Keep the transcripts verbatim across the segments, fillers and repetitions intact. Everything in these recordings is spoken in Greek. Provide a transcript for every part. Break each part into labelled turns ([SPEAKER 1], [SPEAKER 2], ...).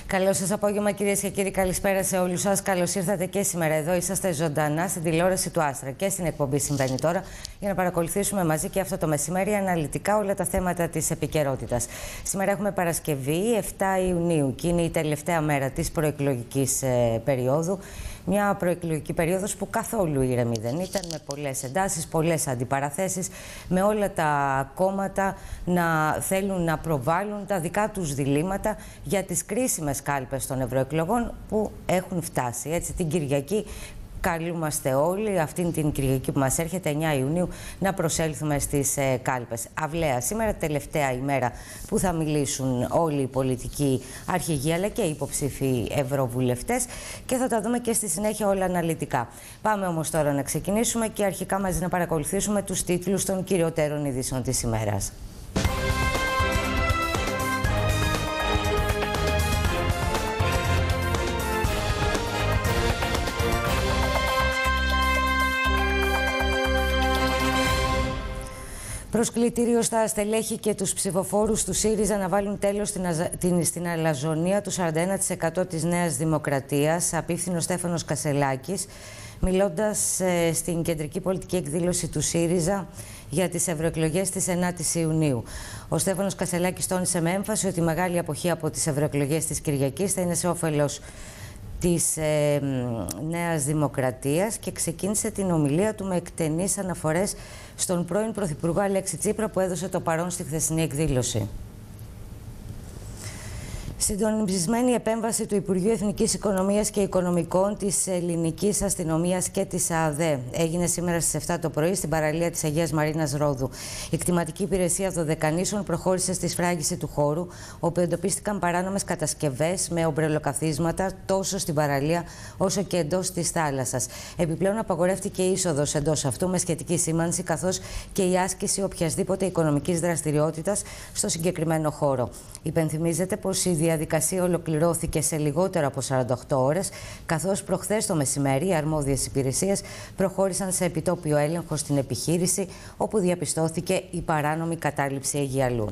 [SPEAKER 1] Καλό σας απόγευμα, κυρίες και κύριοι. Καλησπέρα σε όλους σας. Καλώς ήρθατε και σήμερα εδώ. Είσαστε ζωντανά στην τηλεόραση του Άστρα και στην εκπομπή Συμβαίνει Τώρα για να παρακολουθήσουμε μαζί και αυτό το μεσημέρι αναλυτικά όλα τα θέματα της επικαιρότητας. Σήμερα έχουμε Παρασκευή, εφτά Ιουνίου, και είναι η τελευταία μέρα της προεκλογικής ε, περίοδου. Μια προεκλογική περίοδος που καθόλου ήρεμη δεν ήταν, με πολλές εντάσεις, πολλές αντιπαραθέσεις, με όλα τα κόμματα να θέλουν να προβάλλουν τα δικά τους διλήμματα για τις κρίσιμες κάλπες των ευρωεκλογών που έχουν φτάσει. Έτσι, την Κυριακή καλούμαστε όλοι, αυτήν την Κυριακή που μας έρχεται, εννιά Ιουνίου, να προσέλθουμε στις ε, κάλπες. Αυλαία σήμερα, τελευταία ημέρα που θα μιλήσουν όλοι οι πολιτικοί αρχηγοί αλλά και οι υποψήφοι ευρωβουλευτές και θα τα δούμε και στη συνέχεια όλα αναλυτικά. Πάμε όμως τώρα να ξεκινήσουμε και αρχικά μαζί να παρακολουθήσουμε τους τίτλους των κυριότερων ειδήσεων της ημέρας. Προσκλητήριο στα στελέχη και τους ψηφοφόρους του ΣΥΡΙΖΑ να βάλουν τέλος στην, αζα... την... στην αλαζονία του σαράντα ένα τοις εκατό της Νέας Δημοκρατίας, απίφθινε ο Στέφανος Κασσελάκης, μιλώντας ε, στην κεντρική πολιτική εκδήλωση του ΣΥΡΙΖΑ για τις ευρωεκλογές της ενάτης Ιουνίου. Ο Στέφανος Κασσελάκης τόνισε με έμφαση ότι η μεγάλη αποχή από τις ευρωεκλογές της Κυριακής θα είναι σε όφελος της ε, Νέας Δημοκρατίας και ξεκίνησε την ομιλία του με εκτενείς αναφορές στον πρώην Πρωθυπουργό Αλέξη Τσίπρα που έδωσε το παρόν στη χθεσινή εκδήλωση. Συντονισμένη επέμβαση του Υπουργείου Εθνικής Οικονομίας και Οικονομικών της Ελληνικής Αστυνομίας και της ΑΔΕ έγινε σήμερα στις εφτά το πρωί στην παραλία της Αγίας Μαρίνας Ρόδου. Η κτηματική υπηρεσία Δωδεκανήσων προχώρησε στη σφράγιση του χώρου, όπου εντοπίστηκαν παράνομες κατασκευές με ομπρελοκαθίσματα τόσο στην παραλία όσο και εντός της θάλασσας. Επιπλέον, απαγορεύτηκε η είσοδος εντός αυτού με σχετική σήμανση, καθώς και η άσκηση οποιασδήποτε οικονομικής δραστηριότητας στο συγκεκριμένο χώρο. Υπενθυμίζεται πως η Η διαδικασία ολοκληρώθηκε σε λιγότερο από σαράντα οκτώ ώρες, καθώς προχθές το μεσημέρι οι αρμόδιες υπηρεσίες προχώρησαν σε επιτόπιο έλεγχο στην επιχείρηση, όπου διαπιστώθηκε η παράνομη κατάληψη Αιγιαλού.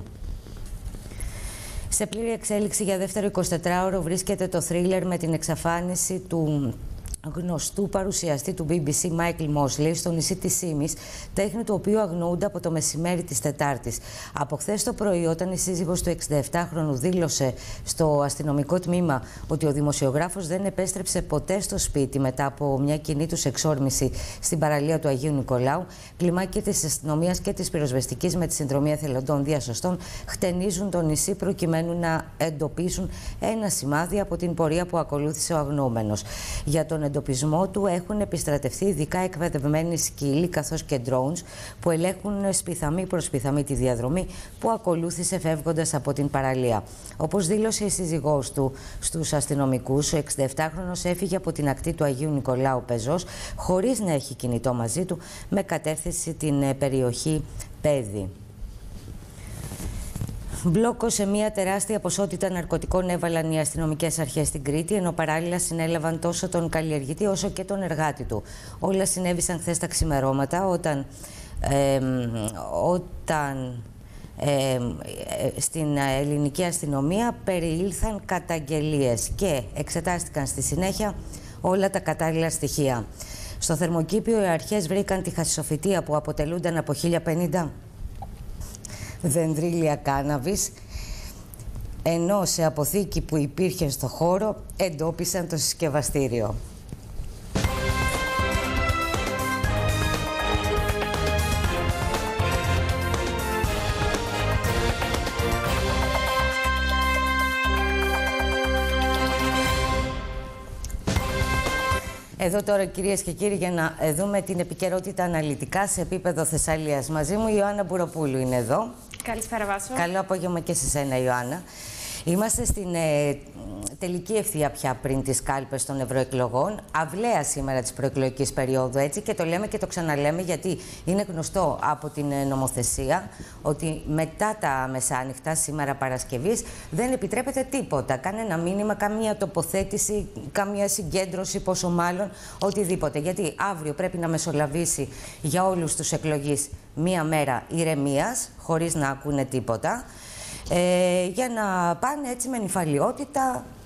[SPEAKER 1] Σε πλήρη εξέλιξη για δεύτερο εικοσιτετράωρο βρίσκεται το θρίλερ με την εξαφάνιση του γνωστού παρουσιαστή του μπι μπι σι Μάικλ Μόσλι στο νησί της Σίμης, τέχνη του οποίου αγνοούνται από το μεσημέρι της Τετάρτης. Από χθες το πρωί, όταν η σύζυγος του εξηνταεφτάχρονου δήλωσε στο αστυνομικό τμήμα ότι ο δημοσιογράφος δεν επέστρεψε ποτέ στο σπίτι μετά από μια κοινή τους εξόρμηση στην παραλία του Αγίου Νικολάου, κλιμάκια της αστυνομίας και της πυροσβεστικής με τη συνδρομή εθελοντών διασωστών χτενίζουν το νησί προκειμένου να εντοπίσουν ένα σημάδι από την πορεία που ακολούθησε ο αγνοούμενος. Για τον εντοπισμό του έχουν επιστρατευτεί ειδικά εκπαιδευμένοι σκύλοι καθώς και drones που ελέγχουν σπιθαμή προς σπιθαμή τη διαδρομή που ακολούθησε φεύγοντας από την παραλία. Όπως δήλωσε η σύζυγός του στους αστυνομικούς, ο εξηνταεφτάχρονος έφυγε από την ακτή του Αγίου Νικολάου πεζός χωρίς να έχει κινητό μαζί του, με κατεύθυνση την περιοχή Πέδη. Μπλόκο σε μια τεράστια ποσότητα ναρκωτικών έβαλαν οι αστυνομικές αρχές στην Κρήτη, ενώ παράλληλα συνέλαβαν τόσο τον καλλιεργητή όσο και τον εργάτη του. Όλα συνέβησαν χθες τα ξημερώματα, όταν, ε, όταν ε, στην ελληνική αστυνομία περιήλθαν καταγγελίες και εξετάστηκαν στη συνέχεια όλα τα κατάλληλα στοιχεία. Στο θερμοκήπιο οι αρχές βρήκαν τη χασισοφυτεία που αποτελούνταν από χίλια πενήντα δενδρίλια κάναβης, ενώ σε αποθήκη που υπήρχε στο χώρο εντόπισαν το συσκευαστήριο. Εδώ τώρα, κυρίες και κύριοι, για να δούμε την επικαιρότητα αναλυτικά σε επίπεδο Θεσσαλίας. Μαζί μου η Ιωάννα Μπουροπούλου είναι εδώ.
[SPEAKER 2] Καλησπέρα, Βάσο.
[SPEAKER 1] Καλό απόγευμα και σε σένα, Ιωάννα. Είμαστε στην ε, τελική ευθεία πια πριν τις κάλπες των ευρωεκλογών. Αυλαία σήμερα της προεκλογικής περίοδου, έτσι, και το λέμε και το ξαναλέμε γιατί είναι γνωστό από την νομοθεσία ότι μετά τα μεσάνυχτα, σήμερα Παρασκευής, δεν επιτρέπεται τίποτα. Κανένα μήνυμα, καμία τοποθέτηση, καμία συγκέντρωση, πόσο μάλλον οτιδήποτε. Γιατί αύριο πρέπει να μεσολαβήσει για όλους τους εκλογείς μία μέρα ηρεμίας, χωρίς να ακούνε τίποτα. Ε, για να πάνε έτσι με νηφαλιότητα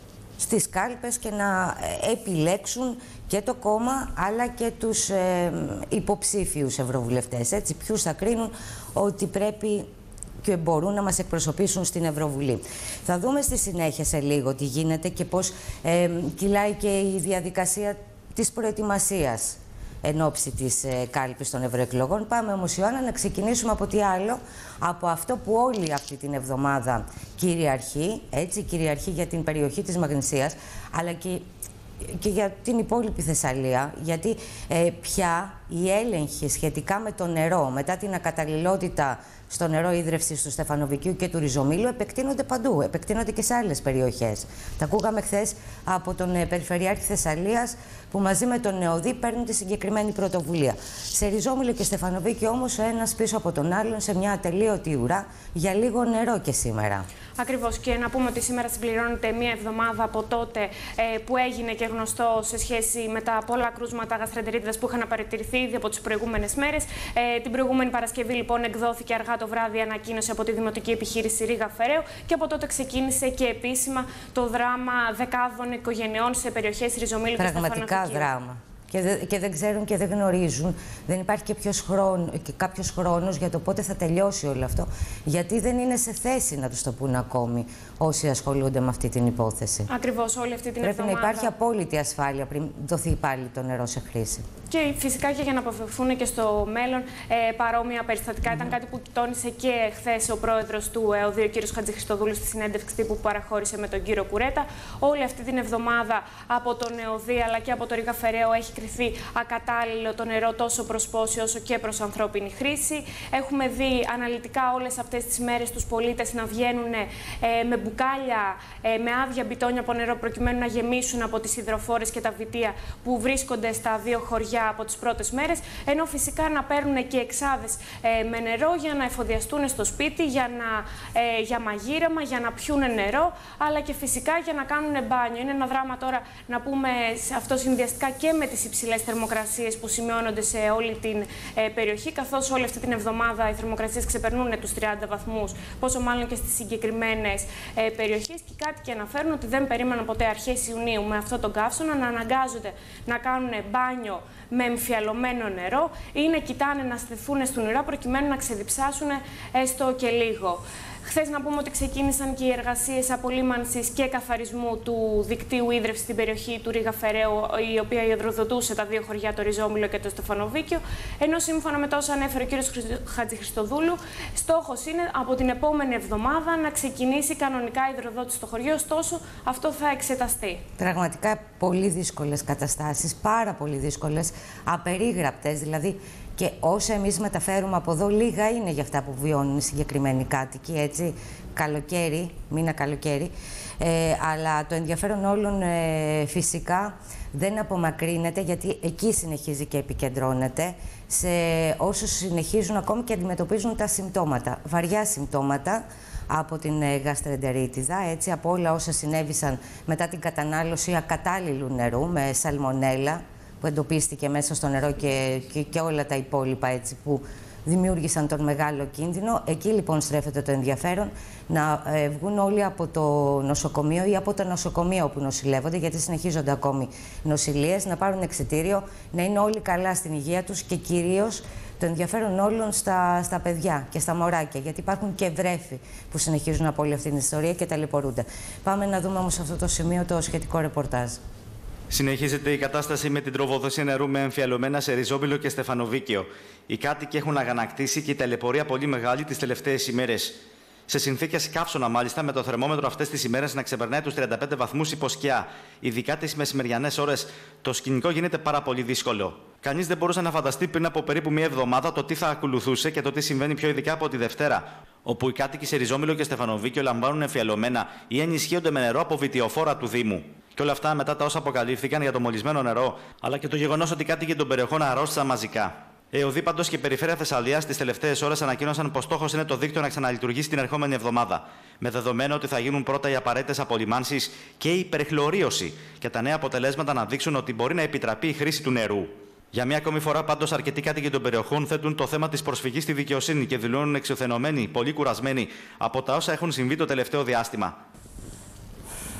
[SPEAKER 1] στις κάλπες και να επιλέξουν και το κόμμα αλλά και τους ε, υποψήφιους ευρωβουλευτές. Έτσι, ποιους θα κρίνουν ότι πρέπει και μπορούν να μας εκπροσωπήσουν στην Ευρωβουλή. Θα δούμε στη συνέχεια σε λίγο τι γίνεται και πώς ε, κυλάει και η διαδικασία της προετοιμασίας εν ώψη της ε, κάλπης των ευρωεκλογών. Πάμε όμως, Ιωάννα, να ξεκινήσουμε από τι άλλο, από αυτό που όλη αυτή την εβδομάδα κυριαρχεί, έτσι, κυριαρχεί για την περιοχή της Μαγνησίας, αλλά και, και για την υπόλοιπη Θεσσαλία, γιατί ε, πια οι έλεγχοι σχετικά με το νερό, μετά την ακαταλληλότητα στο νερό ίδρευσης του Στεφανοβικίου και του Ριζομήλου, επεκτείνονται παντού, επεκτείνονται και σε άλλες περιοχές. Τα ακούγαμε χθες από τον ε, Περιφερειάρχη Θεσσαλίας, που μαζί με τον ΕΟΔΗ παίρνουν τη συγκεκριμένη πρωτοβουλία. Σε Ριζόμηλο και Στεφανοβίκιο όμως, ο ένας πίσω από τον άλλον, σε μια ατελείωτη ουρά, για λίγο νερό και σήμερα.
[SPEAKER 2] Ακριβώς, και να πούμε ότι σήμερα συμπληρώνεται μία εβδομάδα από τότε ε, που έγινε και γνωστό σε σχέση με τα πολλά κρούσματα γαστρεντερίτιδας που είχαν παρατηρηθεί ήδη από τις προηγούμενες μέρες. Ε, την προηγούμενη Παρασκευή, λοιπόν, εκδόθηκε αργά το βράδυ ανακοίνωση από τη Δημοτική Επιχείρηση Ρήγα Φεραίου και από τότε ξεκίνησε και επίσημα το δράμα δεκάδων οικογενειών σε περιοχές Ριζομήλου και Στεφανοβικίου.
[SPEAKER 1] Πραγματικά δράμα. Και, δε, και δεν ξέρουν και δεν γνωρίζουν. Δεν υπάρχει και, ποιος χρόνο, και κάποιος χρόνος για το πότε θα τελειώσει όλο αυτό. Γιατί δεν είναι σε θέση να τους το πούν ακόμη όσοι ασχολούνται με αυτή την υπόθεση.
[SPEAKER 2] Ακριβώς, όλη αυτή την
[SPEAKER 1] Πρέπει
[SPEAKER 2] εβδομάδα.
[SPEAKER 1] να υπάρχει απόλυτη ασφάλεια πριν δοθεί πάλι το νερό σε χρήση.
[SPEAKER 2] Και φυσικά και για να αποφευθούν και στο μέλλον ε, παρόμοια περιστατικά. Mm-hmm. Ήταν κάτι που τόνισε και χθες ο πρόεδρος του ΕΟΔΗ, ο κ. Χατζηχριστοδούλου, στη συνέντευξη τύπου που παραχώρησε με τον κύριο Κουρέτα. Όλη αυτή την εβδομάδα από τον ΕΟΔΗ αλλά και από το Ρήγα Φεραίου έχει κριθεί ακατάλληλο το νερό τόσο προς πόσιμο όσο και προς ανθρώπινη χρήση. Έχουμε δει αναλυτικά όλες αυτές τις μέρες τους πολίτες να βγαίνουν ε, με μπουκάλια, ε, με άδεια μπιτόνια από νερό, προκειμένου να γεμίσουν από τις υδροφόρες και τα βιτία που βρίσκονται στα δύο χωριά από τις πρώτες μέρες, ενώ φυσικά να παίρνουν και εξάδες ε, με νερό για να εφοδιαστούν στο σπίτι, για, να, ε, για μαγείρεμα, για να πιούν νερό, αλλά και φυσικά για να κάνουν μπάνιο. Είναι ένα δράμα τώρα, να πούμε, αυτό συνδυαστικά και με τις υψηλές θερμοκρασίες που σημειώνονται σε όλη την ε, περιοχή, καθώς όλη αυτή την εβδομάδα οι θερμοκρασίες ξεπερνούν τους τριάντα βαθμούς, πόσο μάλλον και στις συγκεκριμένες ε, περιοχές. Και κάτι και αναφέρουν ότι δεν περίμεναν ποτέ αρχές Ιουνίου με αυτόν τον καύσωνα να αναγκάζονται να κάνουν μπάνιο με εμφιαλωμένο νερό ή να κοιτάνε να στεθούν στην ουρά προκειμένου να ξεδιψάσουν έστω και λίγο. Χθες να πούμε ότι ξεκίνησαν και οι εργασίες απολύμανσης και καθαρισμού του δικτύου ίδρευσης στην περιοχή του Ρήγα Φεραίου, η οποία υδροδοτούσε τα δύο χωριά, το Ριζόμηλο και το Στεφανοβίκιο. Ενώ σύμφωνα με όσα ανέφερε ο κ. Χατζηχριστοδούλου, στόχος είναι από την επόμενη εβδομάδα να ξεκινήσει κανονικά η υδροδότηση στο χωριό. Ωστόσο, αυτό θα εξεταστεί. Πραγματικά
[SPEAKER 1] πολύ δύσκολες καταστάσεις, πάρα πολύ δύσκολες, απερίγραπτες δηλαδή. Και όσα εμείς μεταφέρουμε από εδώ, λίγα είναι για αυτά που βιώνουν οι συγκεκριμένοι κάτοικοι, έτσι, καλοκαίρι, μήνα καλοκαίρι. Ε, αλλά το ενδιαφέρον όλων ε, φυσικά δεν απομακρύνεται, γιατί εκεί συνεχίζει και επικεντρώνεται σε όσους συνεχίζουν ακόμη και αντιμετωπίζουν τα συμπτώματα, βαριά συμπτώματα από την ε, γαστρεντερίτιδα, έτσι, από όλα όσα συνέβησαν μετά την κατανάλωση ακατάλληλου νερού με σαλμονέλα, που εντοπίστηκε μέσα στο νερό και, και, και όλα τα υπόλοιπα, έτσι, που δημιούργησαν τον μεγάλο κίνδυνο. Εκεί λοιπόν στρέφεται το ενδιαφέρον να ε, βγουν όλοι από το νοσοκομείο ή από τα νοσοκομεία όπου νοσηλεύονται, γιατί συνεχίζονται ακόμη νοσηλείες, να πάρουν εξιτήριο, να είναι όλοι καλά στην υγεία τους και κυρίως το ενδιαφέρον όλων στα, στα παιδιά και στα μωράκια, γιατί υπάρχουν και βρέφοι που συνεχίζουν από όλη αυτή την ιστορία και ταλαιπωρούνται. Πάμε να δούμε όμως σε αυτό το σημείο το σχετικό ρεπορτάζ.
[SPEAKER 3] Συνεχίζεται η κατάσταση με την τροφοδοσία νερού με εμφιαλωμένα σε Ριζόμηλο και Στεφανοβίκιο. Οι κάτοικοι έχουν αγανακτήσει και η ταλαιπωρία πολύ μεγάλη τις τελευταίες ημέρες. Σε συνθήκες καύσωνα, μάλιστα, με το θερμόμετρο αυτές τις ημέρες να ξεπερνάει τους τριάντα πέντε βαθμούς υπό σκιά. Ειδικά τις μεσημεριανές ώρες, το σκηνικό γίνεται πάρα πολύ δύσκολο. Κανείς δεν μπορούσε να φανταστεί πριν από περίπου μία εβδομάδα το τι θα ακολουθούσε και το τι συμβαίνει πιο ειδικά από τη Δευτέρα, όπου οι κάτοικοι σε Ριζόμηλο και Στεφανοβίκιο λαμβάνουν εμφιαλωμένα ή ενισχύονται με νερό από βιτιοφόρα του Δήμου. Και όλα αυτά μετά τα όσα αποκαλύφθηκαν για το μολυσμένο νερό, αλλά και το γεγονός ότι οι κάτοικοι των περιοχών αρρώστησαν μαζικά. ΕΟΔΗ πάντως και η Περιφέρεια Θεσσαλίας τις τελευταίες ώρες ανακοίνωσαν πως στόχος είναι το δίκτυο να ξαναλειτουργήσει την ερχόμενη εβδομάδα. Με δεδομένο ότι θα γίνουν πρώτα οι απαραίτητες απολυμάνσεις και η υπερχλωρίωση, και τα νέα αποτελέσματα να δείξουν ότι μπορεί να επιτραπεί η χρήση του νερού. Για μία ακόμη φορά, πάντως, αρκετοί κάτοικοι των περιοχών θέτουν το θέμα της προσφυγής στη δικαιοσύνη και δηλώνουν εξουθενωμένοι, πολύ κουρασμένοι από τα όσα έχουν συμβεί το τελευταίο διάστημα.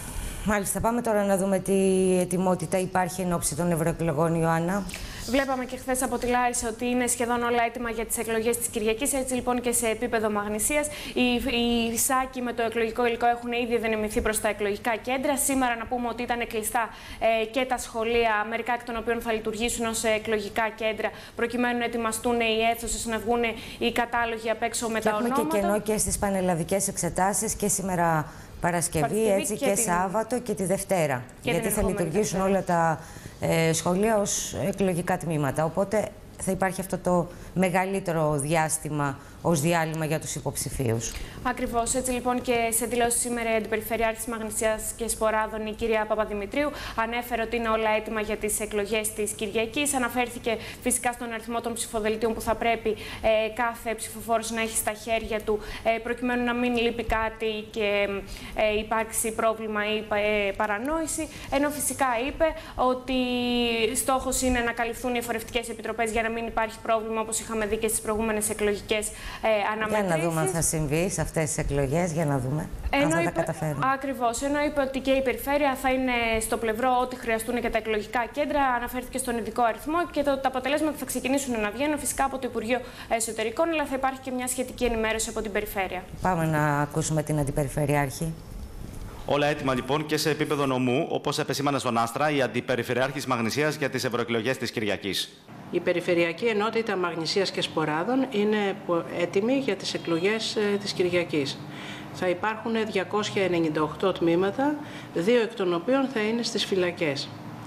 [SPEAKER 1] Μάλιστα, πάμε τώρα να δούμε τι ετοιμότητα υπάρχει εν ώψη των ευρωεκλογών, Ιωάννα.
[SPEAKER 2] Βλέπαμε και χθες από τη Λάρισα ότι είναι σχεδόν όλα έτοιμα για τις εκλογές της Κυριακής. Έτσι λοιπόν και σε επίπεδο Μαγνησίας, οι, οι σάκοι με το εκλογικό υλικό έχουν ήδη διανεμηθεί προς τα εκλογικά κέντρα. Σήμερα να πούμε ότι ήταν κλειστά ε, και τα σχολεία, μερικά εκ των οποίων θα λειτουργήσουν ως εκλογικά κέντρα, προκειμένου να ετοιμαστούν οι αίθουσες, να βγουν οι κατάλογοι απ' έξω με
[SPEAKER 1] και
[SPEAKER 2] τα ονόματα.
[SPEAKER 1] Έχουμε και κενό και στις πανελλαδικές εξετάσεις και σήμερα Παρασκευή,
[SPEAKER 2] Παρασκευή
[SPEAKER 1] έτσι
[SPEAKER 2] και
[SPEAKER 1] και
[SPEAKER 2] την...
[SPEAKER 1] Σάββατο και τη Δευτέρα.
[SPEAKER 2] Και
[SPEAKER 1] γιατί θα λειτουργήσουν όλα τα ε, σχολεία ως εκλογικά τμήματα. Οπότε θα υπάρχει αυτό το μεγαλύτερο διάστημα ως διάλειμμα για τους υποψηφίους.
[SPEAKER 2] Ακριβώς. Έτσι λοιπόν και σε δηλώσεις σήμερα η Αντιπεριφερειάρχης Μαγνησίας και Σποράδων, η κυρία Παπαδημητρίου, ανέφερε ότι είναι όλα έτοιμα για τις εκλογές της Κυριακής. Αναφέρθηκε φυσικά στον αριθμό των ψηφοδελτίων που θα πρέπει ε, κάθε ψηφοφόρος να έχει στα χέρια του, ε, προκειμένου να μην λείπει κάτι και ε, υπάρξει πρόβλημα ή ε, παρανόηση. Ενώ φυσικά είπε ότι στόχος είναι να καλυφθούν οι εφορευτικές επιτροπές για να μην υπάρχει πρόβλημα, όπως είχαμε δει και στις προηγούμενες εκλογικές Ε,
[SPEAKER 1] για να δούμε αν θα συμβεί σε αυτές τις εκλογές, για να δούμε
[SPEAKER 2] ενώ
[SPEAKER 1] αν θα
[SPEAKER 2] είπε,
[SPEAKER 1] τα καταφέρουν.
[SPEAKER 2] Ακριβώς. Ενώ είπε ότι και η περιφέρεια θα είναι στο πλευρό ό,τι χρειαστούν και τα εκλογικά κέντρα, αναφέρθηκε στον ειδικό αριθμό και το, τα αποτελέσματα θα ξεκινήσουν να βγαίνουν φυσικά από το Υπουργείο Εσωτερικών, αλλά θα υπάρχει και μια σχετική ενημέρωση από την περιφέρεια.
[SPEAKER 1] Πάμε να ακούσουμε την Αντιπεριφερειάρχη.
[SPEAKER 3] Όλα έτοιμα λοιπόν και σε επίπεδο νομού, όπως επεσήμανε στον Άστρα η Αντιπεριφερειάρχης Μαγνησίας για τις ευρωεκλογές της Κυριακής.
[SPEAKER 4] Η Περιφερειακή Ενότητα Μαγνησίας και Σποράδων είναι έτοιμη για τις εκλογές της Κυριακής. Θα υπάρχουν διακόσια ενενήντα οκτώ τμήματα, δύο εκ των οποίων θα είναι στις φυλακές.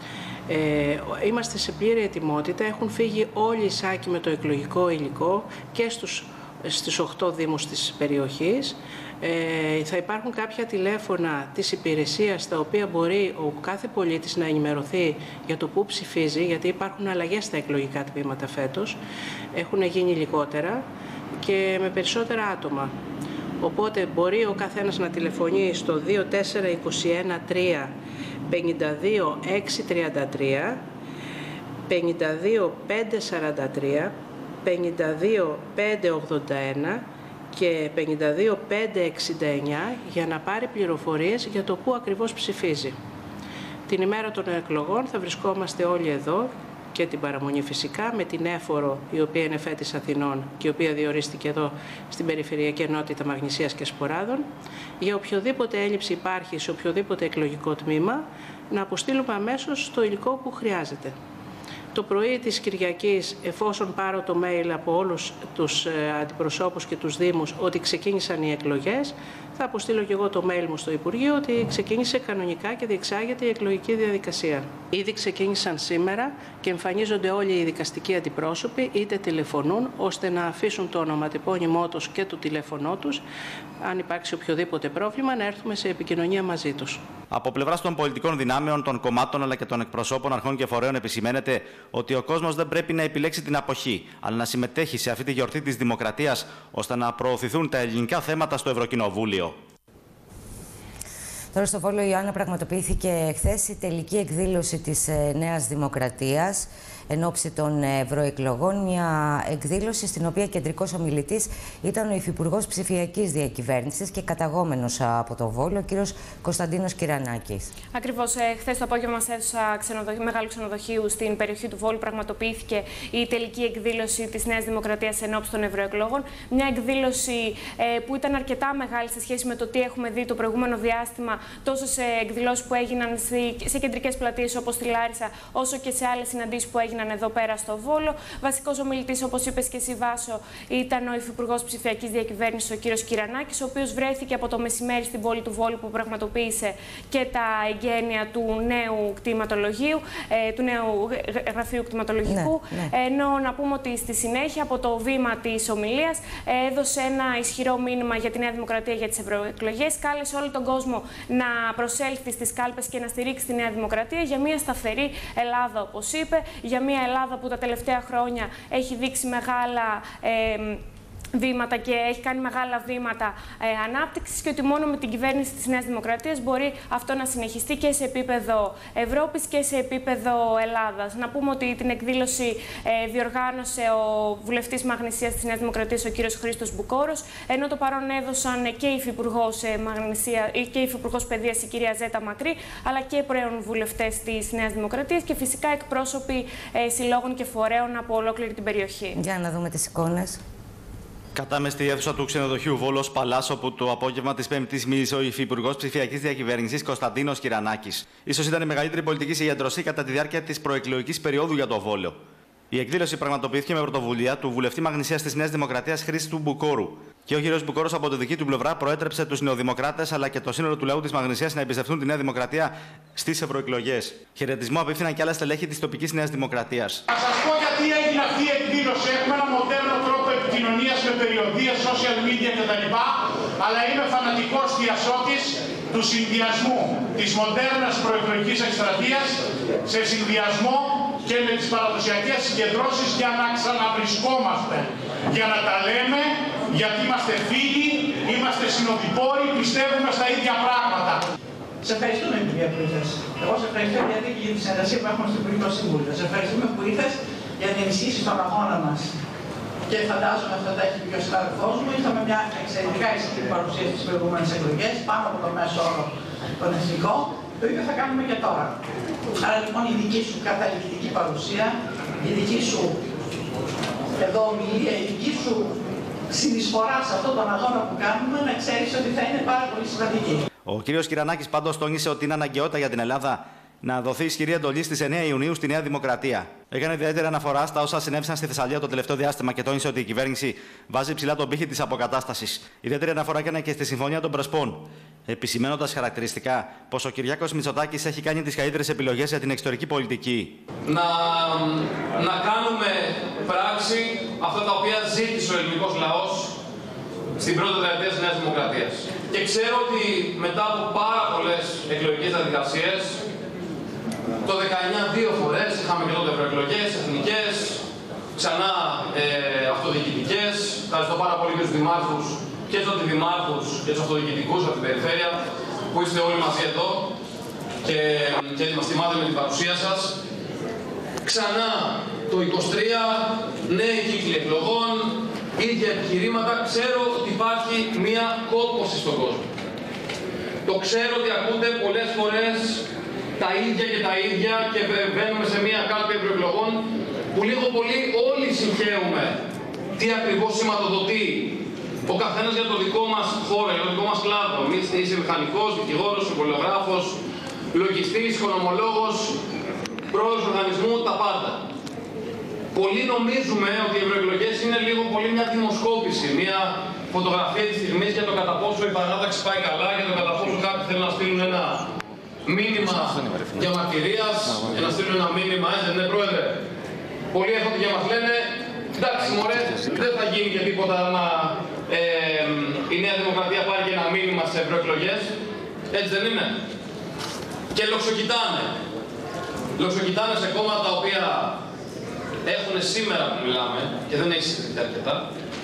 [SPEAKER 4] Ε, είμαστε σε πλήρη ετοιμότητα, έχουν φύγει όλοι οι σάκοι με το εκλογικό υλικό και στους, στις οκτώ δήμους της περιοχής. Ε, θα υπάρχουν κάποια τηλέφωνα της υπηρεσίας τα οποία μπορεί ο κάθε πολίτης να ενημερωθεί για το πού ψηφίζει, γιατί υπάρχουν αλλαγές στα εκλογικά τμήματα φέτος, έχουν γίνει λιγότερα και με περισσότερα άτομα. Οπότε μπορεί ο καθένας να τηλεφωνεί στο δύο τέσσερα είκοσι ένα τρία πενήντα δύο έξι τριάντα τρία, πενήντα δύο πέντε σαράντα τρία, πενήντα δύο πέντε ογδόντα ένα και πενήντα δύο πέντε εξήντα εννιά για να πάρει πληροφορίες για το πού ακριβώς ψηφίζει. Την ημέρα των εκλογών θα βρισκόμαστε όλοι εδώ και την παραμονή φυσικά με την Έφορο, η οποία είναι φέτης Αθηνών και η οποία διορίστηκε εδώ στην Περιφερειακή Ενότητα Μαγνησίας και Σποράδων, για οποιοδήποτε έλλειψη υπάρχει σε οποιοδήποτε εκλογικό τμήμα να αποστείλουμε αμέσως το υλικό που χρειάζεται. Το πρωί της Κυριακής, εφόσον πάρω το mail από όλους τους αντιπροσώπους και τους δήμους ότι ξεκίνησαν οι εκλογές, θα αποστείλω και εγώ το mail μου στο Υπουργείο ότι ξεκίνησε κανονικά και διεξάγεται η εκλογική διαδικασία. Ήδη ξεκίνησαν σήμερα και εμφανίζονται όλοι οι δικαστικοί αντιπρόσωποι, είτε τηλεφωνούν, ώστε να αφήσουν το ονοματεπώνυμό τους και το τηλέφωνό τους, αν υπάρξει οποιοδήποτε πρόβλημα, να έρθουμε σε επικοινωνία μαζί τους.
[SPEAKER 3] Από πλευράς των πολιτικών δυνάμεων, των κομμάτων αλλά και των εκπροσώπων αρχών και φορέων επισημαίνεται ότι ο κόσμος δεν πρέπει να επιλέξει την αποχή, αλλά να συμμετέχει σε αυτή τη γιορτή της δημοκρατίας, ώστε να προωθηθούν τα ελληνικά θέματα στο Ευρωκοινοβούλιο.
[SPEAKER 1] Τώρα στο Βόλο, Ιωάννα, πραγματοποιήθηκε χθες η τελική εκδήλωση της Νέας Δημοκρατίας εν ώψη των ευρωεκλογών. Μια εκδήλωση στην οποία κεντρικός ομιλητής ήταν ο Υφυπουργός Ψηφιακής Διακυβέρνησης και καταγόμενος από το Βόλο, ο κύριος Κωνσταντίνος Κυρανάκης.
[SPEAKER 2] Ακριβώς. Ε, χθες το απόγευμα σε αίθουσα ξενοδοχ... μεγάλου ξενοδοχείου στην περιοχή του Βόλου πραγματοποιήθηκε η τελική εκδήλωση της Νέας Δημοκρατίας εν ώψη των ευρωεκλογών. Μια εκδήλωση ε, που ήταν αρκετά μεγάλη σε σχέση με το τι έχουμε δει το προηγούμενο διάστημα, τόσο σε εκδηλώσεις που έγιναν σε κεντρικές πλατείες όπως τη Λάρισα, όσο και σε άλλες συναντήσεις που έγιναν εδώ πέρα στο Βόλο. Βασικός ομιλητής, όπως είπες και εσύ, Βάσο, ήταν ο Υφυπουργός Ψηφιακής Διακυβέρνησης, ο κύριος Κυρανάκης, ο οποίος βρέθηκε από το μεσημέρι στην πόλη του Βόλου που πραγματοποίησε και τα εγγένεια του νέου κτηματολογίου, ε, του νέου γραφείου κτηματολογικού. Ναι, ναι. Ενώ να πούμε ότι στη συνέχεια, από το βήμα της ομιλίας, ε, έδωσε ένα ισχυρό μήνυμα για τη Νέα Δημοκρατία για τις ευρωεκλογές. Κάλεσε όλο τον κόσμο να προσέλθει στις κάλπες και να στηρίξει τη Νέα Δημοκρατία για μια σταθερή Ελλάδα, όπως είπε, για μια Ελλάδα που τα τελευταία χρόνια έχει δείξει μεγάλα, ε, βήματα και έχει κάνει μεγάλα βήματα ε, ανάπτυξης και ότι μόνο με την κυβέρνηση της Νέας Δημοκρατίας μπορεί αυτό να συνεχιστεί και σε επίπεδο Ευρώπης και σε επίπεδο Ελλάδας. Να πούμε ότι την εκδήλωση ε, διοργάνωσε ο βουλευτής Μαγνησίας της Νέας Δημοκρατίας, ο κύριος Χρήστος Μπουκόρος, ενώ το παρόν έδωσαν και η Υφυπουργός, ε, Μαγνησία, και η Υφυπουργός Παιδείας, η κυρία Ζέτα Μακρύ, αλλά και πρώην βουλευτές της Νέας Δημοκρατίας και φυσικά εκπρόσωποι ε, συλλόγων και φορέων από ολόκληρη την περιοχή.
[SPEAKER 1] Για να δούμε τις εικόνες.
[SPEAKER 3] Κατάμε στη αίθουσα του ξενοδοχείου Βόλος Παλάς, όπου το απόγευμα της Πέμπτης μίλησε ο Υφυπουργός Ψηφιακής Διακυβέρνησης Κωνσταντίνος Κυρανάκης. Ίσως ήταν η μεγαλύτερη πολιτική συγκέντρωση κατά τη διάρκεια της προεκλογικής περίοδου για το Βόλο. Η εκδήλωση πραγματοποιήθηκε με πρωτοβουλία του βουλευτή Μαγνησίας της Νέας Δημοκρατίας Χρήστου Μπουκόρου. Και ο κ. Μπουκόρος από τη δική του πλευρά προέτρεψε τους νεοδημοκράτες αλλά και το σύνολο του λαού της Μαγνησίας να εμπιστευτούν τη Νέα Δημοκρατία στις ευρωεκλογές. Χαιρετισμό απίφθηναν και άλλα στελέχη της τοπικής Νέας Δημοκρατίας.
[SPEAKER 5] Θα σας πω γιατί έγινε αυτή η εκδήλωση. Έχουμε ένα μοντέρνο τρόπο επικοινωνίας με περιοδίες, social media κτλ. Αλλά είμαι φανατικός διασώτης του συνδυασμού της μοντέρνας προεκλογικής εκστρατείας σε συνδυασμό και με τις παραδοσιακές συγκεντρώσεις για να ξαναβρισκόμαστε. Για να τα λέμε, γιατί είμαστε φίλοι, είμαστε συνοδοιπόροι, πιστεύουμε στα ίδια πράγματα.
[SPEAKER 6] Σε ευχαριστούμε, κυρία που ήρθες. Εγώ σε ευχαριστώ γιατί και για τη συνεργασία που έχουμε στο Υπουργικό Συμβούλιο. Σε ευχαριστούμε που ήρθες για να ενισχύσεις τον αγώνα μας. Και φαντάζομαι αυτό θα έχει πει και ο συνάδελφός μου. Είχαμε μια εξαιρετικά ισχυρή παρουσία στις προηγούμενες εκλογές, πάνω από το μέσο όρο των εθνικών. Το ίδιο θα κάνουμε και τώρα. Άρα λοιπόν η δική σου καταληκτική παρουσία, η δική σου εδώ ομιλία, η δική σου συνεισφορά σε αυτόν τον αγώνα που κάνουμε, να ξέρεις ότι θα είναι πάρα πολύ σημαντική.
[SPEAKER 3] Ο κ. Κυρανάκης πάντως τόνισε ότι είναι αναγκαιότητα για την Ελλάδα να δοθεί ισχυρή εντολή στις εννέα Ιουνίου στη Νέα Δημοκρατία. Έκανε ιδιαίτερη αναφορά στα όσα συνέβησαν στη Θεσσαλία το τελευταίο διάστημα και τόνισε ότι η κυβέρνηση βάζει ψηλά τον πύχη της αποκατάστασης. Ιδιαίτερη αναφορά έκανε και στη Συμφωνία των Πρεσπών, επισημαίνοντας χαρακτηριστικά πως ο Κυριάκος Μητσοτάκης έχει κάνει τις καλύτερες επιλογές για την εξωτερική πολιτική.
[SPEAKER 7] Να, να κάνουμε πράξη αυτά τα οποία ζήτησε ο ελληνικός λαός στην πρώτη δεκαετία της Νέας Δημοκρατίας. Και ξέρω ότι μετά από πάρα πολλές εκλογικές διαδικασίες, το δεκαεννιά δύο φορές είχαμε και τότε ευρωεκλογές, εθνικές, ξανά ε, αυτοδιοικητικές. Ευχαριστώ πάρα πολύ και τους δημάρχους και τους αντιδημάρχους και τους αυτοδιοικητικούς από την περιφέρεια που είστε όλοι μαζί εδώ και, και μας τιμάτε με την παρουσία σας. Ξανά το είκοσι τρία, νέοι κύκλοι εκλογών, ίδια επιχειρήματα. Ξέρω ότι υπάρχει μία κόπωση στον κόσμο. Το ξέρω ότι ακούτε πολλές φορές τα ίδια και τα ίδια και μπαίνουμε σε μία κάλπη ευρωεκλογών που λίγο πολύ όλοι συγχαίουμε τι ακριβώς σηματοδοτεί ο καθένας για το δικό μας χώρο, για το δικό μας κλάδο. Εμείς είσαι μηχανικός, δικηγόρος, συμβολιογράφος, λογιστής, οικονομολόγος, πρόεδρος οργανισμού, τα πάντα. Πολλοί νομίζουμε ότι οι ευρωεκλογές είναι λίγο πολύ μια δημοσκόπηση, μια φωτογραφία της στιγμής για το κατά πόσο η παράταξη πάει καλά, για το κατά πόσο κάποιοι θέλουν να στείλουν ένα μήνυμα διαμαρτυρίας, για να στείλουν ένα μήνυμα, έτσι δεν είναι, Πρόεδρε? Πολλοί έρχονται και μας λένε, εντάξει μωρέ, δεν θα γίνει και τίποτα να ε, η Νέα Δημοκρατία πάρει και ένα μήνυμα στις ευρωεκλογές. Έτσι δεν είναι? Και λοξοκοιτάνε. Λοξοκοιτάνε σε κόμματα τα οποία έχουν σήμερα που μιλάμε, και δεν έχει συζητηθεί αρκετά,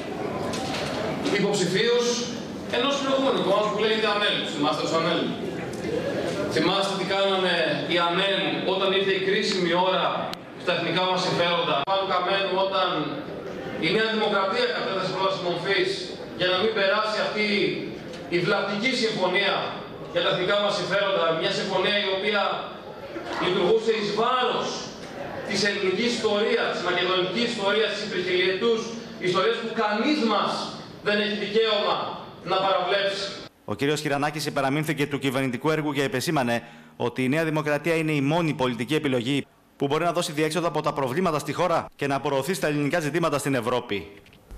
[SPEAKER 7] υποψηφίους ενός προηγούμενου κόμματος που λέγεται ΑΝΕΛ. Θυμάστε τους ΑΝΕΛ? Θυμάστε τι κάνανε οι ΑΝΕΛ όταν ήρθε η κρίσιμη ώρα στα εθνικά μας συμφέροντα? Πάνω καμένου όταν η Νέα Δημοκρατία κατέθεσε πρόταση μορφής για να μην περάσει αυτή η βλαπτική συμφωνία για τα εθνικά μας συμφέροντα, μια συμφωνία η οποία λειτουργούσε εις βάρος της ελληνικής ιστορίας, της μακεδονικής ιστορίας, της υπερχιλιετούς ιστορίας που κανείς μας δεν έχει δικαίωμα να παραβλέψει.
[SPEAKER 3] Ο κ. Κυρανάκης υπεραμείνθηκε του κυβερνητικού έργου και επεσήμανε ότι η Νέα Δημοκρατία είναι η μόνη πολιτική επιλογή που μπορεί να δώσει διέξοδο από τα προβλήματα στη χώρα και να απορροφήσει τα ελληνικά ζητήματα στην Ευρώπη.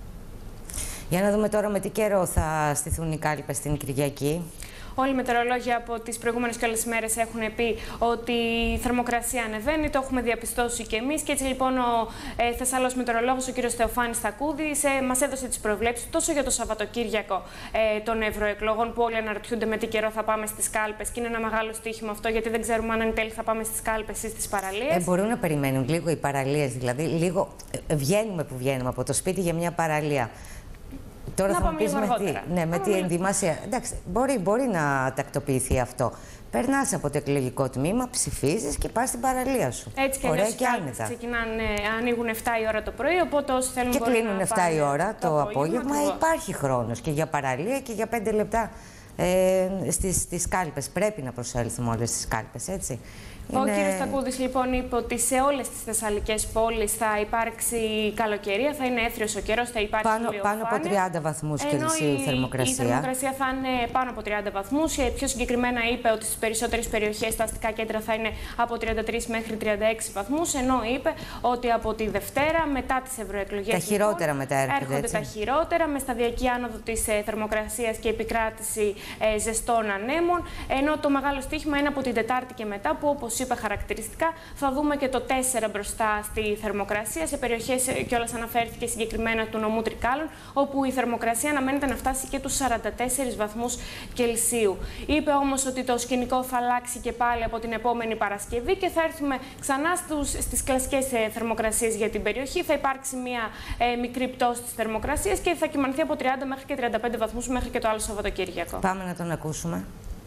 [SPEAKER 1] Για να δούμε τώρα με τι καιρό θα στηθούν οι κάλπες την Κυριακή.
[SPEAKER 2] Όλοι οι μετεωρολόγοι από τις προηγούμενες και όλες μέρες έχουν πει ότι η θερμοκρασία ανεβαίνει, το έχουμε διαπιστώσει και εμείς. Και έτσι λοιπόν ο ε, Θεσσαλός μετεωρολόγος, ο κ. Θεοφάνης Στακούδης, ε, μας έδωσε τις προβλέψεις τόσο για το Σαββατοκύριακο ε, των ευρωεκλογών, που όλοι αναρωτιούνται με τι καιρό θα πάμε στις κάλπες. Και είναι ένα μεγάλο στοίχημα αυτό, γιατί δεν ξέρουμε αν εν τέλει θα πάμε στις κάλπες ή στις παραλίες.
[SPEAKER 1] Ε, μπορούν να περιμένουν λίγο οι παραλίες, δηλαδή λίγο ε, βγαίνουμε που βγαίνουμε από το σπίτι για μια παραλία. Τώρα
[SPEAKER 2] να
[SPEAKER 1] θα μου πεις με τι, ναι, με τι ενδυμασία. Εντάξει, μπορεί, μπορεί να τακτοποιηθεί αυτό. Περνάς από το εκλογικό τμήμα, ψηφίζεις και πας στην παραλία σου.
[SPEAKER 2] Έτσι και
[SPEAKER 1] ωραία
[SPEAKER 2] και άλλες ξεκινάνε, ανοίγουν εφτά η ώρα το πρωί, οπότε όσοι θέλουν
[SPEAKER 1] και
[SPEAKER 2] μπορεί
[SPEAKER 1] κλείνουν
[SPEAKER 2] να
[SPEAKER 1] εφτά η ώρα το, το απόγευμα.
[SPEAKER 2] απόγευμα.
[SPEAKER 1] Υπάρχει χρόνος και για παραλία και για πέντε λεπτά ε, στις, στις κάλπες. Πρέπει να προσέλθουμε όλες στις κάλπες, έτσι.
[SPEAKER 2] Ο
[SPEAKER 1] Είναι...
[SPEAKER 2] κ. Στακούδης λοιπόν είπε ότι σε όλες τις θεσσαλικές πόλεις θα υπάρξει καλοκαιρία, θα είναι έθριος ο καιρός, θα υπάρχει
[SPEAKER 1] πάνω,
[SPEAKER 2] ηλιοφάνεια.
[SPEAKER 1] πάνω από τριάντα βαθμούς Κελσίου η θερμοκρασία.
[SPEAKER 2] Η θερμοκρασία θα είναι πάνω από τριάντα βαθμούς. Πιο συγκεκριμένα είπε ότι στις περισσότερες περιοχές τα αστικά κέντρα θα είναι από τριάντα τρεις μέχρι τριάντα έξι βαθμούς, ενώ είπε ότι από τη Δευτέρα μετά τις ευρωεκλογές
[SPEAKER 1] τα χειρότερα
[SPEAKER 2] λοιπόν,
[SPEAKER 1] μετά έρχονται,
[SPEAKER 2] έρχονται
[SPEAKER 1] έτσι.
[SPEAKER 2] τα χειρότερα, με σταδιακή άνοδο της ε, θερμοκρασίας και επικράτηση ε, ζεστών ανέμων, ενώ το μεγάλο στοίχημα είναι από την Τετάρτη και μετά, που όπως είπε χαρακτηριστικά, θα δούμε και το τέσσερα μπροστά στη θερμοκρασία, σε περιοχές κιόλας αναφέρθηκε συγκεκριμένα του νομού Τρικάλων, όπου η θερμοκρασία αναμένεται να φτάσει και τους σαράντα τέσσερις βαθμούς Κελσίου. Είπε όμως ότι το σκηνικό θα αλλάξει και πάλι από την επόμενη Παρασκευή και θα έρθουμε ξανά στους, στις κλασικές θερμοκρασίες για την περιοχή. Θα υπάρξει μια ε, μικρή πτώση της θερμοκρασίας και θα κυμανθεί από τριάντα μέχρι και τριάντα πέντε βαθμούς μέχρι και το άλλο Σαββατοκύριακο.
[SPEAKER 1] Πάμε να τον ακούσουμε.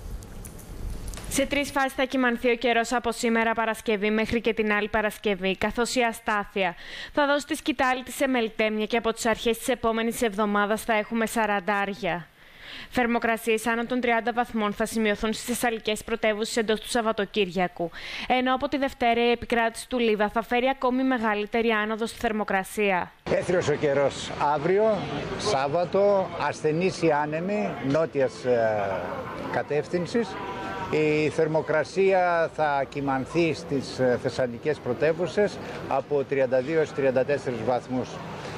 [SPEAKER 2] Σε τρεις φάσεις θα κυμανθεί ο καιρός από σήμερα Παρασκευή μέχρι και την άλλη Παρασκευή, καθώς η αστάθεια θα δώσει τη σκητάλη της σε μελτέμια και από τις αρχές της επόμενης εβδομάδας θα έχουμε σαραντάρια. Θερμοκρασίες άνω των τριάντα βαθμών θα σημειωθούν στις θεσσαλικές πρωτεύουσες εντός του Σαββατοκύριακου, ενώ από τη Δευτέρα η επικράτηση του Λίβα θα φέρει ακόμη μεγαλύτερη άνοδο στη θερμοκρασία.
[SPEAKER 8] Έθριος ο καιρός αύριο, Σάββατο, ασθενής ή άνεμη, νότιας ε, κατεύθυνσης. Η θερμοκρασία θα κυμανθεί στις θεσσαλικές πρωτεύουσες από τριάντα δύο έως τριάντα τέσσερις βαθμούς.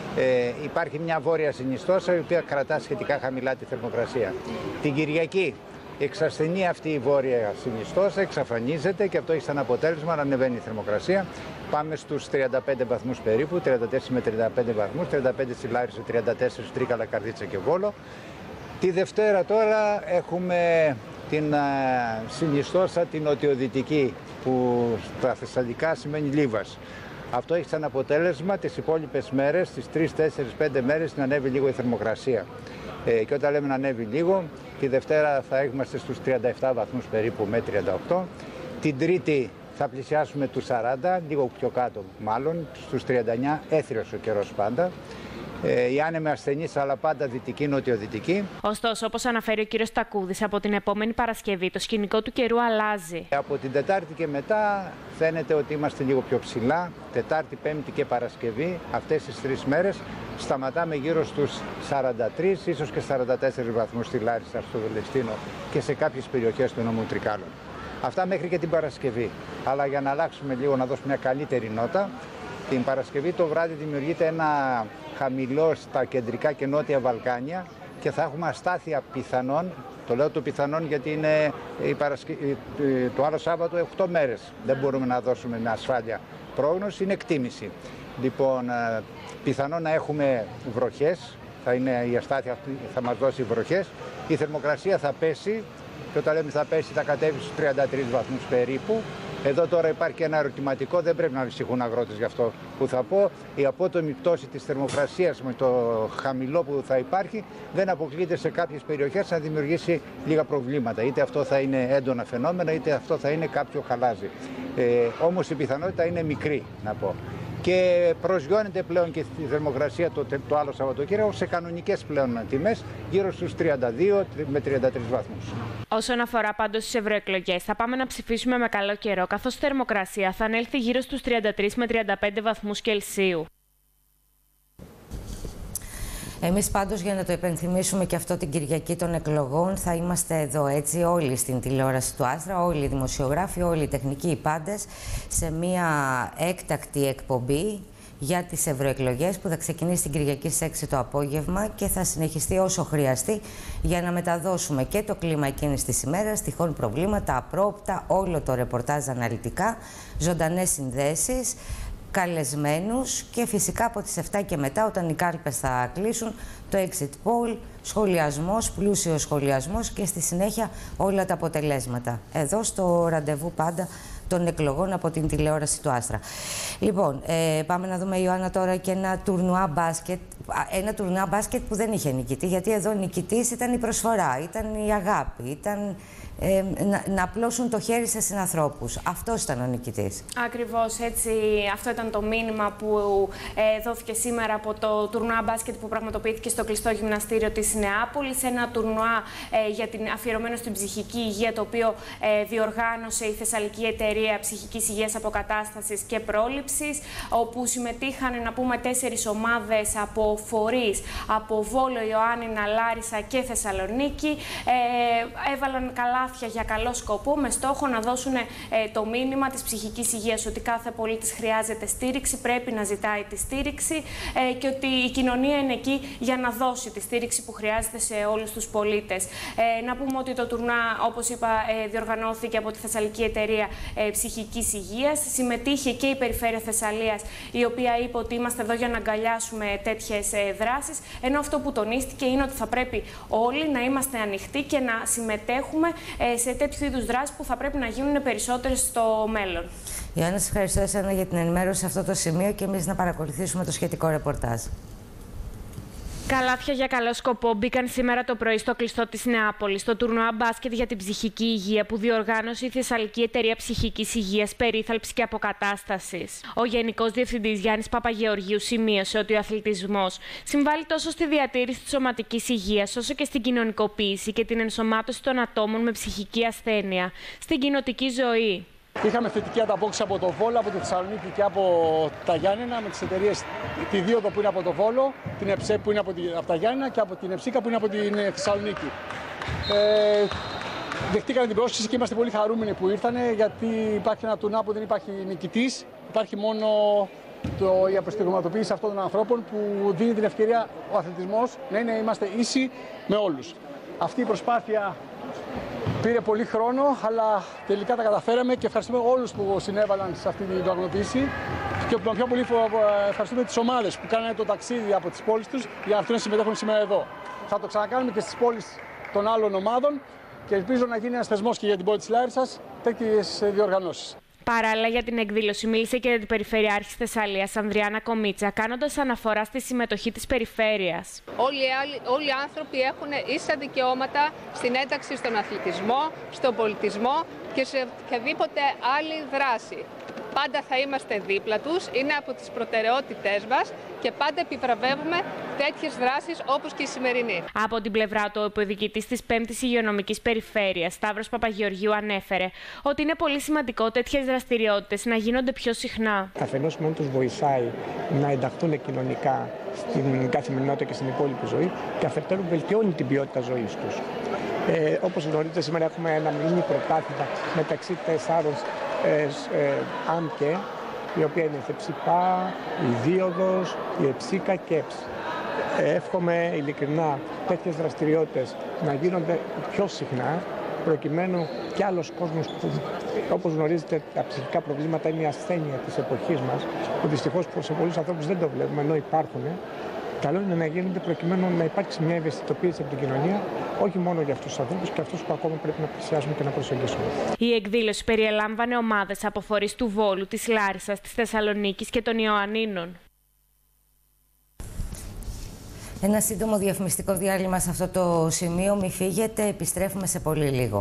[SPEAKER 8] Ε, υπάρχει μια βόρεια συνιστόσα η οποία κρατά σχετικά χαμηλά τη θερμοκρασία. Την Κυριακή εξασθενεί αυτή η βόρεια συνιστόσα, εξαφανίζεται και αυτό έχει σαν αποτέλεσμα να ανεβαίνει η θερμοκρασία. Πάμε στους τριάντα πέντε βαθμούς περίπου, τριάντα τέσσερα με τριάντα πέντε βαθμούς, τριάντα πέντε στη Λάρισα, τριάντα τέσσερα στη Τρίκαλα, Καρδίτσα και Βόλο. Τη Δευτέρα τώρα έχουμε την uh, συνιστόσα την νοτιοδυτική, που στα θεσσαλικά σημαίνει Λίβας. Αυτό έχει σαν αποτέλεσμα τις υπόλοιπες μέρες, τις τρεις, τέσσερις, πέντε μέρες να ανέβει λίγο η θερμοκρασία. Ε, και όταν λέμε να ανέβει λίγο, τη Δευτέρα θα είμαστε στους τριάντα επτά βαθμούς περίπου με τριάντα οκτώ. Την Τρίτη θα πλησιάσουμε τους σαράντα, λίγο πιο κάτω μάλλον, στους τριάντα εννιά, έθριος ο καιρός πάντα. Ε, η άνεμη ασθενής, αλλά πάντα δυτική-νοτιοδυτική.
[SPEAKER 2] Ωστόσο, όπως αναφέρει ο κύριος Στακούδης, από την επόμενη Παρασκευή το σκηνικό του καιρού αλλάζει.
[SPEAKER 8] Από την Τετάρτη και μετά φαίνεται ότι είμαστε λίγο πιο ψηλά. Τετάρτη, Πέμπτη και Παρασκευή, αυτές τις τρεις μέρες, σταματάμε γύρω στους σαράντα τρεις, ίσως και σαράντα τέσσερις βαθμούς στη Λάρισα, στο Βελεστίνο και σε κάποιες περιοχές του νομού Τρικάλων. Αυτά μέχρι και την Παρασκευή. Αλλά για να αλλάξουμε λίγο, να δώσουμε μια καλύτερη νότα, την Παρασκευή το βράδυ δημιουργείται ένα χαμηλό στα κεντρικά και νότια Βαλκάνια και θα έχουμε αστάθεια πιθανόν. Το λέω το πιθανόν γιατί είναι η Παρασκε... το άλλο Σάββατο οκτώ μέρες. Δεν μπορούμε να δώσουμε με ασφάλεια πρόγνωση, είναι εκτίμηση. Λοιπόν, πιθανόν να έχουμε βροχές, θα είναι η αστάθεια αυτή, θα μας δώσει βροχές. Η θερμοκρασία θα πέσει και όταν λέμε θα πέσει θα κατέβει στους τριάντα τρεις βαθμούς περίπου. Εδώ τώρα υπάρχει ένα ερωτηματικό, δεν πρέπει να ανησυχούν αγρότες γι' αυτό που θα πω. Η απότομη πτώση της θερμοκρασίας με το χαμηλό που θα υπάρχει δεν αποκλείεται σε κάποιες περιοχές να δημιουργήσει λίγα προβλήματα. Είτε αυτό θα είναι έντονα φαινόμενα, είτε αυτό θα είναι κάποιο χαλάζι. Ε, όμως η πιθανότητα είναι μικρή, να πω. Και προσγειώνεται πλέον και στη θερμοκρασία το, το άλλο Σαββατοκύριακο σε κανονικές πλέον τιμές, γύρω στους τριάντα δύο με τριάντα τρεις βαθμούς.
[SPEAKER 2] Όσον αφορά πάντως στις ευρωεκλογές, θα πάμε να ψηφίσουμε με καλό καιρό, καθώς η θερμοκρασία θα ανέλθει γύρω στους τριάντα τρεις με τριάντα πέντε βαθμούς Κελσίου.
[SPEAKER 1] Εμείς πάντως, για να το υπενθυμίσουμε και αυτό την Κυριακή των εκλογών, θα είμαστε εδώ έτσι όλοι στην τηλεόραση του Άστρα, όλοι οι δημοσιογράφοι, όλοι οι τεχνικοί, οι πάντες, σε μια έκτακτη εκπομπή για τις ευρωεκλογές που θα ξεκινήσει την Κυριακή στις έξι το απόγευμα και θα συνεχιστεί όσο χρειαστεί για να μεταδώσουμε και το κλίμα εκείνης της ημέρας, τυχόν προβλήματα, απρόοπτα, όλο το ρεπορτάζ αναλυτικά, ζωντανές συνδέσεις, καλεσμένους και φυσικά από τις εφτά και μετά, όταν οι κάλπες θα κλείσουν, το exit poll, σχολιασμός, πλούσιος σχολιασμός και στη συνέχεια όλα τα αποτελέσματα. Εδώ στο ραντεβού πάντα των εκλογών από την τηλεόραση του Άστρα. Λοιπόν, ε, πάμε να δούμε, Ιωάννα, τώρα και ένα τουρνουά μπάσκετ. Ένα τουρνουά μπάσκετ που δεν είχε νικητή, γιατί εδώ νικητής ήταν η προσφορά, ήταν η αγάπη, ήταν ε, να, να απλώσουν το χέρι σε συνανθρώπους. Αυτός ήταν ο νικητής.
[SPEAKER 2] Ακριβώς έτσι, αυτό ήταν το μήνυμα που ε, δόθηκε σήμερα από το τουρνουά μπάσκετ που πραγματοποιήθηκε στο κλειστό γυμναστήριο της Νεάπολης. Ένα τουρνουά ε, για την, αφιερωμένο στην ψυχική υγεία, το οποίο ε, διοργάνωσε η Θεσσαλική Εταιρεία Ψυχικής Υγείας Αποκατάστασης και Πρόληψης, όπου συμμετείχαν, να πούμε, τέσσερις ομάδες από φορείς από Βόλο, Ιωάννινα, Λάρισα και Θεσσαλονίκη. Ε, έβαλαν καλάθια για καλό σκοπό, με στόχο να δώσουν ε, το μήνυμα της ψυχικής υγείας, ότι κάθε πολίτης χρειάζεται στήριξη, πρέπει να ζητάει τη στήριξη ε, και ότι η κοινωνία είναι εκεί για να δώσει τη στήριξη που χρειάζεται σε όλους τους πολίτες. Ε, να πούμε ότι το τουρνουά, όπως είπα, ε, διοργανώθηκε από τη Θεσσαλική Εταιρεία ε, Ψυχικής Υγείας. Συμμετείχε και η Περιφέρεια Θεσσαλίας, η οποία είπε ότι είμαστε εδώ για να αγκαλιάσουμε τέτοιες ε, δράσεις, ενώ αυτό που τονίστηκε είναι ότι θα πρέπει όλοι να είμαστε ανοιχτοί και να συμμετέχουμε ε, σε τέτοιου είδους δράσεις που θα πρέπει να γίνουν περισσότερες στο μέλλον.
[SPEAKER 1] Ιωάννα, σας ευχαριστώ εσένα για την ενημέρωση σε αυτό το σημείο και εμείς να παρακολουθήσουμε το σχετικό ρεπορτάζ.
[SPEAKER 2] Καλάθια για καλό σκοπό μπήκαν σήμερα το πρωί στο κλειστό της Νεάπολης, στο τουρνουά μπάσκετ για την ψυχική υγεία που διοργάνωσε η Θεσσαλική Εταιρεία Ψυχικής Υγείας, Περίθαλψης και Αποκατάστασης. Ο Γενικός Διευθυντής Γιάννης Παπαγεωργίου σημείωσε ότι ο αθλητισμός συμβάλλει τόσο στη διατήρηση της σωματικής υγείας, όσο και στην κοινωνικοποίηση και την ενσωμάτωση των ατόμων με ψυχική ασθένεια στην κοινοτική ζωή.
[SPEAKER 9] Είχαμε θετική ανταπόκριση από το Βόλο, από τη Θεσσαλονίκη και από τα Γιάννενα, με τις εταιρείες, τη Δίωδο που είναι από το Βόλο, την ΕΨΕ που είναι από, τη, από τα Γιάννενα και από την Εψίκα που είναι από την Θεσσαλονίκη. Ε, δεχτήκανε την πρόσκληση και είμαστε πολύ χαρούμενοι που ήρθανε, γιατί υπάρχει ένα τουρνουά που δεν υπάρχει νικητής, υπάρχει μόνο το, η αποστηγματοποίηση αυτών των ανθρώπων που δίνει την ευκαιρία ο αθλητισμός να είναι, είμαστε ίσοι με όλους. Αυτή η προσπάθεια πήρε πολύ χρόνο, αλλά τελικά τα καταφέραμε και ευχαριστούμε όλους που συνέβαλαν σε αυτή την πραγματοποίηση. Και πιο πολύ ευχαριστούμε τις ομάδες που κάνανε το ταξίδι από τις πόλεις τους για να έρθουν να συμμετέχουν σήμερα εδώ. Θα το ξανακάνουμε και στις πόλεις των άλλων ομάδων και ελπίζω να γίνει ένας θεσμός και για την πόλη της Λάρισσας τέτοιες διοργανώσεις.
[SPEAKER 2] Παράλληλα, για την εκδήλωση μίλησε και η Περιφερειάρχης Θεσσαλίας, Ανδριάννα Κομίτσα, κάνοντας αναφορά στη συμμετοχή της περιφέρειας.
[SPEAKER 10] Όλοι, όλοι οι άνθρωποι έχουν ίσα δικαιώματα στην ένταξη στον αθλητισμό, στον πολιτισμό και σε οποιαδήποτε άλλη δράση. Πάντα θα είμαστε δίπλα τους, είναι από τις προτεραιότητές μας και πάντα επιβραβεύουμε τέτοιες δράσεις όπως και η σημερινή.
[SPEAKER 2] Από την πλευρά του, ο υποδιοικητής της πέμπτης Υγειονομικής Περιφέρειας, Σταύρος Παπαγεωργίου, ανέφερε ότι είναι πολύ σημαντικό τέτοιες δραστηριότητες να γίνονται πιο συχνά.
[SPEAKER 11] Αφενός μόνο τους βοηθάει να ενταχθούν κοινωνικά στην καθημερινότητα και στην υπόλοιπη ζωή και αφετέρου βελτιώνει την ποιότητα ζωής τους. Ε, όπως γνωρίζετε, σήμερα έχουμε ένα μήνυ πρωτάθλημα μεταξύ τεσσάρων ε, ε, ΑΜΚΕ, η οποία είναι η Θεψιπά, η Δίωδος, η Εψίκα και ΕΠΣ. Ε, εύχομαι ειλικρινά τέτοιες δραστηριότητες να γίνονται πιο συχνά, προκειμένου και άλλος κόσμος που, όπως γνωρίζετε, τα ψυχικά προβλήματα είναι η ασθένεια της εποχής μας, που δυστυχώς σε πολλούς ανθρώπους δεν το βλέπουμε, ενώ υπάρχουν. Καλό είναι να γίνονται προκειμένου να υπάρξει μια ευαισθητοποίηση από την κοινωνία, όχι μόνο για αυτούς τους ανθρώπους και αυτούς που ακόμα πρέπει να πλησιάσουμε και να προσεγγίσουμε.
[SPEAKER 2] Η εκδήλωση περιέλαμβανε ομάδες από φορείς του Βόλου, της Λάρισσας, της Θεσσαλονίκης και των Ιωαννίνων.
[SPEAKER 1] Ένα σύντομο διαφημιστικό διάλειμμα σε αυτό το σημείο. Μη φύγετε, επιστρέφουμε σε πολύ λίγο.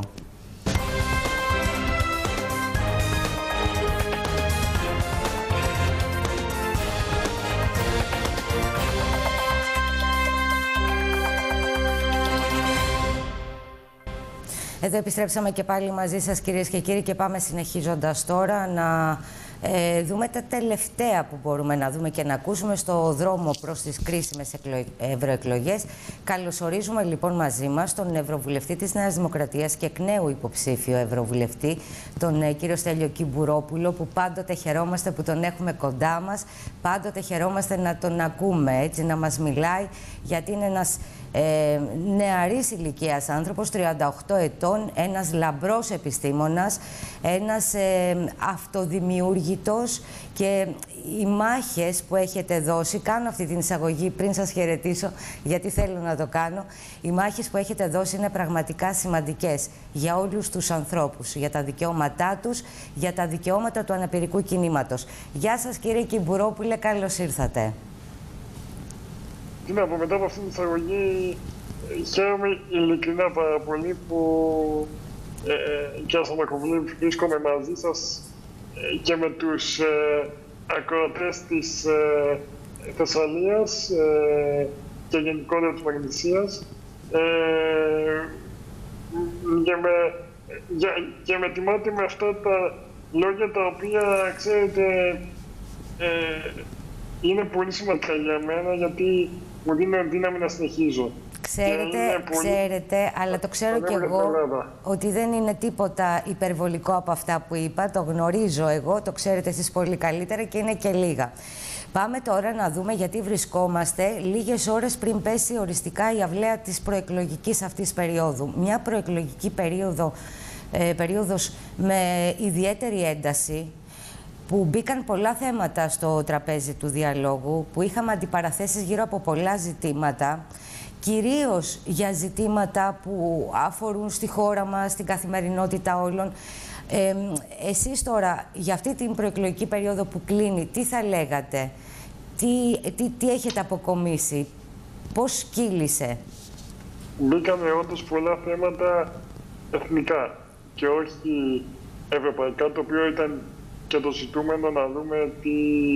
[SPEAKER 1] Εδώ επιστρέψαμε και πάλι μαζί σας, κυρίες και κύριοι, και πάμε συνεχίζοντας τώρα να ε, δούμε τα τελευταία που μπορούμε να δούμε και να ακούσουμε στο δρόμο προς τις κρίσιμες ευρωεκλογές. Καλωσορίζουμε λοιπόν μαζί μας τον Ευρωβουλευτή της Νέας Δημοκρατίας και εκ νέου υποψήφιο Ευρωβουλευτή, τον ε, κύριο Στέλιο Κυμπουρόπουλο, που πάντοτε χαιρόμαστε που τον έχουμε κοντά μας, πάντοτε χαιρόμαστε να τον ακούμε, έτσι, να μας μιλάει, γιατί είναι ένας Ε, νεαρής ηλικίας άνθρωπος, τριάντα οκτώ ετών, ένας λαμπρός επιστήμονας, ένας ε, αυτοδημιούργητος, και οι μάχες που έχετε δώσει, κάνω αυτή την εισαγωγή πριν σας χαιρετήσω, γιατί θέλω να το κάνω, οι μάχες που έχετε δώσει είναι πραγματικά σημαντικές για όλους τους ανθρώπους, για τα δικαιώματά τους, για τα δικαιώματα του αναπηρικού κινήματος. Γεια σας κύριε Κυμπουρόπουλε, καλώς ήρθατε.
[SPEAKER 12] Τι να πω, μετά από αυτήν την εισαγωγή, χαίρομαι ειλικρινά πάρα πολύ που ε, και ας ανακοβλή βρίσκομαι μαζί σας ε, και με τους ε, ακροατές της ε, Θεσσαλίας ε, και γενικότερα της Μαγνησίας ε, και, με, για, και με τιμάτε με αυτά τα λόγια τα οποία, ξέρετε, ε, είναι πολύ σημαντικά για μένα, γιατί μου δίνει δύναμη να συνεχίζω.
[SPEAKER 1] Ξέρετε,
[SPEAKER 12] πολύ...
[SPEAKER 1] ξέρετε, αλλά το ξέρω κι εγώ ότι δεν είναι τίποτα υπερβολικό από αυτά που είπα. Το γνωρίζω εγώ, το ξέρετε εσείς πολύ καλύτερα και είναι και λίγα. Πάμε τώρα να δούμε γιατί βρισκόμαστε λίγες ώρες πριν πέσει οριστικά η αυλαία της προεκλογικής αυτής περίοδου. Μια προεκλογική περίοδο, ε, περίοδος με ιδιαίτερη ένταση, που μπήκαν πολλά θέματα στο τραπέζι του διαλόγου, που είχαμε αντιπαραθέσεις γύρω από πολλά ζητήματα, κυρίως για ζητήματα που αφορούν στη χώρα μας, στην καθημερινότητα όλων. Ε, εσείς τώρα, για αυτή την προεκλογική περίοδο που κλείνει, τι θα λέγατε, τι, τι, τι έχετε αποκομίσει, πώς κύλησε?
[SPEAKER 12] Μπήκανε όντως πολλά θέματα εθνικά και όχι ευρωπαϊκά, το οποίο ήταν και το ζητούμενο, να δούμε τι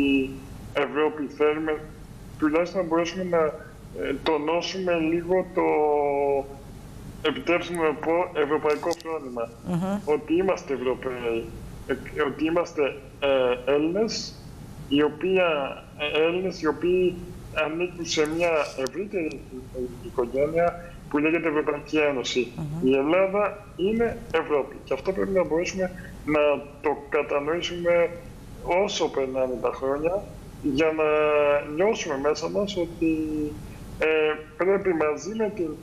[SPEAKER 12] Ευρώπη θέλουμε, τουλάχιστον να μπορέσουμε να ε, τονώσουμε λίγο το, επιτρέψτε μου να πω, ευρωπαϊκό φρόνημα. Mm-hmm. Ότι είμαστε Ευρωπαίοι, ε, ότι είμαστε ε, Έλληνες, οι, οποία, ε, Έλληνες οι οποίοι ανήκουν σε μια ευρύτερη οικογένεια που λέγεται Ευρωπαϊκή Ένωση. Mm-hmm. Η Ελλάδα είναι Ευρώπη και αυτό πρέπει να μπορέσουμε να το κατανοήσουμε όσο περνάνε τα χρόνια, για να νιώσουμε μέσα μας ότι ε, πρέπει μαζί με την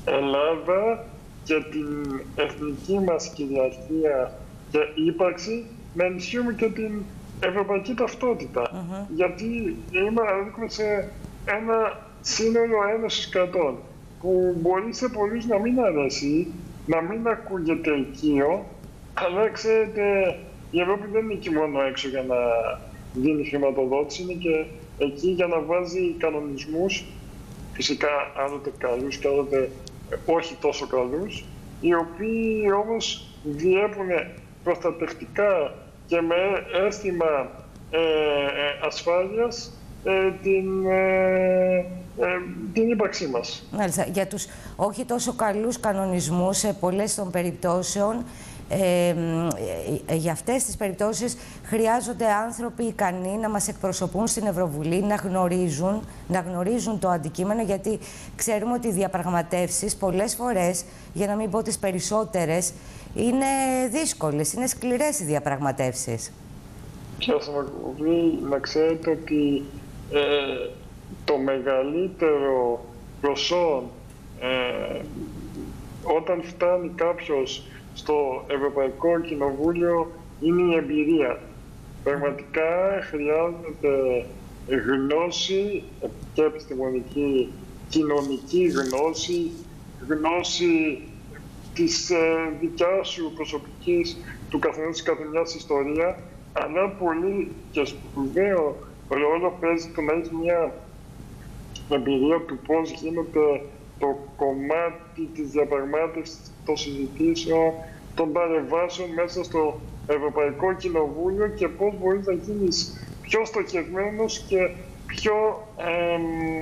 [SPEAKER 12] Ελλάδα και την εθνική μας κυριαρχία και ύπαρξη να ενισχύουμε και την ευρωπαϊκή ταυτότητα. Mm-hmm. Γιατί είμαστε σε ένα σύνολο ένωσης κρατών που μπορεί σε πολλούς να μην αρέσει, να μην ακούγεται οικείο, αλλά ξέρετε, η Ευρώπη δεν είναι εκεί μόνο έξω για να δίνει χρηματοδότηση, είναι και εκεί για να βάζει κανονισμούς, φυσικά άλλοτε καλούς και άλλοτε όχι τόσο καλούς, οι οποίοι όμως διέπουν προστατευτικά και με αίσθημα ε, ε, ασφάλειας ε, την, ε, ε, την ύπαρξή μας.
[SPEAKER 1] Μάλιστα. Για τους όχι τόσο καλούς κανονισμούς, σε πολλές των περιπτώσεων, Ε, ε, για αυτές τις περιπτώσεις χρειάζονται άνθρωποι ικανοί να μας εκπροσωπούν στην Ευρωβουλή, να γνωρίζουν, να γνωρίζουν το αντικείμενο, γιατί ξέρουμε ότι οι διαπραγματεύσεις πολλές φορές, για να μην πω τις περισσότερες, είναι δύσκολες, είναι σκληρές οι διαπραγματεύσεις.
[SPEAKER 12] Και ας να ξέρετε ότι ε, το μεγαλύτερο προσόν ε, όταν φτάνει κάποιος στο Ευρωπαϊκό Κοινοβούλιο είναι η εμπειρία. Πραγματικά χρειάζεται γνώση και επιστημονική, κοινωνική γνώση, γνώση της ε, δικιάς σου προσωπικής, του καθενός της καθεμιάς ιστορία, αλλά πολύ και σπουδαίο ρόλο παίζει το να έχει μια εμπειρία του πώς γίνεται το κομμάτι της διαπραγμάτευσης, των συζητήσεων, των παρεμβάσεων μέσα στο Ευρωπαϊκό Κοινοβούλιο και πώς μπορείς να γίνεις πιο στοχευμένος και πιο ε,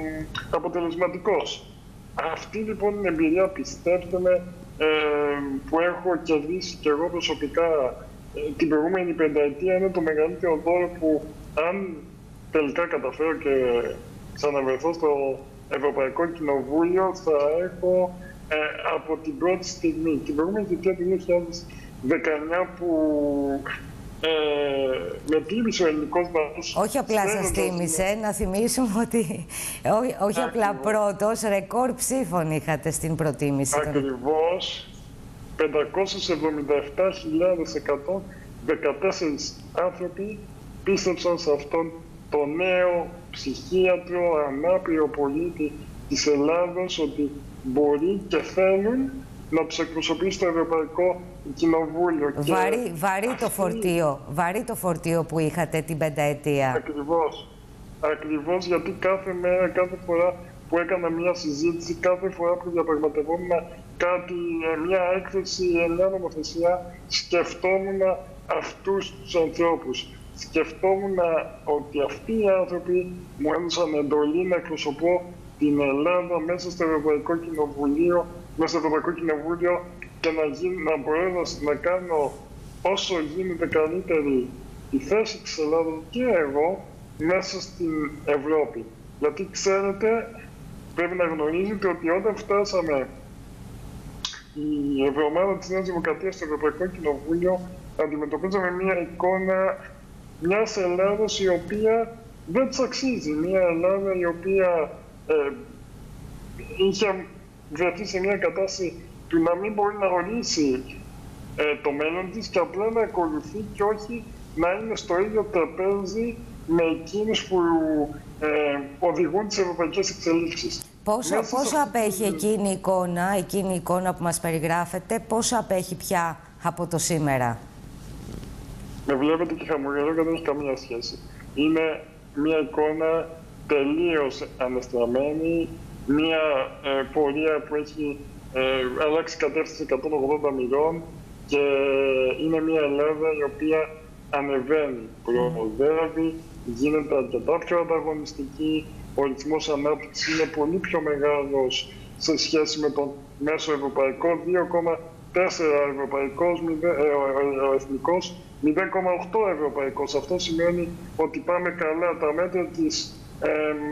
[SPEAKER 12] αποτελεσματικός. Αυτή λοιπόν είναι εμπειρία, πιστέψτε με, ε, που έχω κερδίσει και εγώ προσωπικά ε, την προηγούμενη πενταετία. Είναι το μεγαλύτερο δώρο που, αν τελικά καταφέρω και ξαναβρεθώ στο Ευρωπαϊκό Κοινοβούλιο, θα έχω ε, από την πρώτη στιγμή. Την προηγούμενη θητεία του δύο χιλιάδες δεκαεννιά που ε, με τίμησε ο ελληνικός λαός.
[SPEAKER 1] Όχι απλά σας τίμησε, να θυμίσουμε ότι όχι, όχι απλά πρώτος, ρεκόρ ψήφων είχατε στην προτίμηση.
[SPEAKER 12] Ακριβώς, πεντακόσιες εβδομήντα επτά χιλιάδες εκατό δεκατέσσερις άνθρωποι πίστεψαν σε αυτόν τον νέο ψυχίατρο, ανάπηρο πολίτη της Ελλάδος ότι μπορεί και θέλουν να τους εκπροσωπήσει στο Ευρωπαϊκό Κοινοβούλιο.
[SPEAKER 1] Βαρύ,
[SPEAKER 12] και
[SPEAKER 1] βαρύ,
[SPEAKER 12] αυτή...
[SPEAKER 1] το φορτίο, βαρύ το φορτίο που είχατε την πενταετία.
[SPEAKER 12] Ακριβώς. Ακριβώς, γιατί κάθε μέρα, κάθε φορά που έκανα μια συζήτηση, κάθε φορά που διαπραγματευόμουν κάτι, μια έκθεση, μια νομοθεσία, σκεφτόμουν αυτούς τους ανθρώπους. Σκεφτόμουν ότι αυτοί οι άνθρωποι μου έδωσαν εντολή να εκπροσωπώ την Ελλάδα μέσα στο Ευρωπαϊκό Κοινοβουλίο, μέσα στο Ευρωπαϊκό Κοινοβούλιο και να, γίνει, να μπορώ να, να κάνω όσο γίνεται καλύτερη τη θέση της Ελλάδας και εγώ μέσα στην Ευρώπη. Γιατί ξέρετε, πρέπει να γνωρίζετε ότι όταν φτάσαμε η Ευρωομάδα της Νέας Δημοκρατίας στο Ευρωπαϊκό Κοινοβούλιο, αντιμετωπίζαμε μια εικόνα μιας Ελλάδας η οποία δεν της αξίζει. Μια Ελλάδα η οποία ε, είχε βρεθεί σε μια κατάσταση του να μην μπορεί να ορίσει ε, το μέλλον της και απλά να ακολουθεί και όχι να είναι στο ίδιο τραπέζι με εκείνους που ε, οδηγούν τις ευρωπαϊκές εξελίξεις.
[SPEAKER 1] Πόσο, πόσο απέχει εκείνη η εικόνα, εκείνη η εικόνα που μας περιγράφετε, πόσο απέχει πια από το σήμερα?
[SPEAKER 12] Με βλέπετε και χαμογελώ και δεν έχει καμία σχέση. Είναι μια εικόνα τελείως αναστραμμένη, μια ε, πορεία που έχει ε, αλλάξει κατεύθυνση εκατόν ογδόντα μοιρών και είναι μια Ελλάδα η οποία ανεβαίνει, προοδεύει, γίνεται αρκετά πιο ανταγωνιστική, ο ρυθμός ανάπτυξης είναι πολύ πιο μεγάλος σε σχέση με τον μέσο ευρωπαϊκό, δύο κόμμα τέσσερα ευρωπαϊκός, ο εθνικός, μηδέν κόμμα οκτώ ευρωπαϊκός. Αυτό σημαίνει ότι πάμε καλά. Τα μέτρα της ε,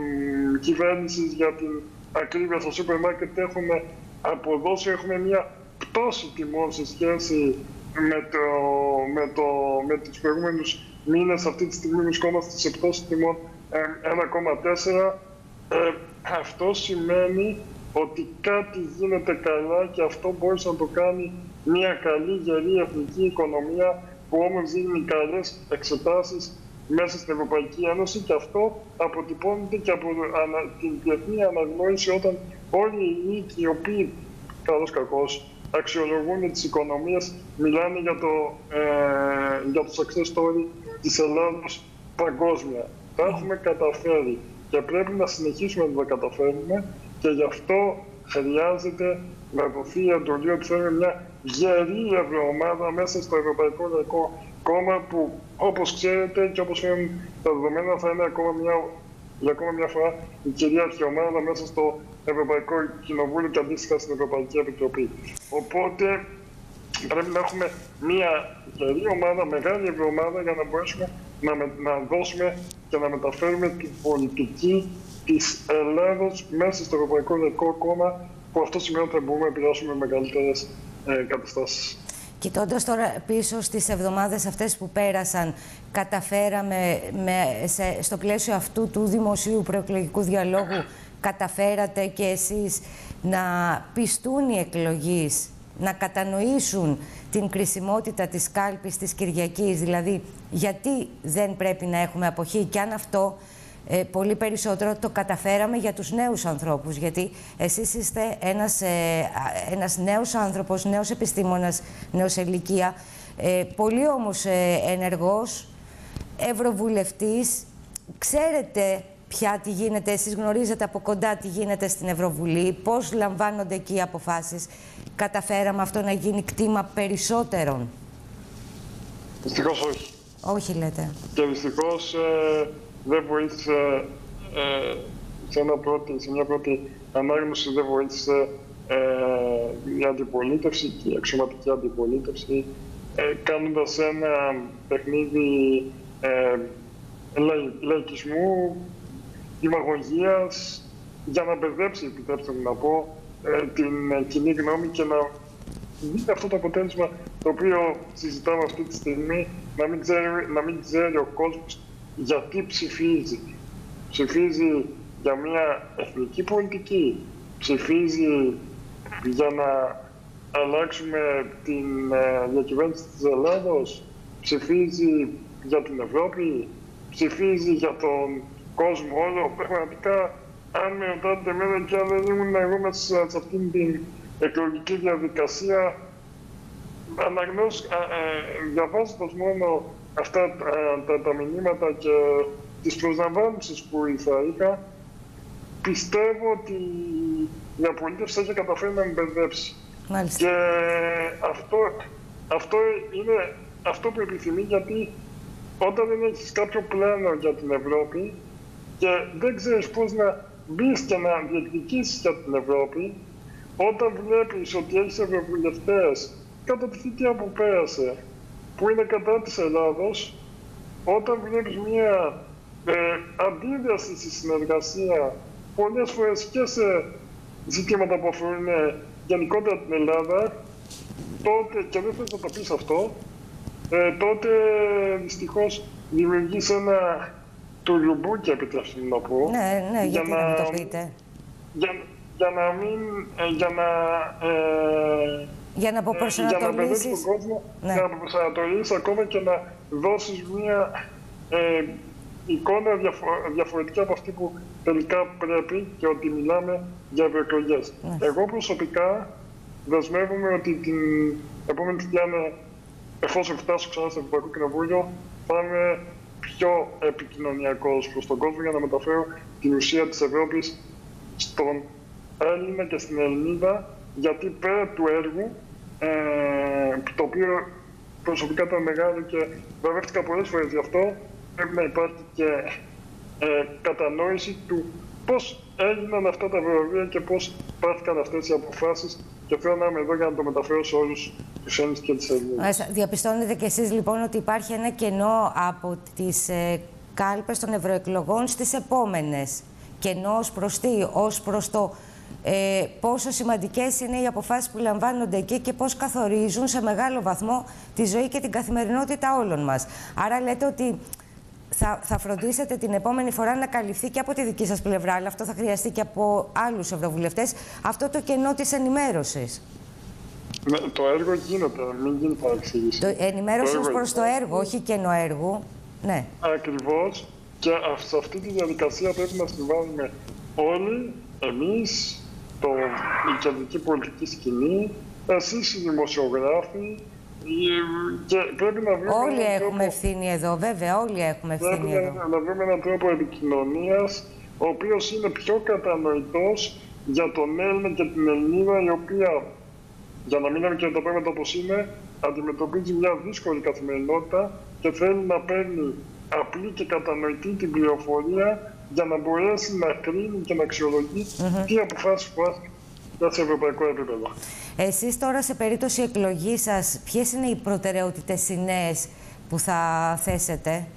[SPEAKER 12] κυβέρνησης για την ακρίβεια στο σούπερ μάρκετ έχουν αποδώσει, έχουμε μια πτώση τιμών σε σχέση με, το, με, το, με τους προηγούμενους μήνες. Αυτή τη στιγμή βρισκόμαστε σε πτώση τιμών ε, ένα κόμμα τέσσερα. Ε, αυτό σημαίνει ότι κάτι γίνεται καλά και αυτό μπορεί να το κάνει μια καλή, γερή εθνική οικονομία που όμως δίνει καλές εξετάσεις μέσα στην Ευρωπαϊκή Ένωση και αυτό αποτυπώνεται και από την διεθνή αναγνώριση όταν όλοι οι οίκοι οι οποίοι, καλώς κακώς, αξιολογούν τις οικονομίες, μιλάνε για το, ε, για το success story της Ελλάδος παγκόσμια. Τα έχουμε καταφέρει και πρέπει να συνεχίσουμε να τα καταφέρουμε και γι' αυτό χρειάζεται να δοθεί η εντολή ότι θέλουμε μια γερή ευρωομάδα μέσα στο Ευρωπαϊκό Λαϊκό Κόμμα που, όπως ξέρετε και όπως φαίνουν τα δεδομένα, θα είναι ακόμα μια, για ακόμα μια φορά η κυρίαρχη ομάδα μέσα στο Ευρωπαϊκό Κοινοβούλιο και αντίστοιχα στην Ευρωπαϊκή Επιτροπή. Οπότε πρέπει να έχουμε μια γερή ομάδα, μεγάλη ευρωομάδα για να μπορέσουμε να, με, να δώσουμε και να μεταφέρουμε την πολιτική της Ελλάδος μέσα στο Ευρωπαϊκό Λαϊκό Κόμμα, που αυτό σημαίνει ότι θα μπορούμε να επηρεάσουμε μεγαλύτερες ε, καταστάσεις.
[SPEAKER 1] Κοιτώντας τώρα πίσω στις εβδομάδες αυτές που πέρασαν, καταφέραμε με, σε, στο πλαίσιο αυτού του δημοσίου προεκλογικού διαλόγου, καταφέρατε και εσείς να πιστούν οι εκλογείς, να κατανοήσουν την κρισιμότητα της κάλπης της Κυριακής, δηλαδή γιατί δεν πρέπει να έχουμε αποχή και αν αυτό ε, πολύ περισσότερο το καταφέραμε για τους νέους ανθρώπους, γιατί εσείς είστε ένας, ε, ένας νέος άνθρωπος, νέος επιστήμονας, νέος σε ηλικία, ε, πολύ όμως ε, ενεργός, ευρωβουλευτής, ξέρετε πια τι γίνεται, εσείς γνωρίζετε από κοντά τι γίνεται στην Ευρωβουλή, πώς λαμβάνονται εκεί οι αποφάσεις. Καταφέραμε αυτό να γίνει κτήμα περισσότερων?
[SPEAKER 12] Δυστυχώς όχι.
[SPEAKER 1] Όχι λέτε.
[SPEAKER 12] Και δυστυχώς ε, δεν βοήθησε ε, σε, ένα πρώτη, σε μια πρώτη ανάγνωση, δεν βοήθησε ε, η αντιπολίτευση και η αξιωματική αντιπολίτευση ε, κάνοντας ένα παιχνίδι ε, λαϊκισμού, δημαγωγίας, για να μπερδέψει, επιτρέψτε μου να πω, ε, την κοινή γνώμη και να δει αυτό το αποτέλεσμα το οποίο συζητάμε αυτή τη στιγμή, να μην ξέρει, να μην ξέρει ο κόσμος γιατί ψηφίζει. Ψηφίζει για μια εθνική πολιτική, ψηφίζει για να αλλάξουμε την ε, διακυβέρνηση της Ελλάδος, ψηφίζει για την Ευρώπη, ψηφίζει για τον κόσμο όλο. Πραγματικά, αν με ρωτάτε εμένα και αν δεν ήμουν εγώ μέσα σε αυτήν την εκλογική διαδικασία, αναγνώσ, ε, διαβάζοντας μόνο αυτά τα, τα, τα μηνύματα και τις προσλαμβάνσεις που θα είχα, πιστεύω ότι η απολύτευση έχει καταφέρει να με μπερδέψει. Και αυτό, αυτό είναι αυτό που επιθυμεί, γιατί όταν δεν έχεις κάποιο πλάνο για την Ευρώπη και δεν ξέρεις πώς να μπεις και να διεκδικήσεις για την Ευρώπη, όταν βλέπεις ότι έχεις ευρωβουλευτές κατά τη θητεία που πέρασε, που είναι κατά της Ελλάδος, όταν βλέπεις μια ε, αντίδραση στη συνεργασία, πολλές φορές και σε ζητήματα που αφορούν γενικότερα την Ελλάδα, τότε, και δεν θες να το πεις αυτό, ε, τότε δυστυχώς δημιουργείς ένα τουλουμπούκι, επιτρέψτε να πω.
[SPEAKER 1] Ναι, ναι,
[SPEAKER 12] για
[SPEAKER 1] γιατί
[SPEAKER 12] να,
[SPEAKER 1] να μην το πείτε.
[SPEAKER 12] Για, για να μην, ε, για να... Ε,
[SPEAKER 1] για να αποπροσανατολίσεις.
[SPEAKER 12] Για να τον κόσμο,
[SPEAKER 1] ναι.
[SPEAKER 12] Για να αποπροσανατολίσεις ακόμα και να δώσεις μια ε, εικόνα διαφο διαφορετική από αυτή που τελικά πρέπει, και ότι μιλάμε για ευρωεκλογές. Ναι. Εγώ προσωπικά δεσμεύομαι ότι την επόμενη θητεία, εφόσον φτάσω ξανά στο Ευρωπαϊκό Κοινοβούλιο, θα είμαι πιο επικοινωνιακός προς τον κόσμο για να μεταφέρω την ουσία της Ευρώπης στον Έλληνα και στην Ελληνίδα, γιατί πέρα του έργου, ε, το οποίο προσωπικά ήταν μεγάλο και βραβεύτηκα πολλές φορές γι' αυτό, πρέπει να υπάρχει και ε, κατανόηση του πώς έγιναν αυτά τα βραβεία και πώς πάρθηκαν αυτές οι αποφάσεις, και θέλω να είμαι εδώ για να το μεταφέρω σε όλους τους Έλληνες και τις Ελληνίδες.
[SPEAKER 1] Διαπιστώνετε κι εσείς λοιπόν ότι υπάρχει ένα κενό από τις ε, κάλπες των ευρωεκλογών στις επόμενες. Κενό ως προς τι, ως προς το ε, πόσο σημαντικές είναι οι αποφάσεις που λαμβάνονται εκεί και πώς καθορίζουν σε μεγάλο βαθμό τη ζωή και την καθημερινότητα όλων μας. Άρα λέτε ότι θα, θα φροντίσετε την επόμενη φορά να καλυφθεί και από τη δική σας πλευρά, αλλά αυτό θα χρειαστεί και από άλλους ευρωβουλευτές, αυτό το κενό της ενημέρωσης.
[SPEAKER 12] Ναι, το έργο γίνεται, μην γίνει παρεξήγηση.
[SPEAKER 1] Το ενημέρωση ως προς το έργο, όχι κενό έργου. Ναι.
[SPEAKER 12] Ακριβώς. Και σε αυτή τη διαδικασία πρέπει να συμβάλλουμε όλοι, εμείς, το, η κεντρική πολιτική σκηνή, εσείς οι δημοσιογράφοι, και πρέπει να βρούμε
[SPEAKER 1] όλοι έχουμε
[SPEAKER 12] τρόπο,
[SPEAKER 1] ευθύνη εδώ, βέβαια, όλοι έχουμε ευθύνη
[SPEAKER 12] πρέπει
[SPEAKER 1] εδώ.
[SPEAKER 12] να, να βρούμε έναν τρόπο επικοινωνίας, ο οποίος είναι πιο κατανοητός για τον Έλληνα και την Ελληνίδα, η οποία, για να μην λέμε και τα πράγματα όπως είναι, αντιμετωπίζει μια δύσκολη καθημερινότητα και θέλει να παίρνει απλή και κατανοητή την πληροφορία για να μπορέσει να κρίνει και να αξιολογεί mm-hmm. τι αποφάσεις που θα σε ευρωπαϊκό επίπεδο.
[SPEAKER 1] Εσείς τώρα, σε περίπτωση εκλογής σας, ποιες είναι οι προτεραιότητες οι νέες που θα θέσετε?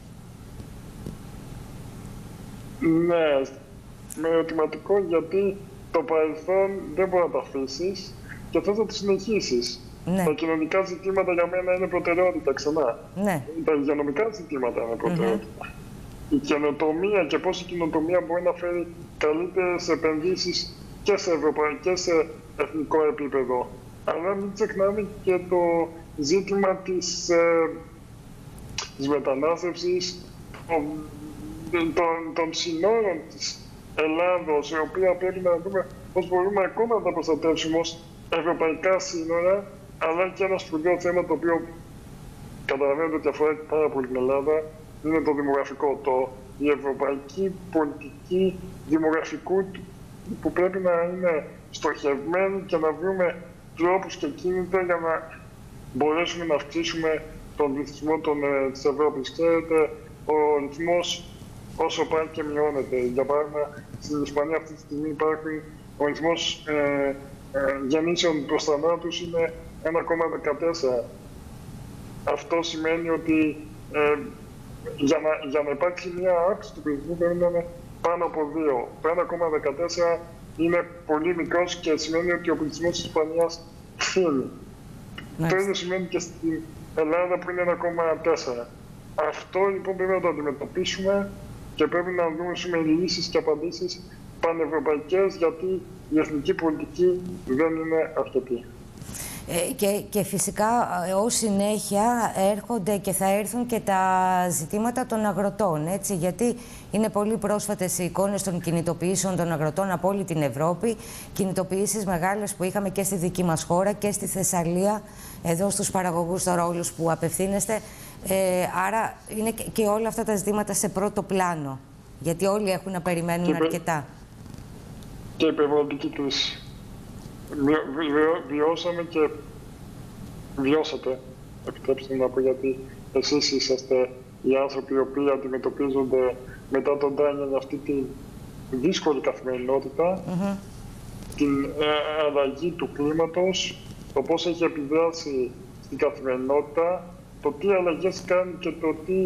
[SPEAKER 12] Ναι, με ερωτηματικό, γιατί το παρελθόν δεν μπορεί να το αφήσεις και θες να το συνεχίσεις. Ναι. Τα κοινωνικά ζητήματα για μένα είναι προτεραιότητα ξανά. Ναι. Τα υγειονομικά ζητήματα είναι προτεραιότητα. Mm-hmm. Η καινοτομία και πώς η καινοτομία μπορεί να φέρει καλύτερες επενδύσεις και σε ευρωπαϊκό και σε εθνικό επίπεδο. Αλλά μην ξεχνάμε και το ζήτημα της, ε, της μετανάστευσης, των, των, των συνόρων της Ελλάδος, η οποία πρέπει να δούμε πώς μπορούμε ακόμα να τα προστατεύσουμε ως ευρωπαϊκά σύνορα, αλλά και ένα σπουδαίο θέμα το οποίο καταλαβαίνετε ότι αφορά πάρα πολύ την Ελλάδα, είναι το δημογραφικό, το, η ευρωπαϊκή πολιτική δημογραφικού που πρέπει να είναι στοχευμένη και να βρούμε τρόπους και κίνητρα για να μπορέσουμε να αυξήσουμε τον πληθυσμό των, ε, της Ευρώπης. Ξέρετε, ο ρυθμός όσο πάει και μειώνεται. Για παράδειγμα, στην Ισπανία αυτή τη στιγμή υπάρχει ο ρυθμός ε, ε, γεννήσεων προς θανάτους είναι ένα κόμμα δεκατέσσερα. Αυτό σημαίνει ότι ε, για, να, για να υπάρξει μια αύξηση του πληθυσμού πρέπει να είναι πάνω από δύο. Το ένα κόμμα δεκατέσσερα είναι πολύ μικρός και σημαίνει ότι ο πληθυσμός της Ισπανίας φύγει. Το ίδιο σημαίνει και στην Ελλάδα που είναι ένα κόμμα τέσσερα. Αυτό λοιπόν πρέπει να το αντιμετωπίσουμε και πρέπει να δούμε λύσεις και απαντήσεις πανευρωπαϊκές, γιατί η εθνική πολιτική δεν είναι αρκετή.
[SPEAKER 1] Ε, και, και φυσικά ε, ως συνέχεια έρχονται και θα έρθουν και τα ζητήματα των αγροτών, έτσι, γιατί είναι πολύ πρόσφατες οι εικόνες των κινητοποιήσεων των αγροτών από όλη την Ευρώπη, κινητοποιήσεις μεγάλες που είχαμε και στη δική μας χώρα και στη Θεσσαλία, εδώ στους παραγωγούς τώρα όλους που απευθύνεστε. Ε, άρα είναι και, και όλα αυτά τα ζητήματα σε πρώτο πλάνο, γιατί όλοι έχουν να περιμένουν και αρκετά.
[SPEAKER 12] Και η περιβαλλοντική κρίση. Βιο, βιο, βιώσαμε και βιώσατε, επιτρέψτε να πω, γιατί εσείς είσαστε οι άνθρωποι οι οποίοι αντιμετωπίζονται μετά τον Ντάνιελ αυτή τη δύσκολη καθημερινότητα, mm-hmm. την ε, αλλαγή του κλίματος, το πώς έχει επιδράσει στην καθημερινότητα, το τι αλλαγές κάνει και το τι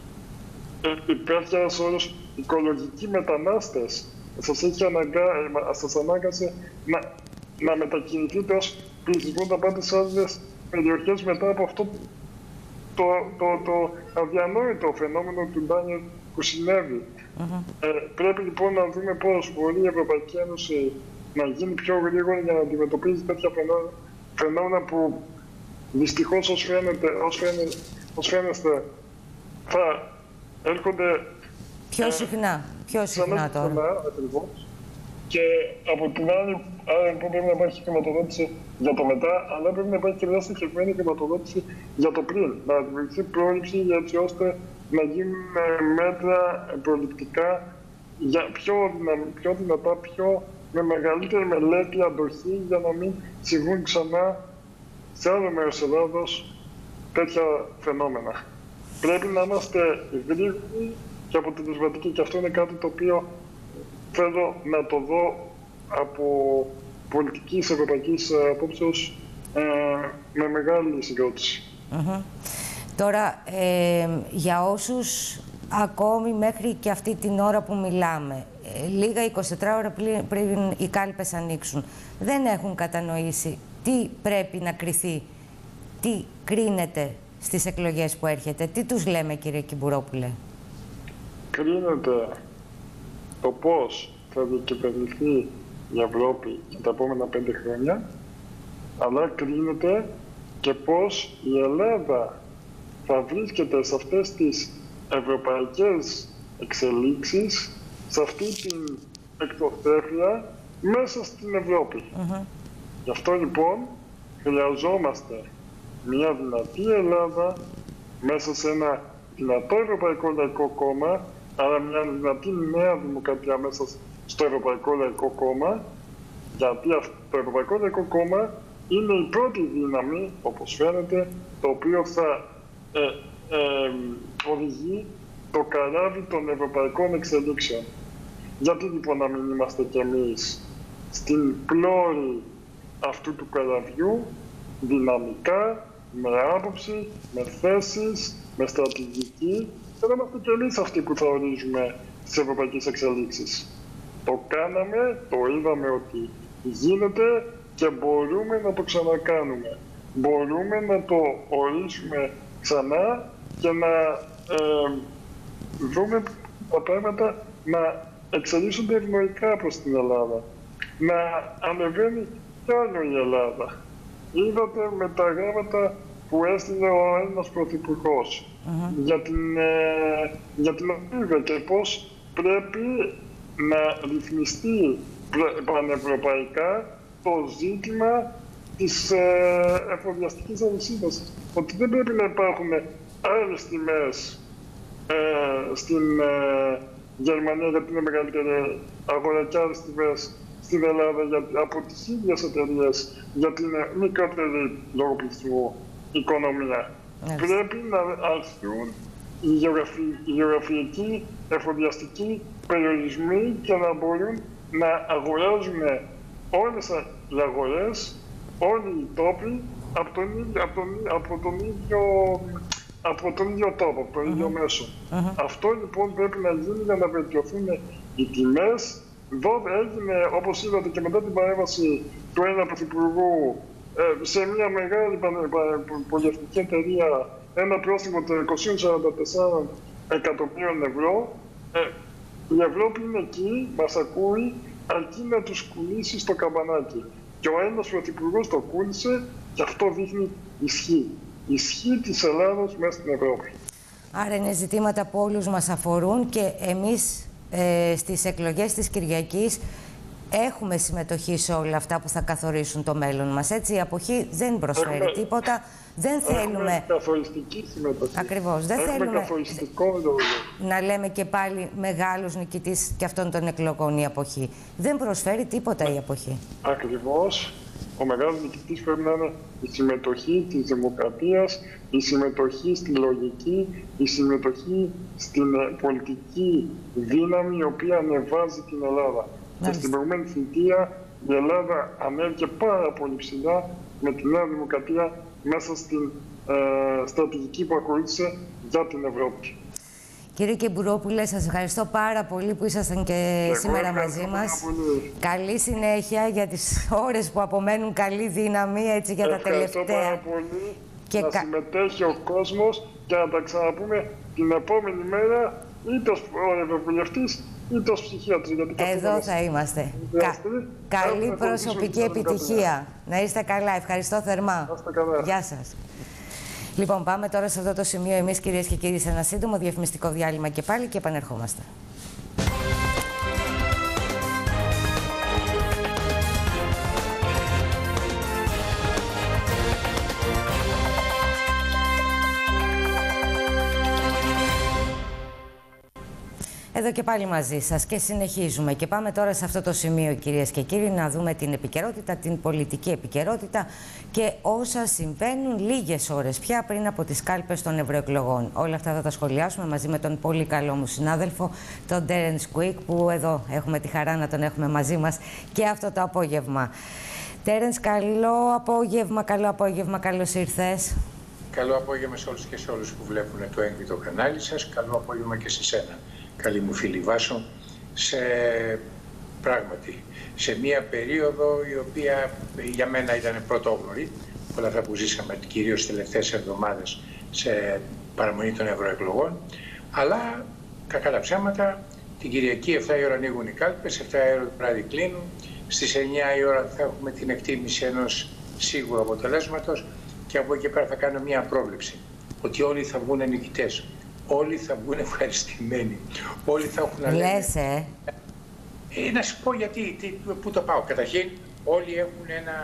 [SPEAKER 12] ε, υπάρχει ένας όρος οικολογικοί μετανάστες. Σας, έχει αναγκα... σας ανάγκασε να, να μετακινηθείτε ως πληθυσμό να πάτε σε άλλες περιοχές μετά από αυτό το, το, το, το αδιανόητο φαινόμενο του Ντάνιελ που συνέβη. Mm-hmm. Ε, πρέπει λοιπόν να δούμε πώς μπορεί η Ευρωπαϊκή Ένωση να γίνει πιο γρήγορη για να αντιμετωπίζει τέτοια φαινόμενα, φαινόμενα που δυστυχώς ως φαίνεται, ως φαίνεται, ως φαίνεστε, θα έρχονται
[SPEAKER 1] πιο συχνά, πιο συχνά τώρα.
[SPEAKER 12] Συχνά, ακριβώς. Και από την άλλη, άρα λοιπόν πρέπει να υπάρχει χρηματοδότηση για το μετά, αλλά πρέπει να υπάρχει και μια στοχευμένη χρηματοδότηση για το πριν. Να δημιουργηθεί πρόληψη έτσι ώστε να γίνουν μέτρα προληπτικά για πιο, πιο δυνατά, πιο με μεγαλύτερη μελέτη, αντοχή, για να μην συμβούν ξανά σε άλλο μέρος της Ελλάδος τέτοια φαινόμενα. Πρέπει να είμαστε γρήγοροι και αποτελεσματικοί, και αυτό είναι κάτι το οποίο θέλω να το δω από πολιτικής ευρωπαϊκής απόψεως ε, με μεγάλη συγκρότηση.
[SPEAKER 1] Mm-hmm. Τώρα, ε, για όσους ακόμη μέχρι και αυτή την ώρα που μιλάμε, ε, λίγα εικοσιτετρά ώρα πριν, πριν οι κάλπες ανοίξουν, δεν έχουν κατανοήσει τι πρέπει να κριθεί, τι κρίνεται στις εκλογές που έρχεται. Τι τους λέμε, κύριε Κυμπουρόπουλε?
[SPEAKER 12] Κρίνεται το πώς θα διακυβερνηθεί η Ευρώπη για τα επόμενα πέντε χρόνια, αλλά κρίνεται και πώς η Ελλάδα θα βρίσκεται σε αυτές τις ευρωπαϊκές εξελίξεις, σε αυτή την εκτοθέφεια μέσα στην Ευρώπη. Mm-hmm. Γι' αυτό λοιπόν χρειαζόμαστε μια δυνατή Ελλάδα μέσα σε ένα δυνατό Ευρωπαϊκό Λαϊκό Κόμμα, άρα μια δυνατή νέα δημοκρατία μέσα στο Ευρωπαϊκό Λαϊκό Κόμμα, γιατί το Ευρωπαϊκό Λαϊκό Κόμμα είναι η πρώτη δύναμη, όπως φαίνεται, το οποίο θα ε, ε, οδηγεί το καράβι των ευρωπαϊκών εξελίξεων. Γιατί λοιπόν να μην είμαστε κι εμείς στην πλώρη αυτού του καραβιού, δυναμικά, με άποψη, με θέσεις, με στρατηγική, και να είμαστε κι εμείς αυτοί που θα ορίζουμε τις ευρωπαϊκές εξελίξεις. Το κάναμε, το είδαμε ότι γίνεται και μπορούμε να το ξανακάνουμε. Μπορούμε να το ορίσουμε ξανά και να ε, δούμε τα πράγματα να εξελίσσονται ευνοϊκά προς την Ελλάδα. Να ανεβαίνει κι άλλο η Ελλάδα. Είδατε με τα γράμματα που έστειλε ο Έλληνας Πρωθυπουργός uh-huh. για την, ε, για την ακρίβεια και πώς πρέπει να ρυθμιστεί πανευρωπαϊκά το ζήτημα της ε, εφοδιαστικής αλυσίδας. Ότι δεν πρέπει να υπάρχουν άλλες τιμές ε, στην ε, Γερμανία, γιατί είναι μεγαλύτερη αγορά, και άλλες τιμές στην Ελλάδα για, από τις ίδιες εταιρείες, γιατί είναι μικρότερη λόγω πληθυσμού οικονομία. Yes. Πρέπει να αρχίσουν οι, γεωγραφοι, οι γεωγραφικοί εφοδιαστικοί περιορισμοί και να μπορούν να αγοράζουν όλες οι αγορές, όλοι οι τόποι από τον, από τον, από τον, ίδιο, από τον ίδιο τόπο, από τον uh-huh. ίδιο μέσο. Uh-huh. Αυτό λοιπόν πρέπει να γίνει για να βελτιωθούν οι τιμές. Εδώ έγινε, όπως είδατε και μετά την παρέμβαση του Έλληνα Πρωθυπουργού, σε μια μεγάλη πολυεθνική εταιρεία ένα πρόστιμο των εκατόν σαράντα τέσσερα εκατομμύριων ευρώ. Η Ευρώπη είναι εκεί, μας ακούει, αρκεί να τους κολλήσει στο καμπανάκι. Και ο Έλληνας Πρωθυπουργός το κούνησε Και αυτό δείχνει ισχύ. Ισχύ της Ελλάδος μέσα στην Ευρώπη.
[SPEAKER 1] Άρα είναι ζητήματα που όλους μας αφορούν και εμείς ε, στις εκλογές της Κυριακής έχουμε συμμετοχή σε όλα αυτά που θα καθορίσουν το μέλλον μας. Έτσι, η αποχή δεν προσφέρει έχουμε, τίποτα. Δεν θέλουμε...
[SPEAKER 12] Έχουμε καθοριστική συμμετοχή.
[SPEAKER 1] Ακριβώς. Δεν
[SPEAKER 12] έχουμε
[SPEAKER 1] θέλουμε
[SPEAKER 12] καθοριστικό λόγο.
[SPEAKER 1] Να λέμε και πάλι μεγάλος νικητής και αυτών των εκλογών η αποχή. Δεν προσφέρει τίποτα η αποχή.
[SPEAKER 12] Ακριβώς. Ο μεγάλος νικητής πρέπει να είναι η συμμετοχή της δημοκρατίας, η συμμετοχή στη λογική, η συμμετοχή στην πολιτική δύναμη η οποία ανεβάζει την Ελλάδα. Μάλιστα. Και στην προηγούμενη θητεία η Ελλάδα ανέβηκε πάρα πολύ ψηλά με τη Νέα Δημοκρατία μέσα στην ε, στρατηγική που ακολούθησε για την Ευρώπη.
[SPEAKER 1] Κύριε Κεμπουρόπουλε, σας ευχαριστώ πάρα πολύ που ήσασταν και Εγώ σήμερα μαζί μας. Καλή συνέχεια για τις ώρες που απομένουν, καλή δύναμη έτσι, για
[SPEAKER 12] ευχαριστώ
[SPEAKER 1] τα τελευταία.
[SPEAKER 12] Ευχαριστώ πάρα πολύ.
[SPEAKER 1] Και
[SPEAKER 12] να κα... συμμετέχει ο κόσμος και να τα ξαναπούμε την επόμενη μέρα είτε ως ευρωβουλευτής είτε ως ψυχίατρος.
[SPEAKER 1] Εδώ θα είμαστε. Κα... Καλή προσωπική επιτυχία. Να είστε καλά. Ευχαριστώ θερμά. Γεια σας. Λοιπόν, πάμε τώρα σε αυτό το σημείο εμείς, κυρίες και κύριοι, σε ένα σύντομο διαφημιστικό διάλειμμα και πάλι και επανερχόμαστε. Εδώ και πάλι μαζί σας και συνεχίζουμε και πάμε τώρα σε αυτό το σημείο, κυρίες και κύριοι, να δούμε την επικαιρότητα, την πολιτική επικαιρότητα και όσα συμβαίνουν λίγες ώρες πια πριν από τις κάλπες των ευρωεκλογών. Όλα αυτά θα τα σχολιάσουμε μαζί με τον πολύ καλό μου συνάδελφο, τον Terence Quick, που εδώ έχουμε τη χαρά να τον έχουμε μαζί μας και αυτό το απόγευμα. Terence, καλό απόγευμα, καλό απόγευμα, καλώς ήρθες.
[SPEAKER 13] Καλό απόγευμα σε όλους και σε όλους που βλέπουν το έγγραφο κανάλι σας. Καλό απόγευμα και σε σένα, καλή μου φίλη Βάσο, σε πράγματι σε μία περίοδο η οποία για μένα ήταν πρωτόγνωρη, όλα αυτά που ζήσαμε κυρίως τις τελευταίες εβδομάδες σε παραμονή των ευρωεκλογών, αλλά κακά τα ψέματα, την Κυριακή εφτά η ώρα ανοίγουν οι κάλπες, εφτά η ώρα το βράδυ κλείνουν, στις εννιά η ώρα θα έχουμε την εκτίμηση ενός σίγουρου αποτελέσματος και από εκεί πέρα θα κάνω μία πρόβλεψη, ότι όλοι θα βγουν νικητές. Όλοι θα βγουν ευχαριστημένοι. Όλοι θα έχουν να λένε.
[SPEAKER 1] Λες, ε.
[SPEAKER 13] ε. Να σου πω γιατί, τι, πού το πάω. Καταρχήν, όλοι έχουν ένα,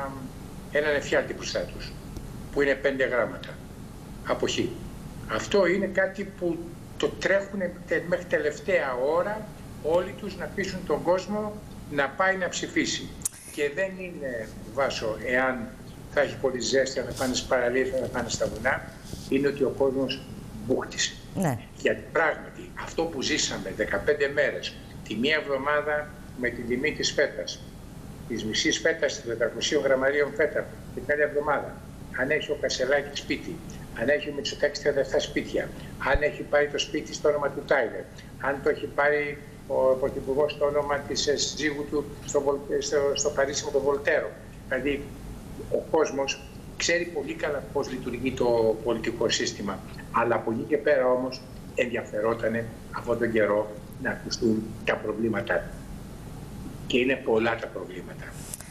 [SPEAKER 13] έναν εφιάλτη μπροστά τους, που είναι πέντε γράμματα. Αποχή. Αυτό είναι κάτι που το τρέχουν μέχρι τελευταία ώρα όλοι τους να πείσουν τον κόσμο να πάει να ψηφίσει. Και δεν είναι, Βάσο, εάν θα έχει πολύ ζέστη, αν θα πάνε στις παραλίες, αν θα πάνε στα βουνά, είναι ότι ο κόσμος μπούχτησε.
[SPEAKER 1] Ναι.
[SPEAKER 13] Γιατί πράγματι αυτό που ζήσαμε δεκαπέντε μέρες, τη μία εβδομάδα με την τιμή της φέτας, της μισής φέτας, των τετρακοσίων γραμμαρίων φέτα, την άλλη εβδομάδα, αν έχει ο Κασελάκης σπίτι, αν έχει ο Μητσοτάκης τριάντα επτά σπίτια, αν έχει πάρει το σπίτι στο όνομα του Τάιλερ, αν το έχει πάρει ο Πρωθυπουργός στο όνομα της συζύγου του στο, στο, στο Παρίσι με τον Βολτέρο. Δηλαδή ο κόσμος ξέρει πολύ καλά πώς λειτουργεί το πολιτικό σύστημα. Αλλά από εκεί και πέρα όμως ενδιαφερότανε αυτόν τον καιρό να ακουστούν τα προβλήματά του. Και είναι πολλά τα προβλήματα.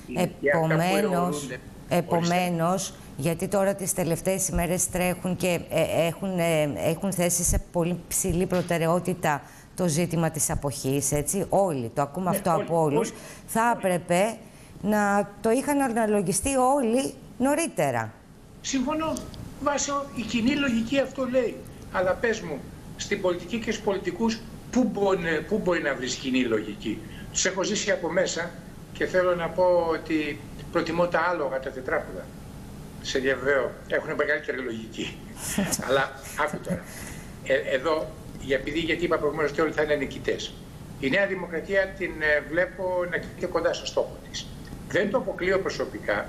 [SPEAKER 1] Επομένως, επομένως γιατί τώρα τις τελευταίες ημέρες τρέχουν και ε, έχουν, ε, έχουν θέσει σε πολύ ψηλή προτεραιότητα το ζήτημα της αποχής, έτσι, όλοι, το ακούμε ναι, αυτό όλοι, από όλους, όλοι. Θα έπρεπε να το είχαν αναλογιστεί όλοι νωρίτερα.
[SPEAKER 13] Συμφωνώ. Βάσο, η κοινή λογική αυτό λέει. Αλλά πες μου, στην πολιτική και στους πολιτικούς, πού μπορεί, πού μπορεί να βρεις κοινή λογική. Τους έχω ζήσει από μέσα και θέλω να πω ότι προτιμώ τα άλογα, τα τετράποδα. Σε διαβεβαιώ, έχουν μεγαλύτερη λογική. Αλλά άκου τώρα. Ε, εδώ, επειδή γιατί είπα προηγουμένως ότι όλοι θα είναι νικητές. Η Νέα Δημοκρατία την ε, βλέπω να κινείται κοντά στο στόχο της. Δεν το αποκλείω προσωπικά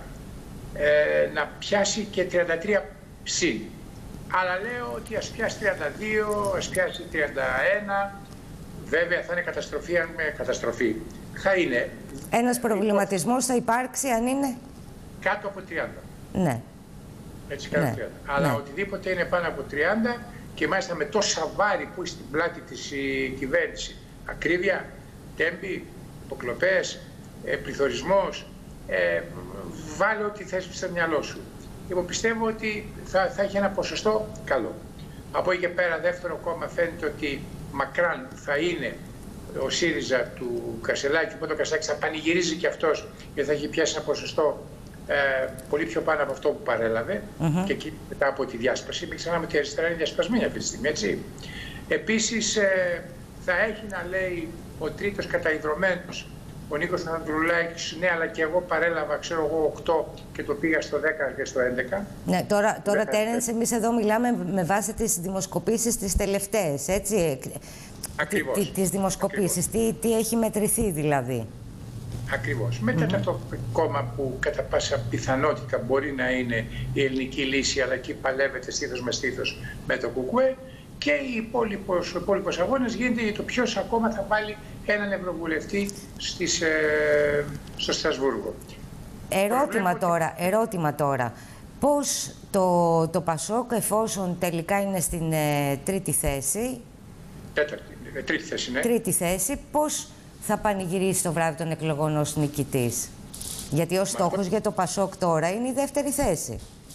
[SPEAKER 13] ε, να πιάσει και τριάντα τρία συν. Αλλά λέω ότι ας πιάσει τριάντα δύο, ας πιάσει τριάντα ένα. Βέβαια θα είναι καταστροφή, αν με καταστροφή. Θα είναι.
[SPEAKER 1] Ένας προβληματισμός θα υπάρξει αν είναι.
[SPEAKER 13] Κάτω από τριάντα.
[SPEAKER 1] Ναι.
[SPEAKER 13] Έτσι κάτω
[SPEAKER 1] ναι.
[SPEAKER 13] από τριάντα. Αλλά
[SPEAKER 1] ναι.
[SPEAKER 13] οτιδήποτε είναι πάνω από τριάντα και μάλιστα με τόσα βάρη που έχει στην πλάτη της η κυβέρνηση. Ακρίβεια, τέμπη, υποκλοπές, ε, πληθωρισμός, ε, βάλε ό,τι θες στο μυαλό σου. Εγώ πιστεύω ότι θα, θα έχει ένα ποσοστό καλό. Από εκεί και πέρα, δεύτερο κόμμα φαίνεται ότι μακράν θα είναι ο ΣΥΡΙΖΑ του Κασελάκη, οπότε ο Κασελάκης θα πανηγυρίζει και αυτός, γιατί θα έχει πιάσει ένα ποσοστό ε, πολύ πιο πάνω από αυτό που παρέλαβε, mm-hmm. και εκεί μετά από τη διάσπαση. Μην ξεχνάμε ότι η αριστερά είναι διασπασμένη αυτή τη στιγμή, έτσι. Επίσης, ε, θα έχει να λέει ο τρίτος καταϊδρωμένος, ο Νίκος Ανδρουλάκης, ναι, αλλά και εγώ παρέλαβα, ξέρω εγώ, οκτώ και το πήγα στο δέκα και στο έντεκα.
[SPEAKER 1] Ναι, τώρα, τώρα Τέρενς, εμείς εδώ μιλάμε με βάση τις δημοσκοπήσεις τις τελευταίες, έτσι.
[SPEAKER 13] Ακριβώς.
[SPEAKER 1] Τι, τις δημοσκοπήσεις, τι, τι έχει μετρηθεί δηλαδή.
[SPEAKER 13] Ακριβώς. Μετά mm-hmm. αυτό το κόμμα που κατά πάσα πιθανότητα μπορεί να είναι η ελληνική λύση, αλλά εκεί παλεύεται στήθος με στήθος με το ΚΚΕ, και οι υπόλοιπος, ο υπόλοιπος αγώνας γίνεται για το ποιος ακόμα θα βάλει έναν ευρωβουλευτή στις, ε, στο Στρασβούργο.
[SPEAKER 1] Ερώτημα τώρα, ερώτημα τώρα. Πώς το, το ΠΑΣΟΚ, εφόσον τελικά είναι στην ε, τρίτη θέση,
[SPEAKER 13] τέταρτη, ε, τρίτη θέση, ναι.
[SPEAKER 1] Τρίτη θέση, πώς θα πανηγυρίσει το βράδυ των εκλογών ως νικητής? Γιατί ο στόχος για το ΠΑΣΟΚ τώρα είναι η δεύτερη θέση.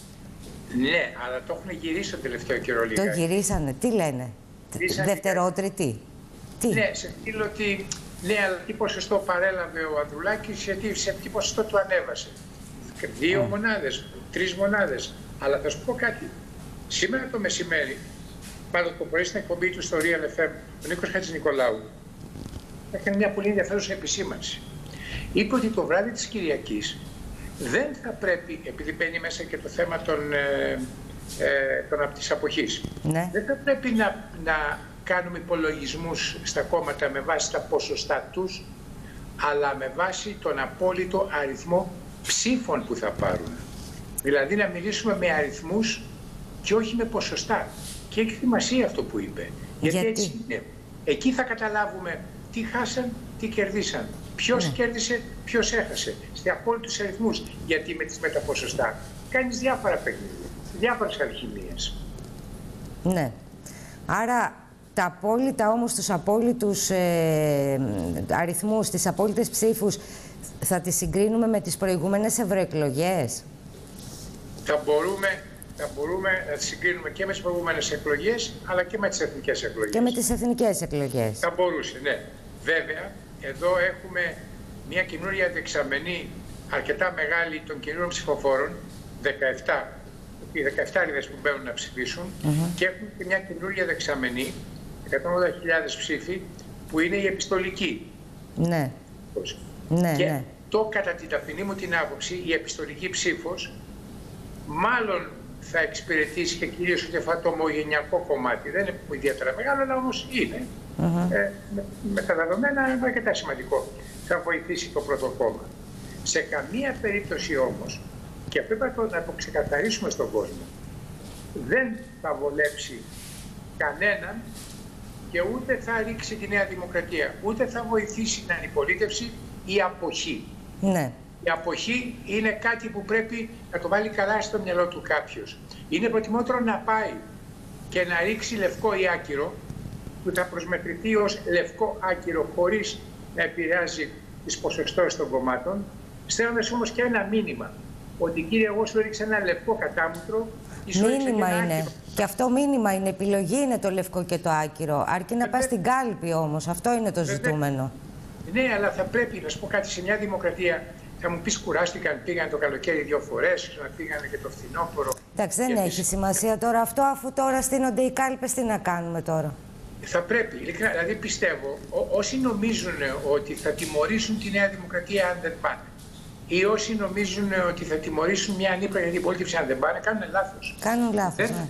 [SPEAKER 13] Ναι, αλλά το έχουν γυρίσει το τελευταίο καιρό λίγα.
[SPEAKER 1] Το γυρίσανε. Τι λένε? Δευτερότριτη. Τι?
[SPEAKER 13] Ναι, σε στείλω ότι ναι, αλλά τι ποσοστό παρέλαβε ο Ανδρουλάκης, γιατί σε τι ποσοστό του ανέβασε. Δύο mm. μονάδες, τρεις μονάδες. Αλλά θα σου πω κάτι. Σήμερα το μεσημέρι, μάλλον το πρωί στην εκπομπή του στο Real εφ εμ, ο Νίκος Χατζηνικολάου έκανε μια πολύ ενδιαφέρουσα επισήμανση. Είπε ότι το βράδυ της Κυριακής δεν θα πρέπει, επειδή μπαίνει μέσα και το θέμα των, ε, ε, των, της αποχής,
[SPEAKER 1] ναι.
[SPEAKER 13] δεν θα πρέπει να, να κάνουμε υπολογισμούς στα κόμματα με βάση τα ποσοστά τους, αλλά με βάση τον απόλυτο αριθμό ψήφων που θα πάρουν. Δηλαδή να μιλήσουμε με αριθμούς και όχι με ποσοστά. Και έχει σημασία αυτό που είπε. Γιατί, Γιατί? έτσι είναι. Εκεί θα καταλάβουμε τι χάσαν, τι κερδίσαν. Ποιος ναι. κέρδισε, ποιος έχασε. Σε απόλυτους αριθμούς. Γιατί με τις μεταποσοστά κάνεις διάφορα παιχνίδια, διάφορες αλχημίες.
[SPEAKER 1] Ναι. Άρα τα απόλυτα όμως, τους απόλυτους ε, αριθμούς, τις απόλυτες ψήφους, θα τις συγκρίνουμε με τις προηγούμενες ευρωεκλογές?
[SPEAKER 13] Θα μπορούμε, θα μπορούμε να τις συγκρίνουμε και με τις προηγούμενες εκλογές, αλλά και με τις εθνικές εκλογές.
[SPEAKER 1] Και με τις εθνικές εκλογές.
[SPEAKER 13] Θα μπορούσε, ναι. Βέβαια, εδώ έχουμε μια καινούρια δεξαμενή αρκετά μεγάλη των καινούριων ψηφοφόρων, δεκαεπτά, οι δεκαεφτάριδες που μπαίνουν να ψηφίσουν, mm-hmm. και έχουμε και μια καινούρια δεξαμενή, εκατόν ογδόντα χιλιάδες ψήφοι, που είναι η επιστολική.
[SPEAKER 1] Ναι. Ναι,
[SPEAKER 13] και
[SPEAKER 1] ναι.
[SPEAKER 13] το, κατά την ταπεινή μου την άποψη, η επιστολική ψήφος μάλλον θα εξυπηρετήσει και κυρίως ότι αφορά το ομογενειακό κομμάτι. Δεν είναι ιδιαίτερα μεγάλο, αλλά όμως είναι. Mm-hmm. ε, με, με τα δεδομένα είναι αρκετά σημαντικό. Θα βοηθήσει το πρώτο κόμμα. Σε καμία περίπτωση όμως, και αυτό πρέπει να το ξεκαθαρίσουμε στον κόσμο, δεν θα βολέψει κανέναν και ούτε θα ρίξει τη Νέα Δημοκρατία, ούτε θα βοηθήσει την αντιπολίτευση η αποχή.
[SPEAKER 1] Ναι.
[SPEAKER 13] Η αποχή είναι κάτι που πρέπει να το βάλει καλά στο μυαλό του κάποιος. Είναι προτιμότερο να πάει και να ρίξει λευκό ή άκυρο, που θα προσμετρηθεί ως λευκό άκυρο χωρίς να επηρεάζει τις ποσοστώσεις των κομμάτων, στέλνοντας όμως και ένα μήνυμα. Ότι κύριε, εγώ σου έριξα ένα λευκό κατάμετρο.
[SPEAKER 1] Μήνυμα είναι. Άκυρο. Και αυτό μήνυμα είναι. Επιλογή είναι το λευκό και το άκυρο. Αρκεί να πας στην κάλπη όμως. Αυτό είναι το ζητούμενο.
[SPEAKER 13] Ναι, αλλά θα πρέπει να σου πω κάτι. Σε μια δημοκρατία θα μου πεις κουράστηκαν, πήγαν το καλοκαίρι δύο φορές, να πήγανε και το φθινόπωρο.
[SPEAKER 1] Εντάξει, δεν έχει πεις... σημασία τώρα αυτό, αφού τώρα στείνονται οι κάλπες, τι να κάνουμε τώρα.
[SPEAKER 13] Θα πρέπει, ειλικρινά, δηλαδή πιστεύω, ό, όσοι νομίζουν ότι θα τιμωρήσουν τη Νέα Δημοκρατία αν δεν πάνε, ή όσοι νομίζουν ότι θα τιμωρήσουν μια ανήπρα για την πολίτευση αν δεν πάνε, κάνουν λάθος.
[SPEAKER 1] Κάνουν λάθος,
[SPEAKER 13] δεν,
[SPEAKER 1] ναι.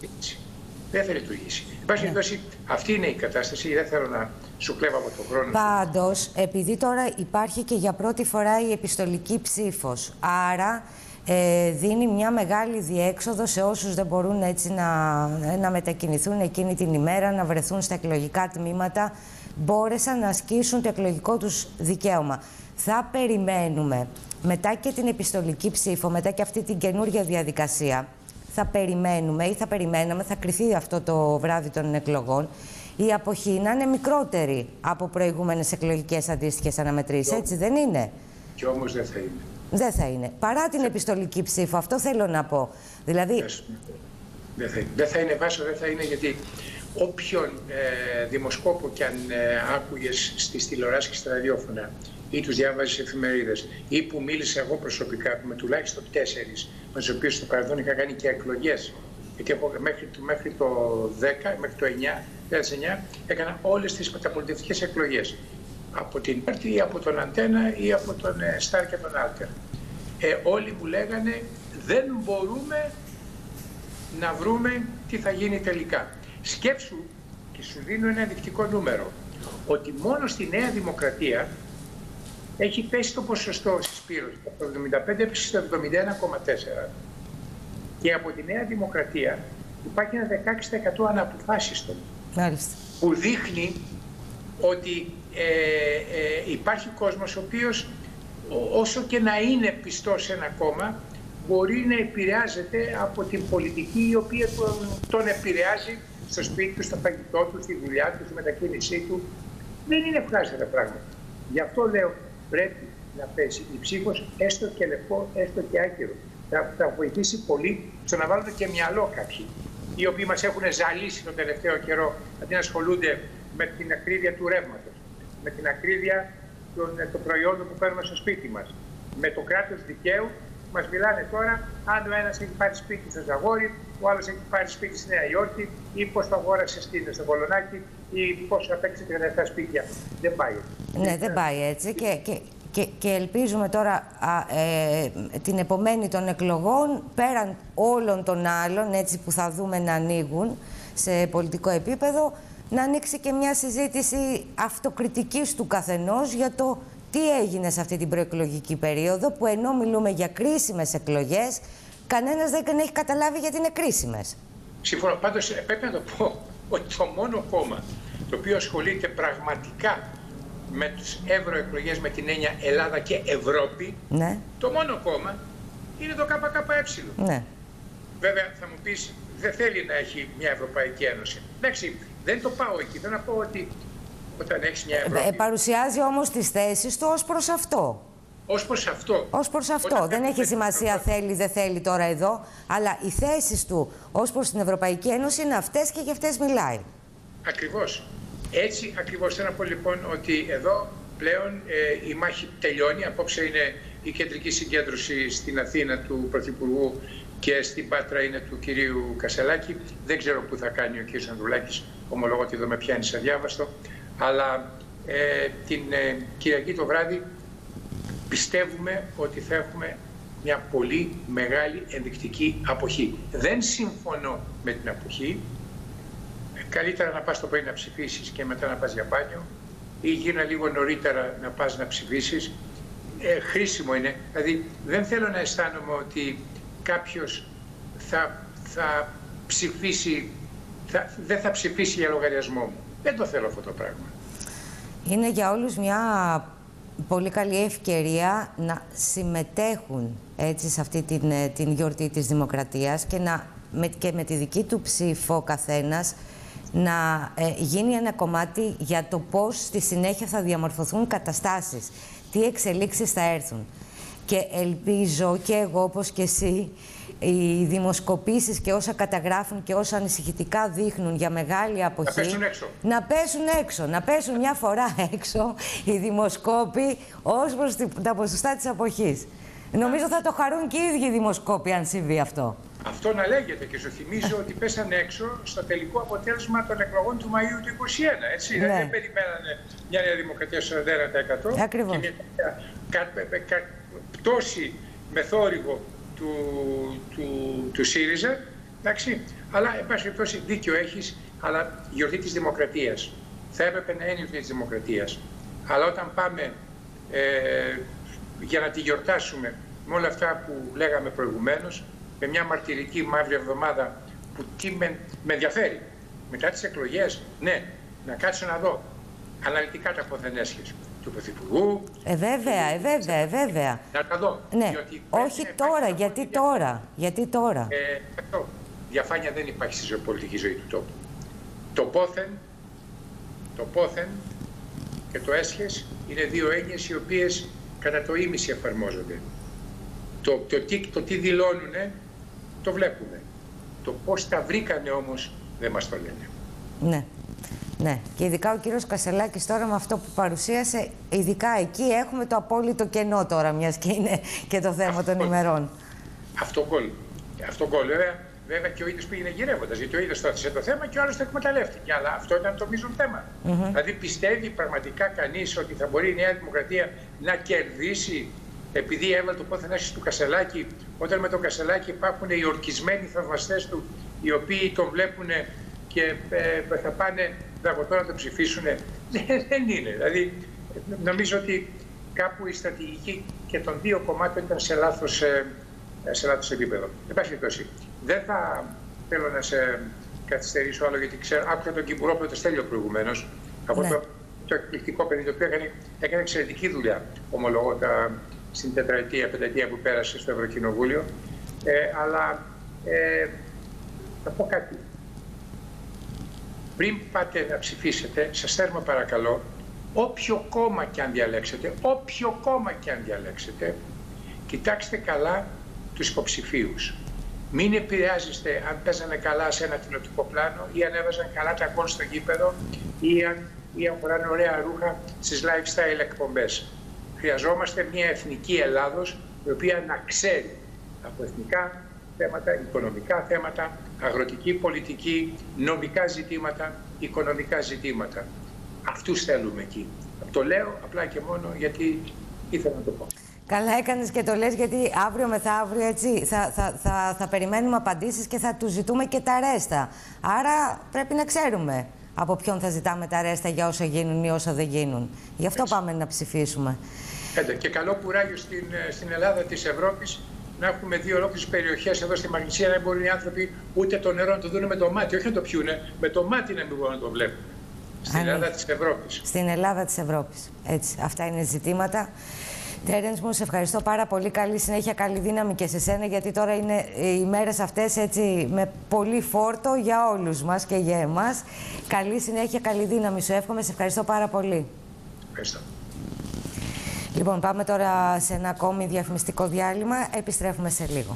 [SPEAKER 13] δεν θα λειτουργήσει. Εν πάση περιπτώσει, αυτή είναι η κατάσταση, δεν θέλω να σου κλέβω από τον χρόνο.
[SPEAKER 1] Πάντως, επειδή τώρα υπάρχει και για πρώτη φορά η επιστολική ψήφος, άρα ε, δίνει μια μεγάλη διέξοδο σε όσους δεν μπορούν έτσι να, να μετακινηθούν εκείνη την ημέρα, να βρεθούν στα εκλογικά τμήματα, μπόρεσαν να ασκήσουν το εκλογικό τους δικαίωμα. Θα περιμένουμε μετά και την επιστολική ψήφο, μετά και αυτή την καινούργια διαδικασία, θα περιμένουμε ή θα περιμέναμε, θα κριθεί αυτό το βράδυ των εκλογών, η αποχή να είναι μικρότερη από προηγούμενες εκλογικές αντίστοιχες αναμετρήσεις, έτσι δεν είναι?
[SPEAKER 13] Κι όμως δεν θα είναι.
[SPEAKER 1] Δεν θα είναι. Παρά την επιστολική ψήφο, αυτό θέλω να πω. Δηλαδή...
[SPEAKER 13] Δεν θα είναι, δεν θα είναι Βάσο, δεν θα είναι, γιατί όποιον ε, δημοσκόπο κι αν ε, άκουγες στις τηλεοράσεις και στα ραδιόφωνα ή τους διάβαζες εφημερίδες ή που μίλησα εγώ προσωπικά με τουλάχιστον τέσσερις με τους οποίους στο παρελθόν είχα κάνει και εκλογές, γιατί εγώ μέχρι, μέχρι το δέκα, μέχρι το εννιά, δύο χιλιάδες εννιά έκανα όλες τις μεταπολιτευτικές εκλογές από την Πάρτη ή από τον Αντένα ή από τον ε, Στάρ και τον Άλτερ. Ε, όλοι μου λέγανε δεν μπορούμε να βρούμε τι θα γίνει τελικά. Σκέψου, και σου δίνω ένα ενδεικτικό νούμερο, ότι μόνο στη Νέα Δημοκρατία έχει πέσει το ποσοστό συσπήρωσης από το εβδομήντα πέντε στο εβδομήντα ένα κόμμα τέσσερα και από τη Νέα Δημοκρατία υπάρχει ένα δεκαέξι τοις εκατό αναποφάσιστο.
[SPEAKER 1] Μάλιστα.
[SPEAKER 13] Που δείχνει ότι ε, ε, υπάρχει κόσμος ο οποίος όσο και να είναι πιστός σε ένα κόμμα μπορεί να επηρεάζεται από την πολιτική η οποία τον, τον επηρεάζει στο σπίτι του, στο φαγητό του, στη δουλειά του, στη μετακίνησή του. Δεν είναι ευχάριστα τα πράγματα. Γι' αυτό λέω πρέπει να πέσει η ψήφος έστω και λευκό, έστω και άκυρο. Θα, θα βοηθήσει πολύ στο να βάλουν και μυαλό κάποιοι, οι οποίοι μας έχουν ζαλίσει τον τελευταίο καιρό, αντί να ασχολούνται με την ακρίβεια του ρεύματος, με την ακρίβεια των, των προϊόντων που παίρνουμε στο σπίτι μας, με το κράτος δικαίου. Μας μιλάνε τώρα αν ο ένας έχει πάρει σπίτι στο Ζαγόρι, ο άλλος έχει πάρει σπίτι στη Νέα Υόρκη ή πώς το αγόρασε στο Πολωνάκι ή πώς θα παίξει τριάντα επτά σπίτια. Δεν πάει έτσι.
[SPEAKER 1] Ναι, δεν πάει έτσι και, και, και, και ελπίζουμε τώρα α, ε, την επομένη των εκλογών πέραν όλων των άλλων έτσι που θα δούμε να ανοίγουν σε πολιτικό επίπεδο να ανοίξει και μια συζήτηση αυτοκριτικής του καθενός για το τι έγινε σε αυτή την προεκλογική περίοδο που ενώ μιλούμε για κρίσιμες εκλογές, κανένας δεν έχει καταλάβει γιατί είναι κρίσιμες.
[SPEAKER 13] Συμφωνώ. Πάντως πρέπει να το πω ότι το μόνο κόμμα το οποίο ασχολείται πραγματικά με τις ευρωεκλογές με την έννοια Ελλάδα και Ευρώπη,
[SPEAKER 1] ναι.
[SPEAKER 13] το μόνο κόμμα είναι το ΚΚΕ.
[SPEAKER 1] Ναι.
[SPEAKER 13] Βέβαια θα μου πεις δεν θέλει να έχει μια Ευρωπαϊκή Ένωση. Εντάξει, δεν το πάω εκεί. Δεν να πω ότι όταν έχεις μια Ευρώπη...
[SPEAKER 1] Ε, παρουσιάζει όμως τις θέσεις του ως προς αυτό.
[SPEAKER 13] Ως προς αυτό.
[SPEAKER 1] Ως προς αυτό. Όταν δεν έχει σημασία θέλει, δεν θέλει τώρα εδώ, αλλά οι θέσεις του ως προς την Ευρωπαϊκή Ένωση είναι αυτές και για αυτές μιλάει.
[SPEAKER 13] Ακριβώς. Έτσι ακριβώς θέλω να πω λοιπόν ότι εδώ πλέον ε, η μάχη τελειώνει. Απόψε είναι η κεντρική συγκέντρωση στην Αθήνα του Πρωθυπουργού και στην Πάτρα είναι του κυρίου Κασελάκη. Δεν ξέρω πού θα κάνει ο κύριος Ανδρουλάκης, ομολογώ ότι εδώ με πιάνει σε διάβαστο. Αλλά ε, την ε, Κυριακή το βράδυ πιστεύουμε ότι θα έχουμε μια πολύ μεγάλη ενδεικτική αποχή. Δεν συμφωνώ με την αποχή. Καλύτερα να πας το πρωί να ψηφίσεις και μετά να πας για μπάνιο ή γίνα λίγο νωρίτερα να πας να ψηφίσεις. Ε, χρήσιμο είναι. Δηλαδή δεν θέλω να αισθάνομαι ότι κάποιος θα, θα ψηφίσει, θα, δεν θα ψηφίσει για λογαριασμό μου. Δεν το θέλω αυτό το πράγμα.
[SPEAKER 1] Είναι για όλους μια πολύ καλή ευκαιρία να συμμετέχουν έτσι, σε αυτή την, την γιορτή της Δημοκρατίας και, να, με, και με τη δική του ψήφο ο καθένας να ε, γίνει ένα κομμάτι για το πώς στη συνέχεια θα διαμορφωθούν καταστάσεις, τι εξελίξεις θα έρθουν. Και ελπίζω και εγώ όπως και εσύ οι δημοσκοπήσεις και όσα καταγράφουν και όσα ανησυχητικά δείχνουν για μεγάλη αποχή
[SPEAKER 13] να πέσουν έξω.
[SPEAKER 1] Να πέσουν έξω, να πέσουν μια φορά έξω οι δημοσκόποι ως προς τα ποσοστά της αποχής. Νομίζω θα το χαρούν και οι ίδιοι οι δημοσκόποι αν συμβεί αυτό.
[SPEAKER 13] Αυτό να λέγεται και σου θυμίζω ότι πέσανε έξω στο τελικό αποτέλεσμα των εκλογών του Μαΐου του είκοσι ένα, έτσι. Ναι. Δεν περιμένανε μια Νέα Δημοκρατία στο σαράντα ένα τοις εκατό.
[SPEAKER 1] Ακριβώς.
[SPEAKER 13] Και μια κα, κα, κα, πτώση με θόρυβο του, του, του ΣΥΡΙΖΑ, εντάξει. Αλλά, εν πάση περιπτώσει, δίκιο έχεις, αλλά η γιορτή της Δημοκρατίας. Θα έπρεπε να είναι η γιορτή της Δημοκρατίας. Αλλά όταν πάμε ε, για να τη γιορτάσουμε με όλα αυτά που λέγαμε προηγουμένως, με μια μαρτυρική μαύρη εβδομάδα που τι με, με ενδιαφέρει. Μετά τις εκλογές, ναι, να κάτσω να δω αναλυτικά τα πόθεν-έσχες του Πρωθυπουργού.
[SPEAKER 1] Ε, βέβαια, ε, βέβαια, ε, βέβαια.
[SPEAKER 13] Να τα δω.
[SPEAKER 1] Ναι.
[SPEAKER 13] Διότι
[SPEAKER 1] όχι τώρα, γιατί τώρα, γιατί τώρα.
[SPEAKER 13] Ε, αυτό. Διαφάνεια δεν υπάρχει στη πολιτική ζωή του τόπου. Το πόθεν, το πόθεν και το έσχες είναι δύο έννοιες οι οποίες κατά το ίμιση εφαρμόζονται. Το, το, τι, το τι δηλώνουνε, το βλέπουμε. Το πώς τα βρήκανε όμως, δεν μας το λένε.
[SPEAKER 1] Ναι. Ναι, και ειδικά ο κύριος Κασελάκης τώρα με αυτό που παρουσίασε, ειδικά εκεί έχουμε το απόλυτο κενό τώρα, μιας και είναι και το θέμα αυτό, των ημερών.
[SPEAKER 13] Αυτό γκολ. Αυτό γκολ, βέβαια, βέβαια και ο ίδιος πήγαινε γυρεύοντας, γιατί ο ίδιος το έθεσε το θέμα και ο άλλος το εκμεταλλεύτηκε. Αλλά αυτό ήταν το μείζον θέμα. Mm-hmm. Δηλαδή, πιστεύει πραγματικά κανείς ότι θα μπορεί η Νέα Δημοκρατία να κερδίσει επειδή έβαλε το πόθεν άσχης του Κασελάκη, όταν με τον Κασελάκη υπάρχουν οι ορκισμένοι θαυμαστές του, οι οποίοι τον βλέπουν και ε, θα πάνε δραγωτό να το ψηφίσουν. Δεν είναι. Δηλαδή, νομίζω ότι κάπου η στρατηγική και των δύο κομμάτων ήταν σε λάθος, σε λάθος επίπεδο. Εν πάση περιπτώσει, δεν θα θέλω να σε καθυστερήσω άλλο, γιατί ξέρω, άκουσα τον Κυπουρόπουλο το Στέλιο προηγουμένως, από ναι. το, το εκπληκτικό παιδί, το οποίο έκανε, έκανε εξαιρετική δουλειά, ομολογώ, τα, στην τετραετία, πενταετία που πέρασε στο Ευρωκοινοβούλιο. Ε, αλλά ε, θα πω κάτι. Πριν πάτε να ψηφίσετε, σας θέλουμε παρακαλώ, όποιο κόμμα και αν διαλέξετε, όποιο κόμμα και αν διαλέξετε, κοιτάξτε καλά τους υποψηφίους. Μην επηρεάζεστε αν παίζανε καλά σε ένα τηλεοπτικό πλάνο ή αν έβαζαν καλά τα γκολ στο γήπεδο ή αν, ή αν φοράνε ωραία ρούχα στις lifestyle εκπομπές. Χρειαζόμαστε μια εθνική Ελλάδος, η οποία να ξέρει από εθνικά θέματα, οικονομικά θέματα, αγροτική πολιτική, νομικά ζητήματα, οικονομικά ζητήματα. Αυτούς θέλουμε εκεί. Το λέω απλά και μόνο γιατί ήθελα να το πω.
[SPEAKER 1] Καλά έκανες και το λες, γιατί αύριο μεθαύριο έτσι θα, θα, θα, θα περιμένουμε απαντήσεις και θα τους ζητούμε και τα ρέστα. Άρα πρέπει να ξέρουμε από ποιον θα ζητάμε τα ρέστα για όσα γίνουν ή όσα δεν γίνουν. Γι' αυτό έτσι πάμε να ψηφίσουμε.
[SPEAKER 13] Έντε, και καλό κουράγιο στην, στην Ελλάδα της Ευρώπης, να έχουμε δύο ολόκληρες περιοχές εδώ στη Μαγνησία, να μπορούν οι άνθρωποι ούτε το νερό να το δουν με το μάτι, όχι να το πιούνε, με το μάτι να μην μπορούν να το βλέπουν. Στην Αν... Ελλάδα της Ευρώπης.
[SPEAKER 1] Στην Ελλάδα της Ευρώπης. Έτσι, αυτά είναι ζητήματα. Τέρενς μου, σε ευχαριστώ πάρα πολύ. Καλή συνέχεια, καλή δύναμη και σε σένα, γιατί τώρα είναι οι μέρες αυτές έτσι με πολύ φόρτο για όλους μας και για εμάς. Καλή συνέχεια, καλή δύναμη σου εύχομαι. Σε ευχαριστώ πάρα πολύ.
[SPEAKER 13] Ευχαριστώ.
[SPEAKER 1] Λοιπόν, πάμε τώρα σε ένα ακόμη διαφημιστικό διάλειμμα. Επιστρέφουμε σε λίγο.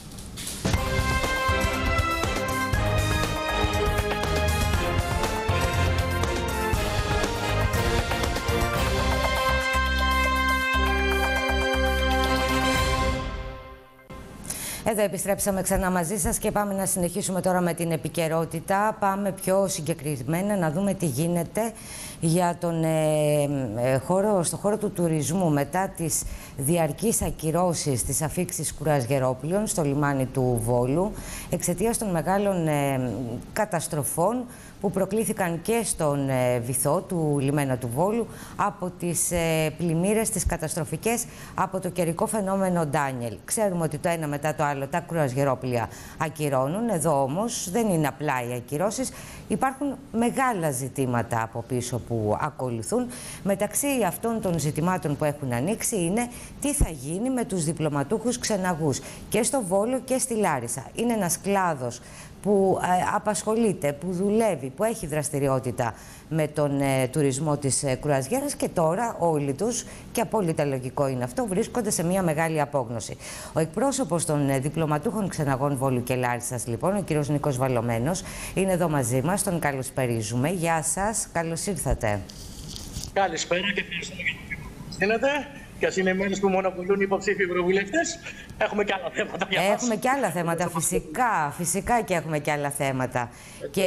[SPEAKER 1] Εδώ επιστρέψαμε ξανά μαζί σας και πάμε να συνεχίσουμε τώρα με την επικαιρότητα. Πάμε πιο συγκεκριμένα να δούμε τι γίνεται για τον ε, ε, χώρο, στο χώρο του τουρισμού μετά τις διαρκείς ακυρώσεις της αφίξης κουρασγερόπλοιων στο λιμάνι του Βόλου εξαιτίας των μεγάλων ε, καταστροφών που προκλήθηκαν και στον ε, βυθό του λιμένα του Βόλου από τις ε, πλημμύρες, τις καταστροφικές από το καιρικό φαινόμενο Ντάνιελ. Ξέρουμε ότι το ένα μετά το άλλο τα κρουαζιερόπλοια ακυρώνουν. Εδώ όμως δεν είναι απλά οι ακυρώσεις. Υπάρχουν μεγάλα ζητήματα από πίσω που ακολουθούν. Μεταξύ αυτών των ζητημάτων που έχουν ανοίξει είναι τι θα γίνει με τους διπλωματούχους ξεναγούς και στο Βόλο και στη Λάρισα. Είναι ένας κλάδος που ε, απασχολείται, που δουλεύει, που έχει δραστηριότητα με τον ε, τουρισμό της ε, κρουαζιέρας και τώρα όλοι τους, και απόλυτα λογικό είναι αυτό, βρίσκονται σε μια μεγάλη απόγνωση. Ο εκπρόσωπος των ε, διπλωματούχων ξεναγών Βόλου και Λάρισας, λοιπόν, ο κύριος Νίκος Βαλωμένος, είναι εδώ μαζί μας, τον καλωσπερίζουμε. Γεια σας, καλώς ήρθατε.
[SPEAKER 14] Καλησπέρα και ευχαριστούμε για το που στείλετε. Και ας είναι μέρες που μονοπολούν οι υποψήφοι ευρωβουλευτές, έχουμε και άλλα θέματα για μας.
[SPEAKER 1] Έχουμε και άλλα θέματα, φυσικά. Φυσικά και έχουμε και άλλα θέματα. Και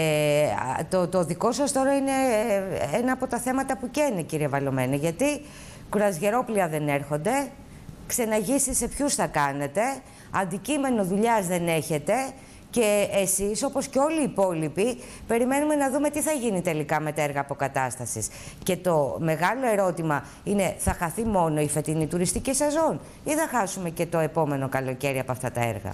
[SPEAKER 1] το, το δικό σας τώρα είναι ένα από τα θέματα που καίνε, κύριε Βαλωμένη. Γιατί κουρασγερόπλοια δεν έρχονται, ξεναγήσεις σε ποιους θα κάνετε, αντικείμενο δουλειάς δεν έχετε. Και εσείς, όπως και όλοι οι υπόλοιποι, περιμένουμε να δούμε τι θα γίνει τελικά με τα έργα αποκατάστασης. Και το μεγάλο ερώτημα είναι, θα χαθεί μόνο η φετινή τουριστική σεζόν ή θα χάσουμε και το επόμενο καλοκαίρι από αυτά τα έργα?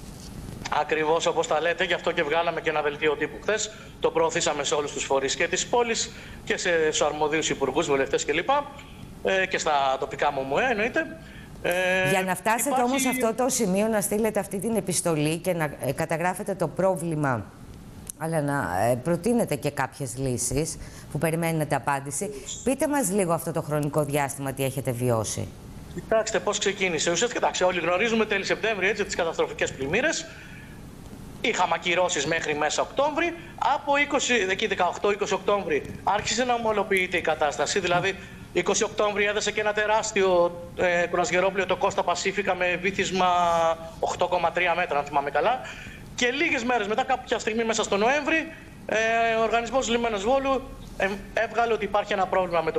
[SPEAKER 14] Ακριβώς όπως τα λέτε, γι' αυτό και βγάλαμε και ένα δελτίο τύπου χθες. Το προωθήσαμε σε όλους τους φορείς και της πόλης και σε αρμοδίους υπουργούς, βουλευτές κλπ. Ε, και στα τοπικά ΜΟΜΟΕ, εννοείται.
[SPEAKER 1] Ε, Για να φτάσετε υπάρχει... όμως σε αυτό το σημείο, να στείλετε αυτή την επιστολή και να ε, καταγράφετε το πρόβλημα, αλλά να ε, προτείνετε και κάποιες λύσεις που περιμένετε απάντηση. Πείτε μας λίγο αυτό το χρονικό διάστημα τι έχετε βιώσει.
[SPEAKER 14] Κοιτάξτε πώς ξεκίνησε. Ουσιαστικά, κοιτάξτε, όλοι γνωρίζουμε τέλη Σεπτέμβρη έτσι, τις καταστροφικές πλημμύρες. Είχαμε ακυρώσεις μέχρι μέσα Οκτώβρη. Από είκοσι, δεκαοκτώ είκοσι Οκτώβρη άρχισε να ομολοποιείται η κατάσταση. Δηλαδή, είκοσι Οκτώβρη έδεσε και ένα τεράστιο ε, κρουαζιερόπλαιο, το Costa Pacifica, με βύθισμα οκτώ κόμμα τρία μέτρα, αν θυμάμαι καλά. Και λίγες μέρες μετά, κάποια στιγμή μέσα στο Νοέμβρη, ε, ο Οργανισμός Λιμένας Βόλου ε, έβγαλε ότι υπάρχει ένα πρόβλημα με το,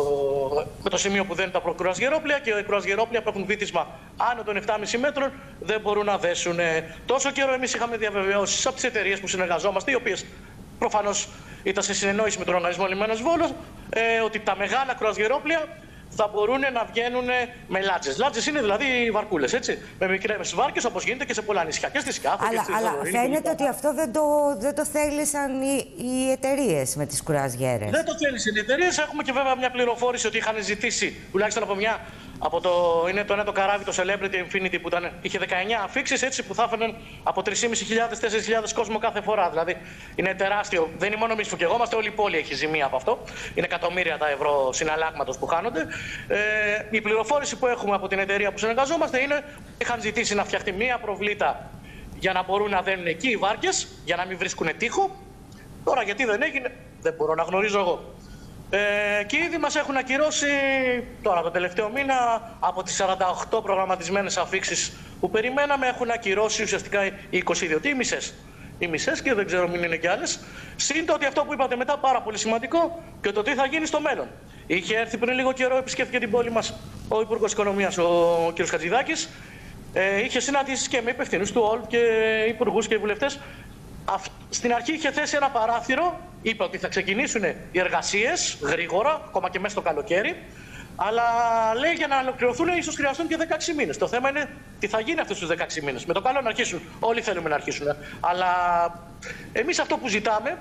[SPEAKER 14] με το σημείο που δένουν τα κρουαζιερόπλαια, και οι κρουαζιερόπλαια που έχουν βύθισμα άνω των επτά κόμμα πέντε μέτρων δεν μπορούν να δέσουν. Τόσο καιρό εμείς είχαμε διαβεβαιώσεις από τις εταιρείες που συνεργαζόμαστε, οι οποίες προφανώς ήταν σε συνεννόηση με τον Οργανισμό Λιμένας Βόλου, ε, ότι τα μεγάλα κρουαζιερόπλαια θα μπορούν να βγαίνουν με λάτζες. Λάτζες είναι δηλαδή βαρκούλες, έτσι, με μικρές βάρκες, όπως γίνεται και σε πολλά νησιά και στη Σκάφο.
[SPEAKER 1] Αλλά,
[SPEAKER 14] και
[SPEAKER 1] αλλά φαίνεται ότι αυτό δεν το, δεν το θέλησαν οι, οι εταιρείες με τις κρουαζιέρες.
[SPEAKER 14] Δεν το θέλησαν οι εταιρείες. Έχουμε και βέβαια μια πληροφόρηση ότι είχαν ζητήσει, τουλάχιστον από μια, από το, είναι το ένα το καράβι, το Celebrity Infinity, που ήταν, είχε δεκαεννιά αφήξεις, έτσι, που θα έφεραν από τρεις χιλιάδες πεντακόσιους με τέσσερις χιλιάδες κόσμο κάθε φορά. Δηλαδή είναι τεράστιο. Δεν είναι μόνο εμείς που καιγόμαστε, όλη η πόλη έχει ζημία από αυτό. Είναι εκατομμύρια τα ευρώ συναλλάγματος που χάνονται. Ε, η πληροφόρηση που έχουμε από την εταιρεία που συνεργαζόμαστε είναι ότι είχαν ζητήσει να φτιαχτεί μία προβλήτα για να μπορούν να δένουν εκεί οι βάρκες, για να μην βρίσκουν τείχο. Τώρα γιατί δεν έγινε, δεν μπορώ να γνωρίζω εγώ. Ε, και ήδη μας έχουν ακυρώσει τώρα το τελευταίο μήνα από τις σαράντα οκτώ προγραμματισμένες αφήξεις που περιμέναμε, έχουν ακυρώσει ουσιαστικά οι είκοσι δύο, τι, οι μισές. Οι μισές, και δεν ξέρω μην είναι και άλλες. Συν το ότι αυτό που είπατε μετά, πάρα πολύ σημαντικό, και το τι θα γίνει στο μέλλον. Είχε έρθει πριν λίγο καιρό, επισκέφθηκε την πόλη μας ο Υπουργός Οικονομίας, ο κ. Χατζηδάκης. Ε, είχε συναντήσεις και με υπευθύνους του ΟΛ και υπουργούς και βουλευτές. Στην αρχή είχε θέσει ένα παράθυρο, είπε ότι θα ξεκινήσουν οι εργασίες γρήγορα, ακόμα και μέσα στο καλοκαίρι. Αλλά λέει για να ολοκληρωθούν ίσως χρειαστούν και δεκαέξι μήνες. Το θέμα είναι τι θα γίνει αυτούς τους δεκαέξι μήνες. Με το καλό να αρχίσουν. Όλοι θέλουμε να αρχίσουν. Αλλά εμείς αυτό που ζητάμε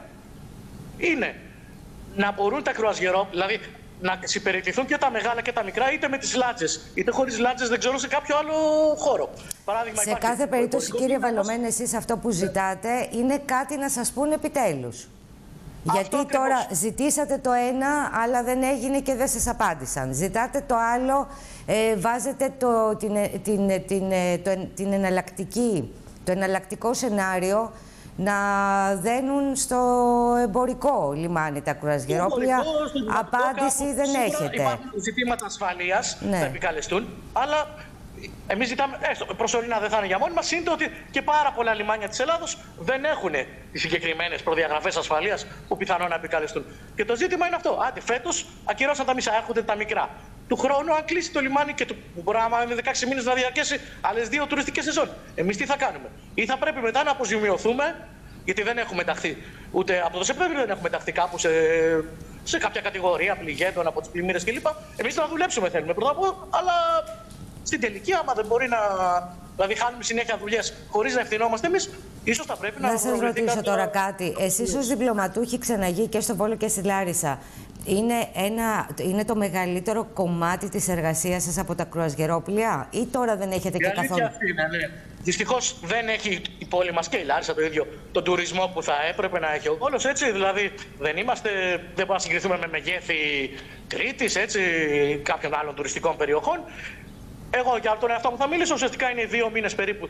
[SPEAKER 14] είναι να μπορούν τα κρουαζιερόπλαια, δηλαδή να συμπεριληφθούν και τα μεγάλα και τα μικρά, είτε με τις λάτζες, είτε χωρίς λάτζες, δεν ξέρω, σε κάποιο άλλο χώρο. Παράδειγμα,
[SPEAKER 1] σε κάθε περίπτωση, κύριε Βαλλωμένη, εσείς αυτό που ζητάτε είναι κάτι να σας πούν επιτέλους. Γιατί αυτό τώρα ακριβώς ζητήσατε το ένα, αλλά δεν έγινε και δεν σας απάντησαν. Ζητάτε το άλλο, ε, βάζετε το, την, την, την, το, την εναλλακτική, το εναλλακτικό σενάριο να δένουν στο εμπορικό λιμάνι τα κρουαζιερόπλαια. Απάντηση δεν έχετε.
[SPEAKER 14] Υπάρχουν ζητήματα ασφαλείας,
[SPEAKER 1] ναι,
[SPEAKER 14] θα επικαλεστούν, αλλά εμείς ζητάμε, έστω προσωρινά δεν θα είναι για μόνοι μας, είναι το ότι και πάρα πολλά λιμάνια της Ελλάδος δεν έχουν τις συγκεκριμένες προδιαγραφές ασφαλείας που πιθανόν να επικαλεστούν. Και το ζήτημα είναι αυτό. Άντε, φέτος ακυρώσαν τα μισά, έρχονται τα μικρά. Του χρόνου, αν κλείσει το λιμάνι και του μπορεί να είναι δεκαέξι μήνες να διαρκέσει άλλες δύο τουριστικές σεζόν, εμείς τι θα κάνουμε? Ή θα πρέπει μετά να αποζημιωθούμε, γιατί δεν έχουμε ενταχθεί, ούτε από το Σεπτέμβριο δεν έχουμε ενταχθεί κάπου σε, σε κάποια κατηγορία πληγέντων από τις πλημμύρες κλπ. Εμείς να δουλέψουμε θέλουμε πρώτα απ' όλα, αλλά στην τελική, άμα δεν μπορεί να. Δηλαδή, χάνουμε συνέχεια δουλειές χωρίς να ευθυνόμαστε εμείς, ίσως θα πρέπει να.
[SPEAKER 1] Να σας ρωτήσω κάποιο... τώρα κάτι. Εσείς ως διπλωματούχοι ξεναγεί και στο Βόλο και στη Λάρισα, είναι, ένα, είναι το μεγαλύτερο κομμάτι της εργασίας σας από τα κρουαζιερόπλαια, ή τώρα δεν έχετε και καθόλου?
[SPEAKER 14] Αυτή είναι, ναι. Δυστυχώς δεν έχει η πόλη μας και η Λάρισα το ίδιο τον τουρισμό που θα έπρεπε να έχει ο Βόλος, έτσι. Δηλαδή, δεν είμαστε, δεν μπορούμε να συγκριθούμε με μεγέθη Κρήτης, έτσι, κάποιων άλλων τουριστικών περιοχών. Εγώ για τον εαυτό μου θα μιλήσω. Ουσιαστικά είναι δύο μήνες περίπου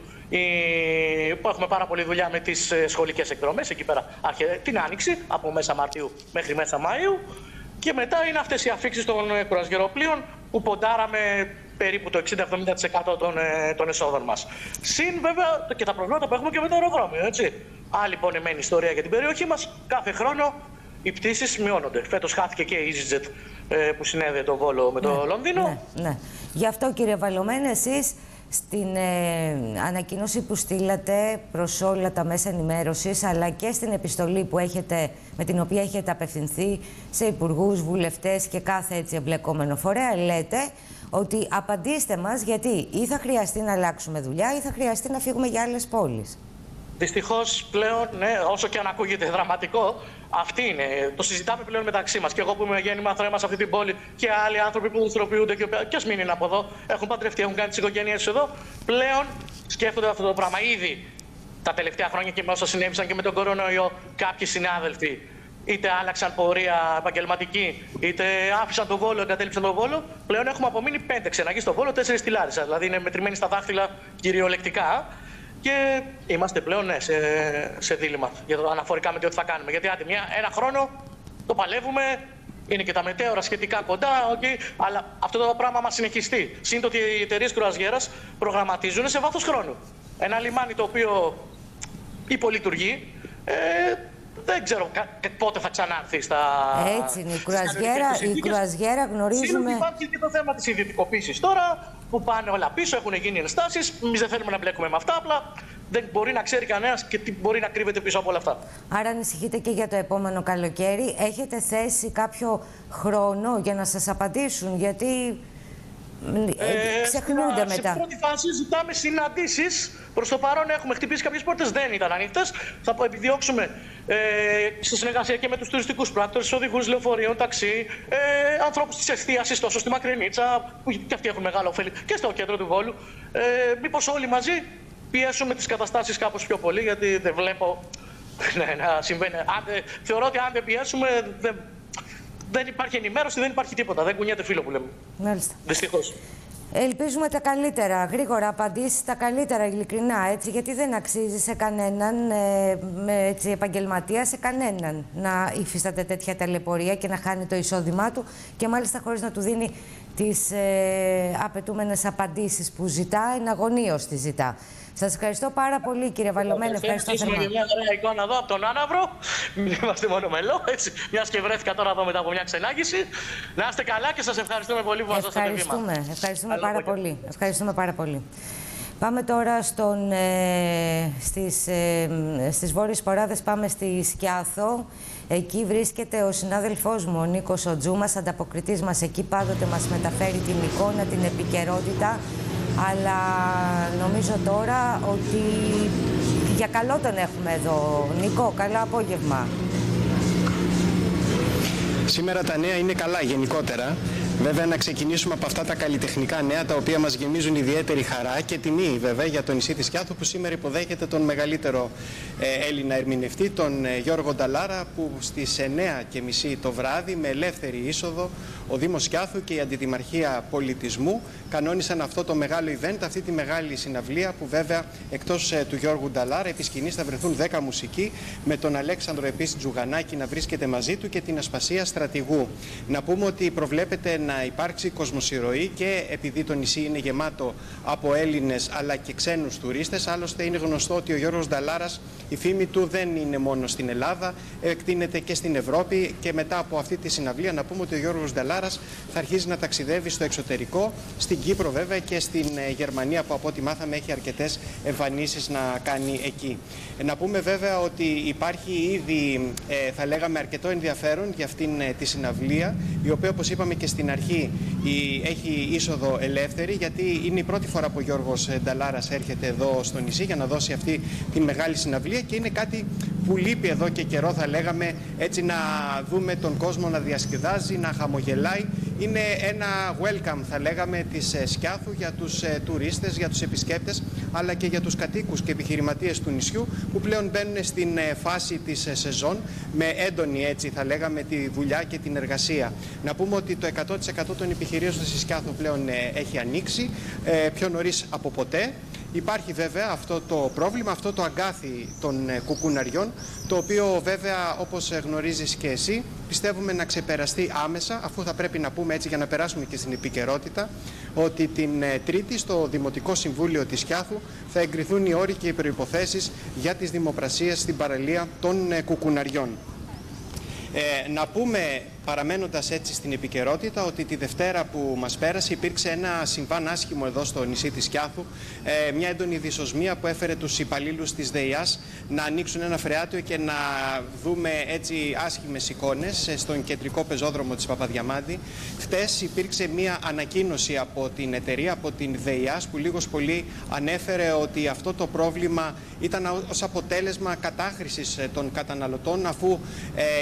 [SPEAKER 14] που έχουμε πάρα πολλή δουλειά με τις σχολικές εκδρομές εκεί πέρα την Άνοιξη, από μέσα Μαρτίου μέχρι μέσα Μαΐου. Και μετά είναι αυτές οι αφήξεις των κρουαζιεροπλοίων που ποντάραμε περίπου το εξήντα με εβδομήντα τοις εκατό των, των εσόδων μας. Συν βέβαια και τα προβλήματα που έχουμε και με το αεροδρόμιο, έτσι. Άλλη πονεμένη ιστορία για την περιοχή μας. Κάθε χρόνο οι πτήσεις μειώνονται. Φέτος χάθηκε και η EasyJet που συνέδεε το Βόλο με το
[SPEAKER 1] ναι,
[SPEAKER 14] Λονδίνο.
[SPEAKER 1] Ναι, ναι. Γι' αυτό, κύριε Βαλλωμένη, εσείς στην ε, ανακοίνωση που στείλατε προς όλα τα μέσα ενημέρωσης, αλλά και στην επιστολή που έχετε, με την οποία έχετε απευθυνθεί σε υπουργούς, βουλευτές και κάθε έτσι εμπλεκόμενο φορέα, λέτε ότι απαντήστε μας, γιατί ή θα χρειαστεί να αλλάξουμε δουλειά ή θα χρειαστεί να φύγουμε για άλλες πόλεις.
[SPEAKER 14] Δυστυχώς πλέον, ναι, όσο και αν ακούγεται δραματικό, αυτή είναι. Το συζητάμε πλέον μεταξύ μας. Και εγώ που είμαι γέννημα θρέμα σε αυτή την πόλη και άλλοι άνθρωποι που δραστηριοποιούνται και, και ας μην είναι από εδώ, έχουν παντρευτεί, έχουν κάνει τις οικογένειες εδώ, πλέον σκέφτονται αυτό το πράγμα. Ήδη τα τελευταία χρόνια και με όσα συνέβησαν και με τον κορονοϊό, κάποιοι συνάδελφοι είτε άλλαξαν πορεία επαγγελματική, είτε άφησαν τον Βόλο, εγκατέλειψαν τον Βόλο. Πλέον έχουμε απομείνει πέντε ξεναγείς στο Βόλο, τέσσερις στη Λάρισα. Δηλαδή είναι μετρημένοι στα δάχτυλα κυριολεκτικά. Και είμαστε πλέον ναι, σε, σε δίλημμα για το, αναφορικά με το τι θα κάνουμε. Γιατί άντε, μια, ένα χρόνο το παλεύουμε, είναι και τα μετέωρα σχετικά κοντά, okay, αλλά αυτό το πράγμα μας συνεχιστεί. Σύντομα ότι οι εταιρείες κρουαζιέρας προγραμματίζουν σε βάθος χρόνου. Ένα λιμάνι το οποίο υπολειτουργεί, ε, δεν ξέρω πότε θα ξανάρθει στα...
[SPEAKER 1] Έτσι είναι, η κρουαζιέρα, η κρουαζιέρα γνωρίζουμε...
[SPEAKER 14] Σύντομα υπάρχει και το θέμα της ιδιωτικοποίησης τώρα, που πάνε όλα πίσω, έχουν γίνει ενστάσεις. Εμείς δεν θέλουμε να μπλέκουμε με αυτά, απλά δεν μπορεί να ξέρει κανένας και τι μπορεί να κρύβεται πίσω από όλα αυτά.
[SPEAKER 1] Άρα ανησυχείτε και για το επόμενο καλοκαίρι. Έχετε θέσει κάποιο χρόνο για να σας απαντήσουν, γιατί ε, ξεχνούνται
[SPEAKER 14] ε,
[SPEAKER 1] μετά.
[SPEAKER 14] Σε πρώτη φάση ζητάμε συναντήσεις. Προς το παρόν έχουμε χτυπήσει κάποιες πόρτες, δεν ήταν ανοιχτές. Θα επιδιώξουμε ε, στη συνεργασία και με τους τουριστικούς πράκτορες, οδηγούς λεωφορείων, ταξί, ε, ανθρώπους της εστίασης, τόσο στη Μακρινίτσα, που και αυτοί έχουν μεγάλο ωφέλη, και στο κέντρο του Βόλου. Ε, μήπως όλοι μαζί πιέσουμε τις καταστάσεις κάπως πιο πολύ, γιατί δεν βλέπω ναι, να συμβαίνει. Αν, θεωρώ ότι αν δεν πιέσουμε, δεν, δεν υπάρχει ενημέρωση, δεν υπάρχει τίποτα. Δεν κουνιέται φίλο που λέμε.
[SPEAKER 1] Μάλιστα.
[SPEAKER 14] Δυστυχώς.
[SPEAKER 1] Ελπίζουμε τα καλύτερα, γρήγορα απαντήσεις, τα καλύτερα, ειλικρινά, έτσι, γιατί δεν αξίζει σε κανέναν, ε, με, έτσι, επαγγελματία, σε κανέναν να υφίσταται τέτοια ταλαιπωρία και να χάνει το εισόδημά του και μάλιστα χωρίς να του δίνει τις ε, απαιτούμενες απαντήσεις που ζητά, εναγωνίως τις ζητά. Σας ευχαριστώ πάρα πολύ, κύριε Βαλλωμένη. Ευχαριστώ θερμά.
[SPEAKER 14] Έχουμε μια ωραία εικόνα εδώ από τον Άναβρο. Μην είμαστε μόνο μελό, έτσι. Μιας και βρέθηκα τώρα εδώ μετά από μια ξενάγηση. Να είστε καλά και σας ευχαριστούμε πολύ που μας δώσατε βήμα.
[SPEAKER 1] Ευχαριστούμε. Ευχαριστούμε πάρα πολύ. Ευχαριστούμε πάρα πολύ. Πάμε τώρα στον, ε, στις, ε, στις Βόρειες Ποράδες, πάμε στη Σκιάθο. Εκεί βρίσκεται ο συνάδελφός μου, ο Νίκος ο Τζούμας, ανταποκριτής μας εκεί. Πάντοτε μας μεταφέρει την εικόνα, την επικαιρότητα. Αλλά νομίζω τώρα ότι για καλό τον έχουμε εδώ. Νίκο, καλό απόγευμα.
[SPEAKER 15] Σήμερα τα νέα είναι καλά γενικότερα. Βέβαια, να ξεκινήσουμε από αυτά τα καλλιτεχνικά νέα, τα οποία μας γεμίζουν ιδιαίτερη χαρά και τιμή, βέβαια, για το νησί της Σκιάθου, που σήμερα υποδέχεται τον μεγαλύτερο ε, Έλληνα ερμηνευτή, τον ε, Γιώργο Νταλάρα, που στις εννιά και μισή το βράδυ, με ελεύθερη είσοδο, ο Δήμος Σκιάθου και η Αντιδημαρχία Πολιτισμού κανόνισαν αυτό το μεγάλο event, αυτή τη μεγάλη συναυλία, που βέβαια εκτός ε, του Γιώργου Νταλάρα, επί σκηνής θα βρεθούν δέκα μουσικοί, με τον Αλέξανδρο επίσης Τζουγανάκη να βρίσκεται μαζί του και την Ασπασία Στρατηγού. Να πούμε ότι προβλέπεται να υπάρξει κοσμοσυρωή και επειδή το νησί είναι γεμάτο από Έλληνες αλλά και ξένους τουρίστες. Άλλωστε είναι γνωστό ότι ο Γιώργος Νταλάρας, η φήμη του δεν είναι μόνο στην Ελλάδα, εκτείνεται και στην Ευρώπη, και μετά από αυτή τη συναυλία να πούμε ότι ο Γιώργος Νταλάρας θα αρχίσει να ταξιδεύει στο εξωτερικό, στην Κύπρο βέβαια και στην Γερμανία, που από ό,τι μάθαμε έχει αρκετές εμφανίσεις να κάνει εκεί. Να πούμε βέβαια ότι υπάρχει ήδη, ε, θα λέγαμε, αρκετό ενδιαφέρον για αυτήν ε, τη συναυλία, η οποία, όπως είπαμε και στην αρχή, η, έχει είσοδο ελεύθερη, γιατί είναι η πρώτη φορά που ο Γιώργος Νταλάρας έρχεται εδώ στο νησί για να δώσει αυτή τη μεγάλη συναυλία, και είναι κάτι που λείπει εδώ και καιρό, θα λέγαμε, έτσι, να δούμε τον κόσμο να διασκεδάζει, να χαμογελάει. Είναι ένα welcome, θα λέγαμε, της Σκιάθου για τους ε, τουρίστες, για τους επισκέπτες, αλλά και για τους κατοίκους και επιχειρηματίες του νησιού, που πλέον μπαίνουν στην ε, φάση της ε, σεζόν με έντονη, έτσι, θα λέγαμε, τη δουλειά και την εργασία. Να πούμε ότι το εκατό τοις εκατό των επιχειρήσεων στη Σκιάθου πλέον ε, έχει ανοίξει, ε, πιο νωρίς από ποτέ. Υπάρχει βέβαια αυτό το πρόβλημα, αυτό το αγκάθι των ε, κουκουναριών, το οποίο βέβαια, όπως γνωρίζεις και εσύ, πιστεύουμε να ξεπεραστεί άμεσα, αφού θα πρέπει να πούμε, έτσι, για να περάσουμε και στην επικαιρότητα, ότι την ε, Τρίτη στο Δημοτικό Συμβούλιο της Σκιάθου θα εγκριθούν οι όροι και οι προϋποθέσεις για τις δημοπρασίες στην παραλία των ε, κουκουναριών. Ε, να πούμε, παραμένοντας έτσι στην επικαιρότητα, ότι τη Δευτέρα που μας πέρασε υπήρξε ένα συμβάν άσχημο εδώ στο νησί της Σκιάθου, ε, μια έντονη δυσοσμία που έφερε τους υπαλλήλους της ΔΕΙΑΣ να ανοίξουν ένα φρεάτιο και να δούμε έτσι άσχημες εικόνες στον κεντρικό πεζόδρομο της Παπαδιαμάντη. Χτες υπήρξε μια ανακοίνωση από την εταιρεία, από την ΔΕΙΑΣ, που λίγος πολύ ανέφερε ότι αυτό το πρόβλημα ήταν ως αποτέλεσμα κατάχρησης των καταναλωτών, αφού ε, η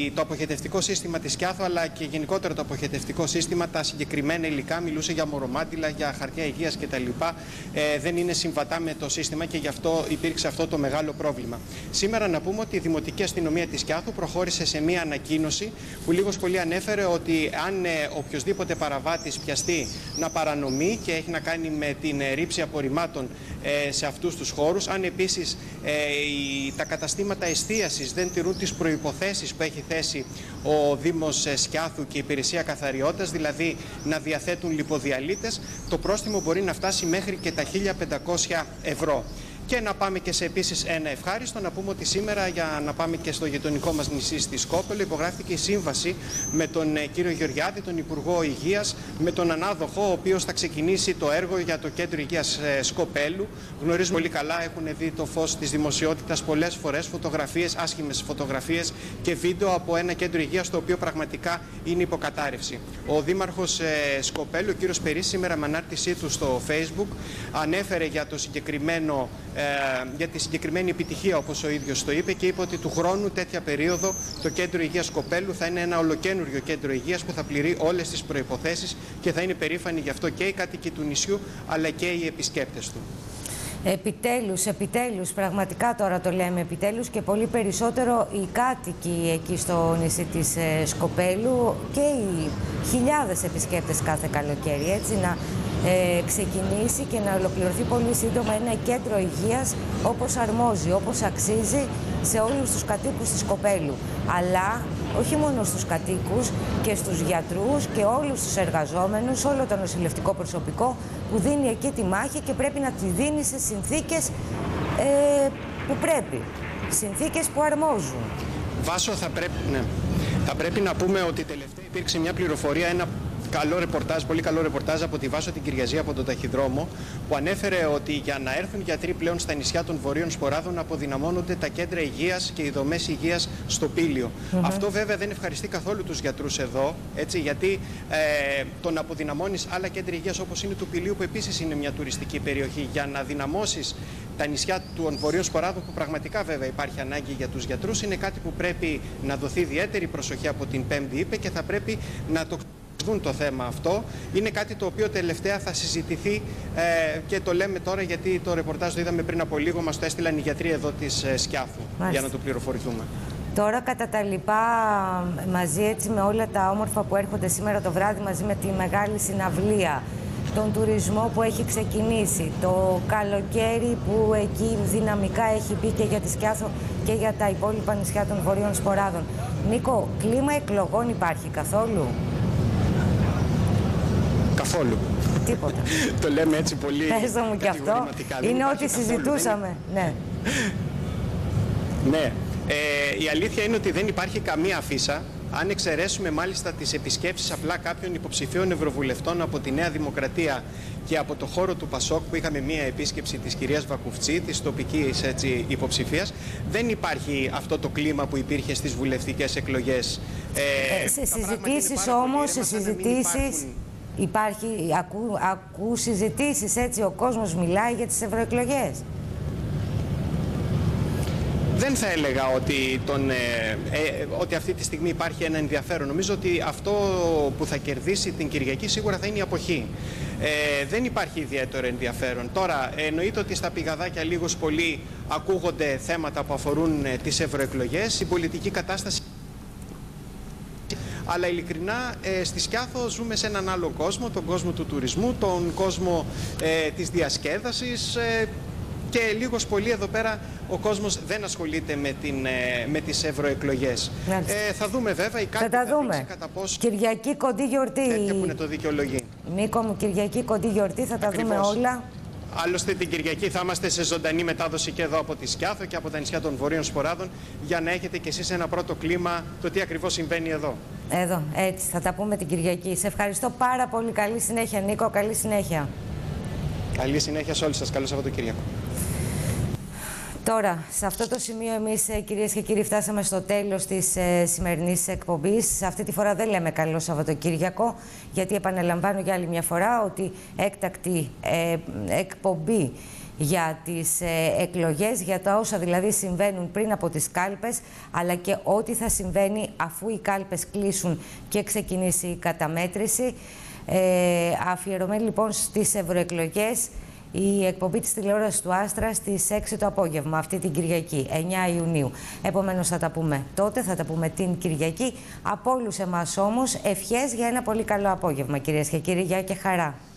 [SPEAKER 15] το αποχετευτικό σύστημα της Σκιάθου, αλλά και γενικότερα το αποχετευτικό σύστημα, τα συγκεκριμένα υλικά, μιλούσε για μορομάντιλα, για χαρτιά υγείας κτλ. Ε, δεν είναι συμβατά με το σύστημα και γι' αυτό υπήρξε αυτό το μεγάλο πρόβλημα. Σήμερα να πούμε ότι η Δημοτική Αστυνομία της Σκιάθου προχώρησε σε μία ανακοίνωση που λίγος πολύ ανέφερε ότι αν ε, οποιοσδήποτε παραβάτης πιαστεί να παρανομεί και έχει να κάνει με την ε, ρήψη απορριμμάτων ε, σε αυτούς τους χώρους, αν επίσης ε, η, τα καταστήματα εστίασης δεν τηρούν τις προϋποθέσεις που έχει θέσει ο Δήμος Σκιάθου και η Υπηρεσία Καθαριότητας, δηλαδή να διαθέτουν λιποδιαλύτες, το πρόστιμο μπορεί να φτάσει μέχρι και τα χίλια πεντακόσια ευρώ. Και να πάμε και σε επίσης ένα ευχάριστο, να πούμε ότι σήμερα, για να πάμε και στο γειτονικό μας νησί στη Σκόπελο, υπογράφηκε η σύμβαση με τον ε, κύριο Γεωργιάδη, τον Υπουργό Υγείας, με τον ανάδοχο, ο οποίος θα ξεκινήσει το έργο για το Κέντρο Υγείας ε, Σκοπέλου. Γνωρίζουμε πολύ καλά, έχουν δει το φως της δημοσιότητας πολλές φορές φωτογραφίες, άσχημες φωτογραφίες και βίντεο από ένα κέντρο υγείας το οποίο πραγματικά είναι υποκατάρρευση. Ο Δήμαρχος ε, Σκοπέλου, ο κύριος Περής, σήμερα με ανάρτησή του στο Facebook ανέφερε για το συγκεκριμένο για τη συγκεκριμένη επιτυχία, όπως ο ίδιος το είπε, και είπε ότι του χρόνου τέτοια περίοδο το Κέντρο Υγείας Σκοπέλου θα είναι ένα ολοκένουργιο κέντρο υγείας που θα πληρεί όλες τις προϋποθέσεις και θα είναι περήφανοι γι' αυτό και οι κάτοικοι του νησιού αλλά και οι επισκέπτες του.
[SPEAKER 1] Επιτέλους, επιτέλους, πραγματικά τώρα το λέμε επιτέλους και πολύ περισσότερο οι κάτοικοι εκεί στο νησί της ε, Σκοπέλου και οι χιλιάδες επισκέπτες κάθε καλοκαίρι, έτσι, να ε, ξεκινήσει και να ολοκληρωθεί πολύ σύντομα ένα κέντρο υγείας όπως αρμόζει, όπως αξίζει σε όλους τους κατοίκους της Σκοπέλου. Αλλά όχι μόνο στους κατοίκους και στους γιατρούς και όλους τους εργαζόμενους, όλο το νοσηλευτικό προσωπικό που δίνει εκεί τη μάχη και πρέπει να τη δίνει σε συνθήκες ε, που πρέπει, συνθήκες που αρμόζουν.
[SPEAKER 15] Βάσο, θα πρέπει, ναι. θα πρέπει να πούμε ότι τελευταία υπήρξε μια πληροφορία, ένα καλό ρεπορτάζ, πολύ καλό ρεπορτάζ από τη Βάσο την Κυριαζή από τον ταχυδρόμο, που ανέφερε ότι για να έρθουν γιατροί πλέον στα νησιά των Βορείων Σποράδων αποδυναμώνονται τα κέντρα υγείας και οι δομές υγείας στο Πήλιο. Mm-hmm. Αυτό βέβαια δεν ευχαριστεί καθόλου τους γιατρούς εδώ, έτσι, γιατί ε, το να αποδυναμώνεις άλλα κέντρα υγείας όπως είναι του Πηλίου, που επίσης είναι μια τουριστική περιοχή, για να δυναμώσεις τα νησιά των Βορείων Σποράδων, που πραγματικά βέβαια υπάρχει ανάγκη για τους γιατρούς, είναι κάτι που πρέπει να δοθεί ιδιαίτερη προσοχή από την Πέμπτη, είπε, και θα πρέπει να το δουν το θέμα αυτό. Είναι κάτι το οποίο τελευταία θα συζητηθεί ε, και το λέμε τώρα γιατί το ρεπορτάζ το είδαμε πριν από λίγο, μας το έστειλαν οι γιατροί εδώ της ε, Σκιάθου. Μάλιστα. Για να το πληροφορηθούμε.
[SPEAKER 1] Τώρα κατά τα λοιπά, μαζί έτσι με όλα τα όμορφα που έρχονται σήμερα το βράδυ, μαζί με τη μεγάλη συναυλία, τον τουρισμό που έχει ξεκινήσει, το καλοκαίρι που εκεί δυναμικά έχει μπει και για τη Σκιάθο και για τα υπόλοιπα νησιά των Βορείων Σποράδων. Νίκο, κλίμα εκλογών υπάρχει καθόλου?
[SPEAKER 15] Καθόλου.
[SPEAKER 1] Τίποτα.
[SPEAKER 15] Το λέμε έτσι πολύ.
[SPEAKER 1] Πες μου και αυτό. Είναι ό,τι συζητούσαμε. Ναι.
[SPEAKER 15] Ναι. Ε, η αλήθεια είναι ότι δεν υπάρχει καμία αφίσα. Αν εξαιρέσουμε μάλιστα τις επισκέψεις απλά κάποιων υποψηφίων ευρωβουλευτών από τη Νέα Δημοκρατία και από το χώρο του Πασόκ, που είχαμε μία επίσκεψη της κυρίας Βακουφτσή, της τοπικής έτσι, υποψηφίας, δεν υπάρχει αυτό το κλίμα που υπήρχε στις βουλευτικές εκλογές.
[SPEAKER 1] Ε, ε, σε συζητήσεις όμως, σε συζητήσεις... Υπάρχει, ακού, ακού συζητήσεις, έτσι, ο κόσμος μιλάει για τις ευρωεκλογές.
[SPEAKER 15] Δεν θα έλεγα ότι, τον, ε, ε, ότι αυτή τη στιγμή υπάρχει ένα ενδιαφέρον. Νομίζω ότι αυτό που θα κερδίσει την Κυριακή σίγουρα θα είναι η αποχή. Ε, δεν υπάρχει ιδιαίτερο ενδιαφέρον. Τώρα, εννοείται ότι στα πηγαδάκια λίγος πολύ ακούγονται θέματα που αφορούν ε, τις ευρωεκλογές, η πολιτική κατάσταση. Αλλά ειλικρινά ε, στη Σκιάθο ζούμε σε έναν άλλο κόσμο, τον κόσμο του τουρισμού, τον κόσμο ε, της διασκέδασης ε, και λίγος πολύ εδώ πέρα ο κόσμος δεν ασχολείται με, την, ε, με τις ευρωεκλογές. Ε, θα δούμε βέβαια, η κάρτα
[SPEAKER 1] θα τα δούμε. Κατά πόσο Κυριακή κοντή γιορτή.
[SPEAKER 15] Τέτοια που είναι το δικαιολογεί.
[SPEAKER 1] Νίκο μου, Κυριακή κοντή γιορτή, θα τα
[SPEAKER 15] Ακριβώς.
[SPEAKER 1] δούμε όλα.
[SPEAKER 15] Άλλωστε την Κυριακή θα είμαστε σε ζωντανή μετάδοση και εδώ από τη Σκιάθο και από τα νησιά των Βορείων Σποράδων, για να έχετε κι εσείς ένα πρώτο κλίμα το τι ακριβώς συμβαίνει εδώ.
[SPEAKER 1] Εδώ, έτσι, θα τα πούμε την Κυριακή. Σε ευχαριστώ πάρα πολύ. Καλή συνέχεια, Νίκο. Καλή συνέχεια.
[SPEAKER 15] Καλή συνέχεια σε όλους σας. Καλό Σαββατοκύριακο.
[SPEAKER 1] Τώρα, σε αυτό το σημείο εμείς, κυρίες και κύριοι, φτάσαμε στο τέλος της ε, σημερινής εκπομπής. Αυτή τη φορά δεν λέμε καλό Σαββατοκύριακο, γιατί επαναλαμβάνω για άλλη μια φορά ότι έκτακτη ε, εκπομπή για τις ε, εκλογές, για τα όσα δηλαδή συμβαίνουν πριν από τις κάλπες, αλλά και ό,τι θα συμβαίνει αφού οι κάλπες κλείσουν και ξεκινήσει η καταμέτρηση. Ε, αφιερωμένη λοιπόν στις ευρωεκλογές, η εκπομπή της τηλεόρασης του Άστρα στις έξι το απόγευμα, αυτή την Κυριακή, εννιά Ιουνίου. Επομένως θα τα πούμε τότε, θα τα πούμε την Κυριακή. Από όλους εμάς όμως, ευχές για ένα πολύ καλό απόγευμα, κυρίες και κύριοι. Γεια και χαρά.